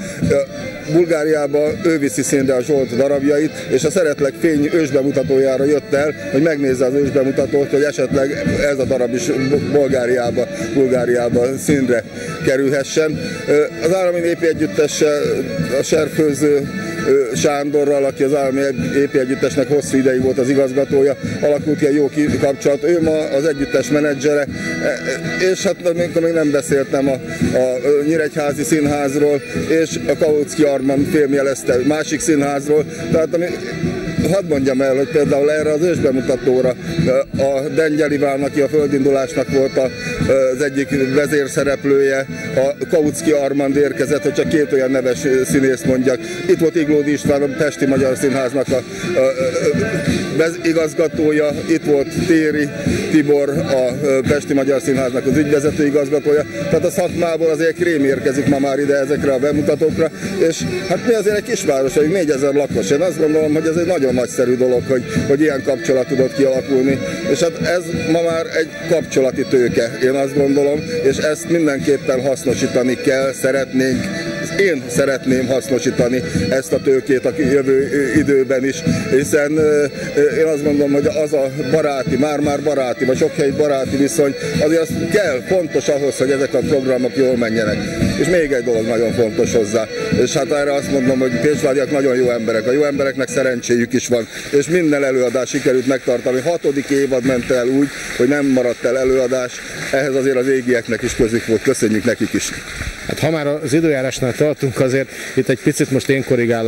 Bulgáriában ő viszi színre a Zsolt darabjait, és a Szeretlek Fény ősbemutatójára jött el, hogy megnézze az ősbemutatót, hogy esetleg ez a darab is Bulgáriába, Bulgáriába színre kerülhessen. Az Állami Népi Együttessel, a Serfőző Sándorral, aki az Állami Népi Együttesnek hosszú ideig volt az igazgatója, alakult ki egy jó kapcsolat. Ő ma az együttes menedzsere, és hát amikor még nem beszéltem a, a Nyíregyházi Színházról, és a Kautsky Arman filmjelezte másik színházról, tehát ami hadd mondjam el, hogy például erre az ősbemutatóra a Dengyel Iván, aki a földindulásnak volt a, az egyik vezérszereplője, a Kautsky Armand érkezett, hogy csak két olyan neves színészt mondjak. Itt volt Iglódi István, a Pesti Magyar Színháznak a, a, a igazgatója, itt volt Téri Tibor, a Pesti Magyar Színháznak az ügyvezető igazgatója. Tehát a szakmából azért krém érkezik ma már ide ezekre a bemutatókra, és hát mi azért egy kisváros vagyunk, négyezer lakos. Én azt gondolom, hogy ez egy nagyon nagyszerű dolog, hogy, hogy ilyen kapcsolat tudott kialakulni. És hát ez ma már egy kapcsolati tőke, én azt gondolom, és ezt mindenképpen hasznosítani kell, szeretnénk. Én szeretném hasznosítani ezt a tőkét a jövő időben is, hiszen én azt gondolom, hogy az a baráti, már-már baráti, vagy sok helyi baráti viszony, azért az kell, fontos ahhoz, hogy ezek a programok jól menjenek. És még egy dolog nagyon fontos hozzá, és hát erre azt mondom, hogy pécsvádiak nagyon jó emberek, a jó embereknek szerencséjük is van, és minden előadás sikerült megtartani. Hatodik évad ment el úgy, hogy nem maradt el előadás, ehhez azért az égieknek is közük volt, köszönjük nekik is. Hát ha már az időjárásnál tartunk, azért itt egy picit most én korrigálok.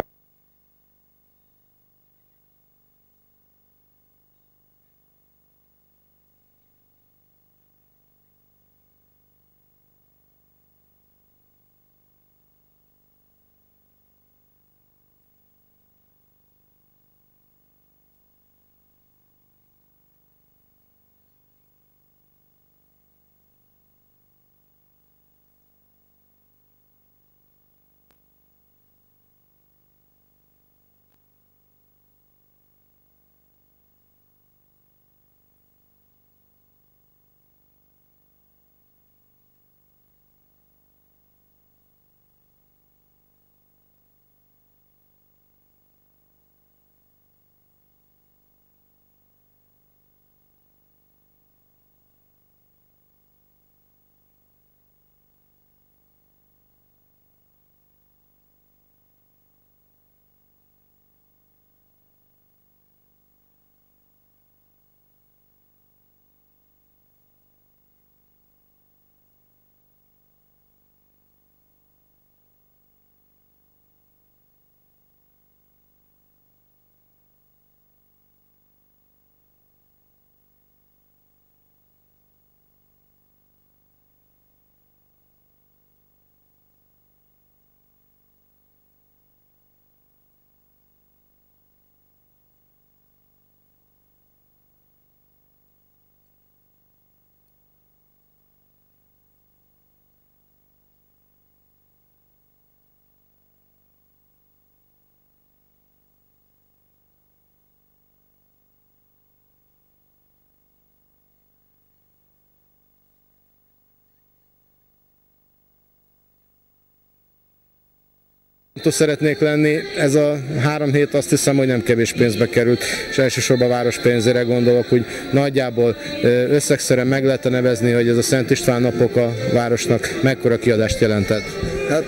Szeretnék lenni, ez a három hét azt hiszem, hogy nem kevés pénzbe került, és elsősorban a város pénzére gondolok, hogy nagyjából összegszerűen meg lehet nevezni, hogy ez a Szent István napok a városnak mekkora kiadást jelentett. Hát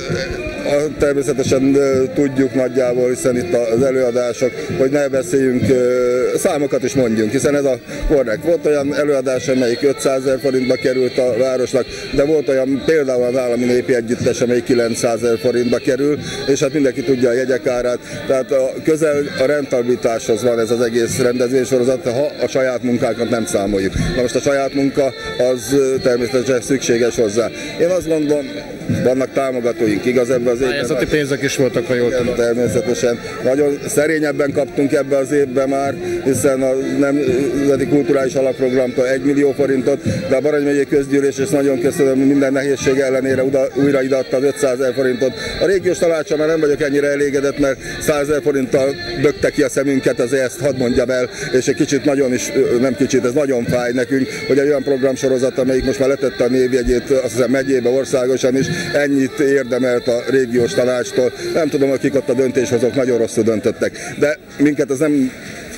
természetesen tudjuk nagyjából, hiszen itt az előadások, hogy ne beszéljünk, számokat is mondjunk, hiszen ez a korrekt. Volt olyan előadás, amelyik ötszázezer forintba került a városnak, de volt olyan például az Állami Népi Együttes, amelyik kilencszázezer forintba kerül, és hát mindenki tudja a jegyek árát, tehát a közel a rentabilitáshoz van ez az egész rendezvénysorozat, ha a saját munkánkat nem számoljuk. Na most a saját munka az természetesen szükséges hozzá. Én azt gondolom, vannak támogatóink, igaz, ebben az évben. Pályázati pénzek is voltak, ha jól tudom. Természetesen. Nagyon szerényebben kaptunk ebbe az évben már, hiszen a Nemzeti Kulturális Alapprogramtól egy millió forintot, de a Barany megyei közgyűlés, és nagyon köszönöm, minden nehézség ellenére uda, újra ideadta az ötszázezer forintot. A régiós tanácson már nem vagyok ennyire elégedett, mert százezer forinttal bökte ki a szemünket, azért ezt hadd mondjam el, és egy kicsit nagyon is, nem kicsit, ez nagyon fáj nekünk, hogy egy olyan programsorozat, amelyik most már letette a névjegyét, azt hiszem megyébe, országosan is, ennyit érdemelt a régiós tanácstól. Nem tudom, akik ott a döntéshozók nagyon rosszul döntöttek, de minket ez nem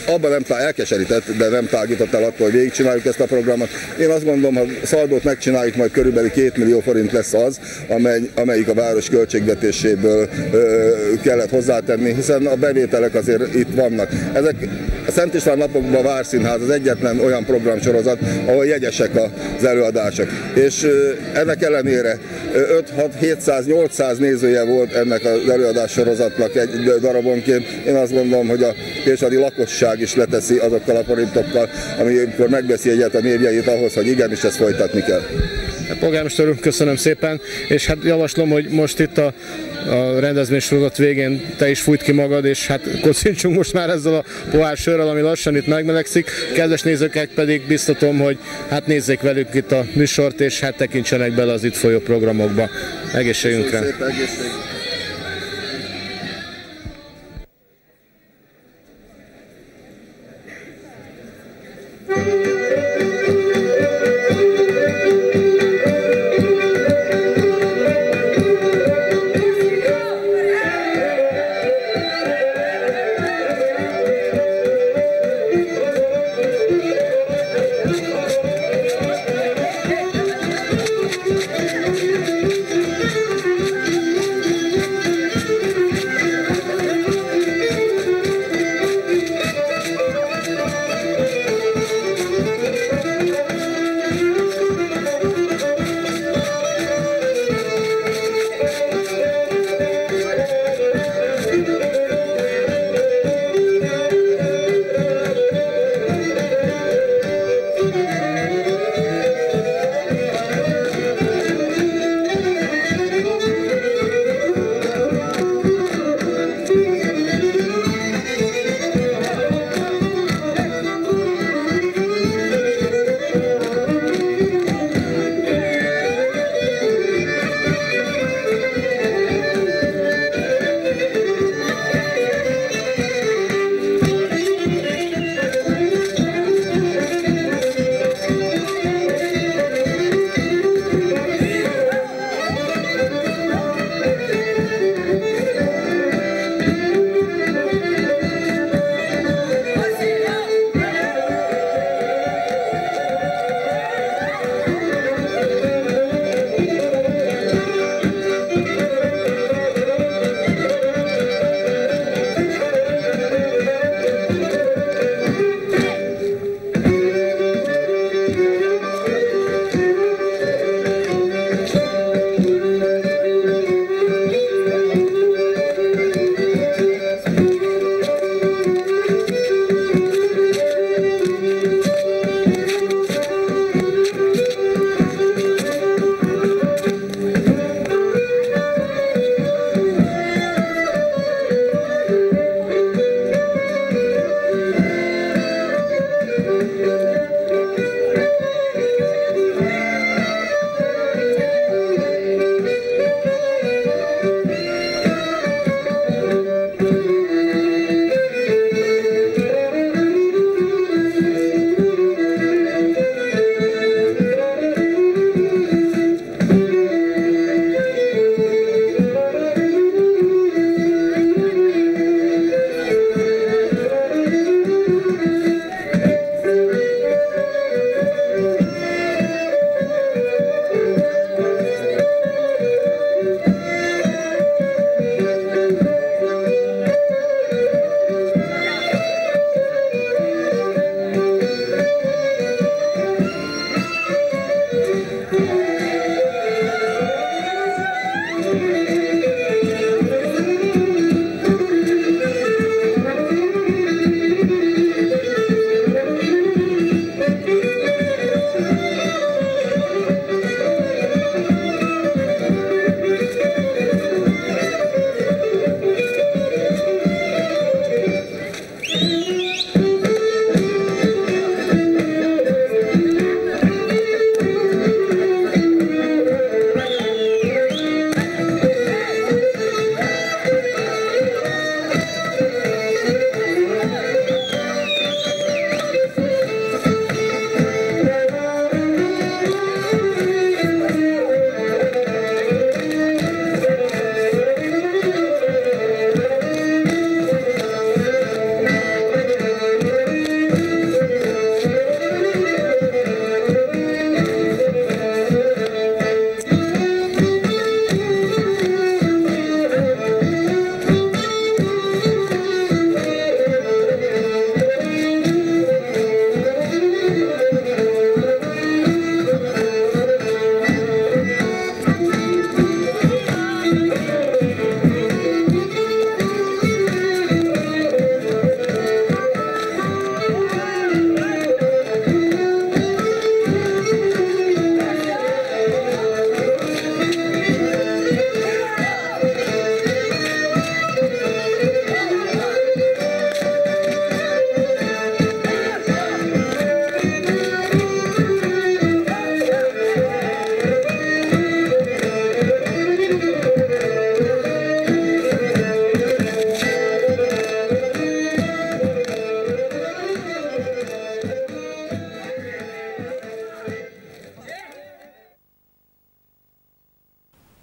abban nem tá- elkeserített, de nem tágított el attól, hogy végigcsináljuk ezt a programot. Én azt gondolom, ha Szaldót megcsináljuk, majd körülbelül két millió forint lesz az, amely, amelyik a város költségvetéséből ö, kellett hozzátenni, hiszen a bevételek azért itt vannak. Ezek a Szent István napokban a Várszínház az egyetlen olyan programsorozat, ahol jegyesek az előadások. És ö, ennek ellenére öt-hat-hétszáz-nyolcszáz nézője volt ennek az előadás sorozatnak egy darabonként. Én azt gondolom, hogy a pécsvádi lakosság is leteszi azokkal a forintokkal, amikor megveszi egyet a névjeit ahhoz, hogy igenis ezt folytatni kell. Polgármester úr, köszönöm szépen, és hát javaslom, hogy most itt a, a rendezvénysorozat végén te is fújt ki magad, és hát kocincsunk most már ezzel a pohár sörrel, ami lassan itt megmelegszik. Kedves nézőket pedig biztatom, hogy hát nézzék velük itt a műsort, és hát tekintsenek bele az itt folyó programokba. Egészségünkre! Szépen, egészség.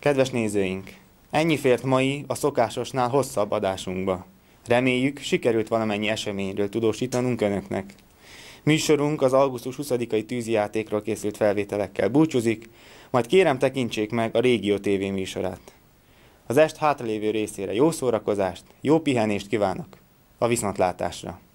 Kedves nézőink, ennyi fért mai a szokásosnál hosszabb adásunkba. Reméljük, sikerült valamennyi eseményről tudósítanunk önöknek. Műsorunk az augusztus huszadikai tűzijátékról készült felvételekkel búcsúzik, majd kérem tekintsék meg a Régió té vé műsorát. Az est hátralévő részére jó szórakozást, jó pihenést kívánok! A viszontlátásra!